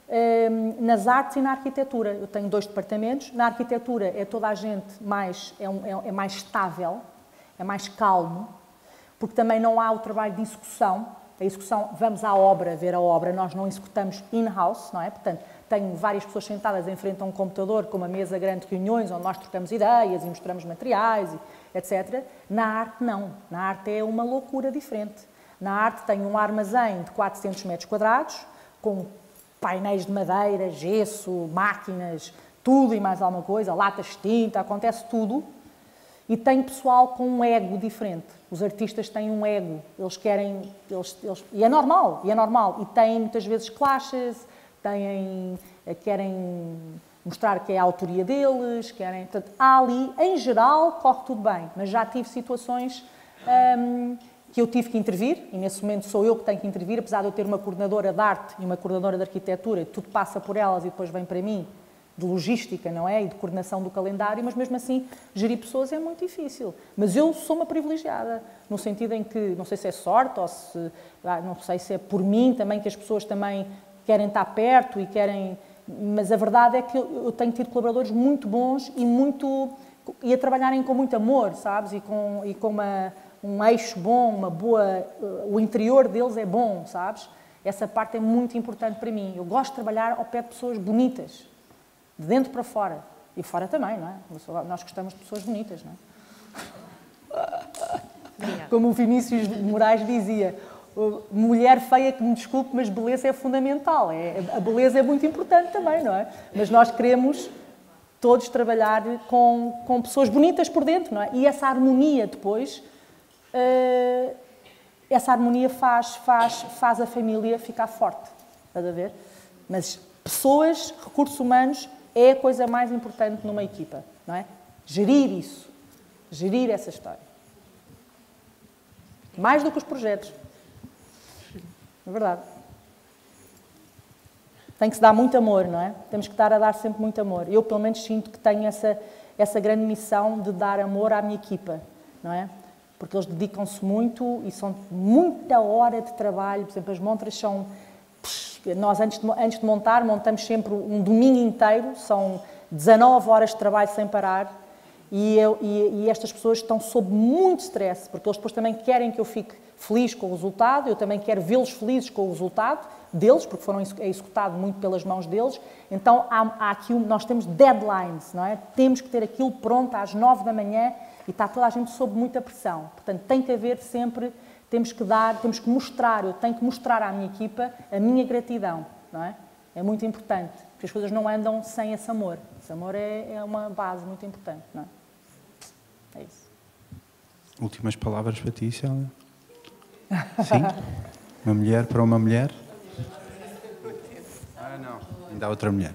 nas artes e na arquitetura. Eu tenho dois departamentos. Na arquitetura é toda a gente mais, é, um, é, é mais estável, é mais calmo, porque também não há o trabalho de execução. A execução, vamos à obra, ver a obra, nós não executamos in-house, não é? Portanto, tenho várias pessoas sentadas em frente a um computador com uma mesa grande de reuniões, onde nós trocamos ideias e mostramos materiais, etcétera. Na arte, não. Na arte é uma loucura diferente. Na arte tenho um armazém de quatrocentos metros quadrados, com painéis de madeira, gesso, máquinas, tudo e mais alguma coisa, latas de tinta, acontece tudo. E tem pessoal com um ego diferente. Os artistas têm um ego, eles querem... Eles, eles, e é normal, e é normal. E têm muitas vezes clashes, têm, querem mostrar que é a autoria deles, querem... Portanto, há ali, em geral, corre tudo bem. Mas já tive situações... Hum, que eu tive que intervir, e nesse momento sou eu que tenho que intervir, apesar de eu ter uma coordenadora de arte e uma coordenadora de arquitetura, tudo passa por elas e depois vem para mim, de logística, não é? E de coordenação do calendário, mas mesmo assim, gerir pessoas é muito difícil. Mas eu sou uma privilegiada, no sentido em que, não sei se é sorte ou se, não sei se é por mim também, que as pessoas também querem estar perto e querem... Mas a verdade é que eu tenho tido colaboradores muito bons e muito... e a trabalharem com muito amor, sabes? E com, e com uma... um eixo bom, uma boa... O interior deles é bom, sabes? Essa parte é muito importante para mim. Eu gosto de trabalhar ao pé de pessoas bonitas, de dentro para fora. E fora também, não é? Nós gostamos de pessoas bonitas, não é? Como o Vinícius Moraes dizia, mulher feia que me desculpe, mas beleza é fundamental. É, a beleza é muito importante também, não é? Mas nós queremos todos trabalhar com, com pessoas bonitas por dentro, não é? E essa harmonia depois... Uh, essa harmonia faz, faz, faz a família ficar forte, estás a ver? Mas pessoas, recursos humanos, é a coisa mais importante numa equipa, não é? Gerir isso, gerir essa história. Mais do que os projetos. É verdade. tem que se dar muito amor, não é? Temos que estar a dar sempre muito amor. Eu, pelo menos, sinto que tenho essa, essa grande missão de dar amor à minha equipa, não é? Porque eles dedicam-se muito e são muita hora de trabalho. Por exemplo, as montras são... Nós, antes de, antes de montar, montamos sempre um domingo inteiro, são dezanove horas de trabalho sem parar, e, eu, e, e estas pessoas estão sob muito stress, porque eles depois também querem que eu fique feliz com o resultado, eu também quero vê-los felizes com o resultado deles, porque foram executados muito pelas mãos deles. Então, há, há aqui, nós temos deadlines, não é? Temos que ter aquilo pronto às nove da manhã e está toda a gente sob muita pressão. Portanto, tem que haver sempre... Temos que dar, temos que mostrar, eu tenho que mostrar à minha equipa a minha gratidão, não é? É muito importante, porque as coisas não andam sem esse amor. Esse amor é, é uma base muito importante, não é? É isso. Últimas palavras para ti, Célia? Sim? Uma mulher para uma mulher? Ah, não. Ainda há outra mulher.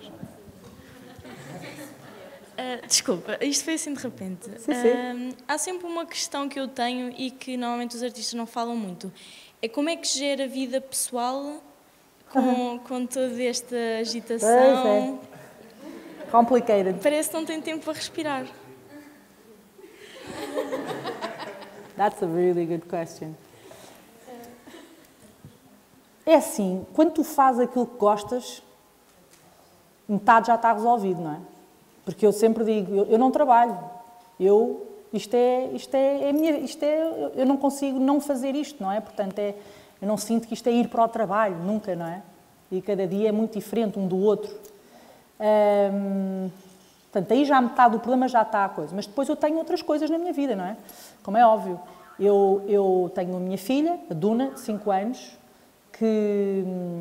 Uh, desculpa, isto foi assim de repente. Sim, sim. Uh, há sempre uma questão que eu tenho e que normalmente os artistas não falam muito. É como é que gera a vida pessoal com, uhum. com toda esta agitação? Pois é. Complicated. Parece que não tem tempo para respirar. That's a really good question. É assim, quando tu fazes aquilo que gostas, metade já está resolvido, não é? Porque eu sempre digo, eu, eu não trabalho, eu, isto é, isto é, é minha, isto é, eu não consigo não fazer isto, não é? Portanto, é, eu não sinto que isto é ir para o trabalho, nunca, não é? E cada dia é muito diferente um do outro. Hum, portanto, aí já metade do problema já está a coisa. Mas depois eu tenho outras coisas na minha vida, não é? Como é óbvio. Eu, eu tenho a minha filha, a Duna, de cinco anos, que...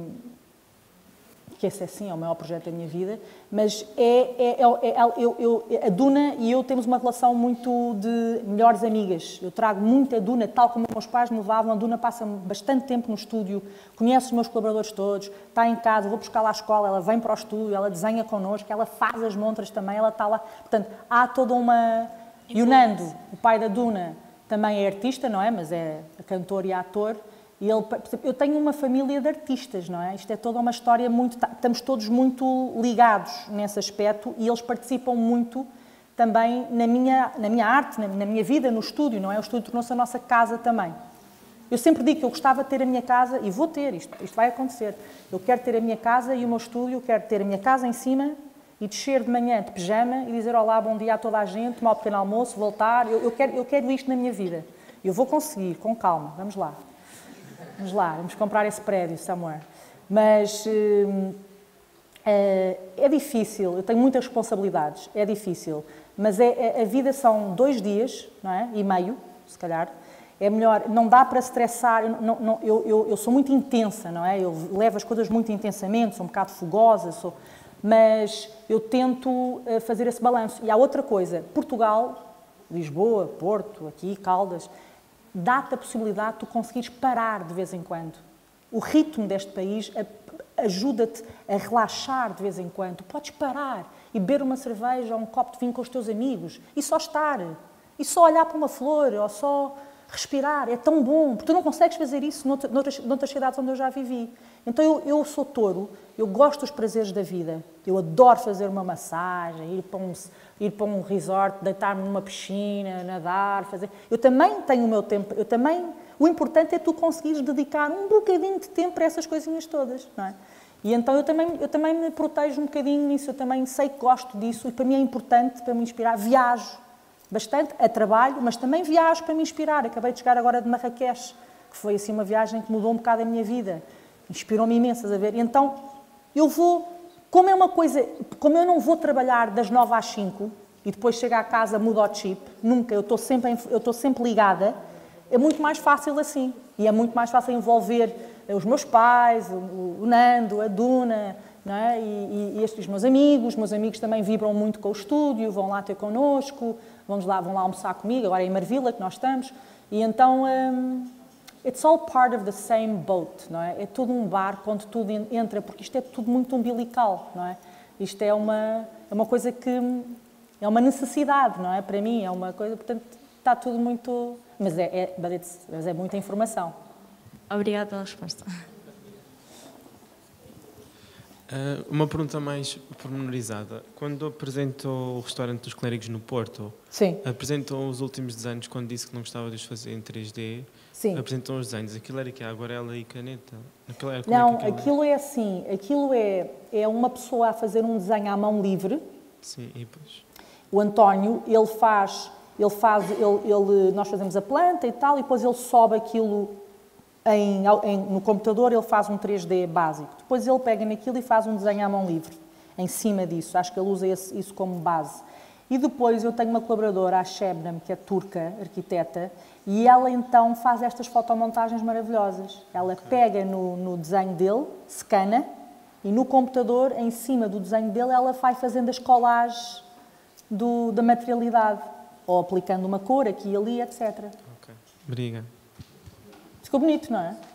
que esse é sim, é o maior projeto da minha vida, mas é, é, é, é eu, eu, a Duna e eu temos uma relação muito de melhores amigas. Eu trago muito a Duna, tal como meus pais me levavam. A Duna passa bastante tempo no estúdio, conhece os meus colaboradores todos, está em casa, vou buscar lá à escola, ela vem para o estúdio, ela desenha connosco, ela faz as montras também, ela está lá. Portanto, há toda uma... E o Nando, o pai da Duna, também é artista, não é? Mas é cantor e ator. E ele, eu tenho uma família de artistas, não é? Isto é toda uma história muito... Estamos todos muito ligados nesse aspecto e eles participam muito também na minha, na minha arte, na, na minha vida, no estúdio, não é? O estúdio tornou-se a nossa casa também. Eu sempre digo que eu gostava de ter a minha casa, e vou ter, isto, isto vai acontecer. Eu quero ter a minha casa e o meu estúdio, quero ter a minha casa em cima e descer de manhã de pijama e dizer olá, bom dia a toda a gente, tomar um pequeno almoço, voltar. Eu, eu, quero, eu quero isto na minha vida. Eu vou conseguir, com calma, vamos lá. Vamos lá, vamos comprar esse prédio, somewhere. Mas uh, é, é difícil, eu tenho muitas responsabilidades, é difícil. Mas é, é, a vida são dois dias, não é? E meio, se calhar. É melhor, não dá para estressar, eu, não, não, eu, eu, eu sou muito intensa, não é? Eu levo as coisas muito intensamente, sou um bocado fogosa, sou, mas eu tento uh, fazer esse balanço. E há outra coisa, Portugal, Lisboa, Porto, aqui, Caldas... dá-te a possibilidade de tu conseguires parar de vez em quando. O ritmo deste país ajuda-te a relaxar de vez em quando. Tu podes parar e beber uma cerveja ou um copo de vinho com os teus amigos e só estar. E só olhar para uma flor ou só respirar. É tão bom, porque tu não consegues fazer isso noutras, noutras cidades onde eu já vivi. Então eu, eu sou touro, eu gosto dos prazeres da vida. Eu adoro fazer uma massagem, ir para um... ir para um resort, deitar-me numa piscina, nadar, fazer... Eu também tenho o meu tempo, eu também... O importante é tu conseguires dedicar um bocadinho de tempo para essas coisinhas todas, não é? E então eu também, eu também me protejo um bocadinho nisso, eu também sei que gosto disso e para mim é importante, para me inspirar, viajo bastante, a trabalho, mas também viajo para me inspirar. Acabei de chegar agora de Marrakech, que foi assim uma viagem que mudou um bocado a minha vida, inspirou-me imensas a ver. E então eu vou... Como é uma coisa, como eu não vou trabalhar das nove às cinco e depois chego à casa, mudo ao chip, nunca, eu estou sempre, eu estou sempre ligada, é muito mais fácil assim. E é muito mais fácil envolver os meus pais, o, o Nando, a Duna, não é? e, e estes meus amigos. Os meus amigos também vibram muito com o estúdio, vão lá ter connosco, vamos lá, vão lá almoçar comigo, agora é em Marvila que nós estamos. E então... Hum, it's all part of the same boat, não é? É tudo um barco onde tudo entra, porque isto é tudo muito umbilical, não é? Isto é uma, é uma coisa que é uma necessidade, não é? Para mim é uma coisa, portanto, está tudo muito... Mas é, é, mas é muita informação. Obrigada pela resposta. Uh, uma pergunta mais pormenorizada. Quando apresentou o restaurante dos Clérigos no Porto, Sim. apresentou os últimos desenhos quando disse que não gostava de os fazer em três D. Sim. Apresentou os desenhos. Aquilo era que é aguarela e caneta? Aquilo era, não, é que aquilo, aquilo é assim. Aquilo é, é uma pessoa a fazer um desenho à mão livre. Sim, e depois? O António, ele faz, ele faz ele, ele, nós fazemos a planta e tal, e depois ele sobe aquilo em, em, no computador, ele faz um três D básico. Depois ele pega naquilo e faz um desenho à mão livre, em cima disso. Acho que ele usa esse, isso como base. E depois eu tenho uma colaboradora, a Shebnam, que é turca, arquiteta, e ela então faz estas fotomontagens maravilhosas. Ela pega no, no desenho dele, scana, e no computador, em cima do desenho dele, ela vai fazendo as colagens do, da materialidade, ou aplicando uma cor aqui e ali, etcétera. Ok, obrigado. Ficou bonito, não é?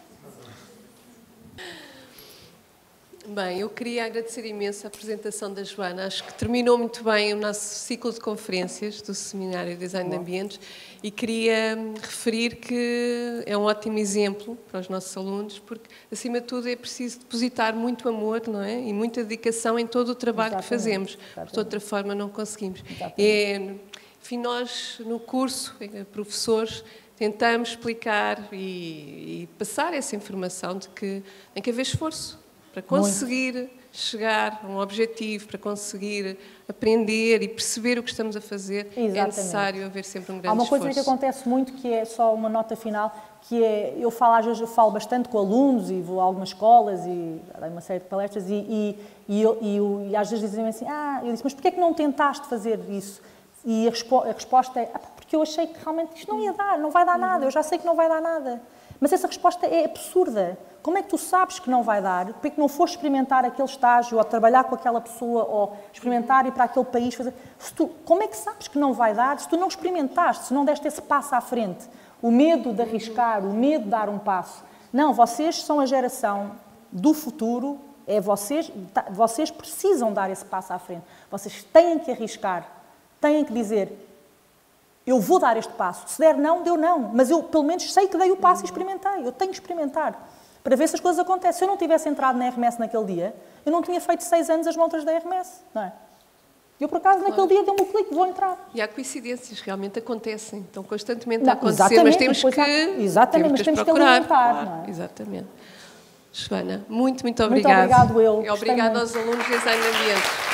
Bem, eu queria agradecer imenso a apresentação da Joana. Acho que terminou muito bem o nosso ciclo de conferências do Seminário de Design de Ambientes e queria referir que é um ótimo exemplo para os nossos alunos, porque, acima de tudo, é preciso depositar muito amor, não é? E muita dedicação em todo o trabalho Exatamente. que fazemos. Exatamente. De outra forma, não conseguimos. É, enfim, nós, no curso, professores, tentamos explicar e, e passar essa informação de que tem que haver esforço para conseguir Muito. chegar a um objetivo, para conseguir aprender e perceber o que estamos a fazer. Exatamente. É necessário haver sempre um grande esforço. Há uma coisa esforço. que acontece muito, que é só uma nota final, que é, eu falo, às vezes eu falo bastante com alunos e vou a algumas escolas e dei uma série de palestras e, e, e, eu, e, eu, e às vezes dizem assim, ah, eu disse, mas porquê é que não tentaste fazer isso? E a, respo a resposta é, ah, porque eu achei que realmente isto não ia dar, não vai dar nada, eu já sei que não vai dar nada. Mas essa resposta é absurda. Como é que tu sabes que não vai dar? Porque é que não foste experimentar aquele estágio, ou trabalhar com aquela pessoa, ou experimentar ir para aquele país? Fazer... Se tu, como é que sabes que não vai dar se tu não experimentaste, se não deste esse passo à frente? O medo de arriscar, o medo de dar um passo. Não, vocês são a geração do futuro, é vocês, vocês precisam dar esse passo à frente. Vocês têm que arriscar, têm que dizer... Eu vou dar este passo. Se der não, deu não. Mas eu, pelo menos, sei que dei o passo e experimentei. Eu tenho que experimentar para ver se as coisas acontecem. Se eu não tivesse entrado na R M S naquele dia, eu não tinha feito seis anos as montras da R M S, não é? Eu, por acaso, claro. naquele dia deu-me o clique, vou entrar. E há coincidências, realmente acontecem. Estão constantemente não, a acontecer, mas temos que, exatamente, temos mas temos que procurar. Que alimentar, claro, não é? Exatamente. Joana, muito, muito obrigada. Muito obrigado, eu. E obrigada aos alunos de Design de Ambiente.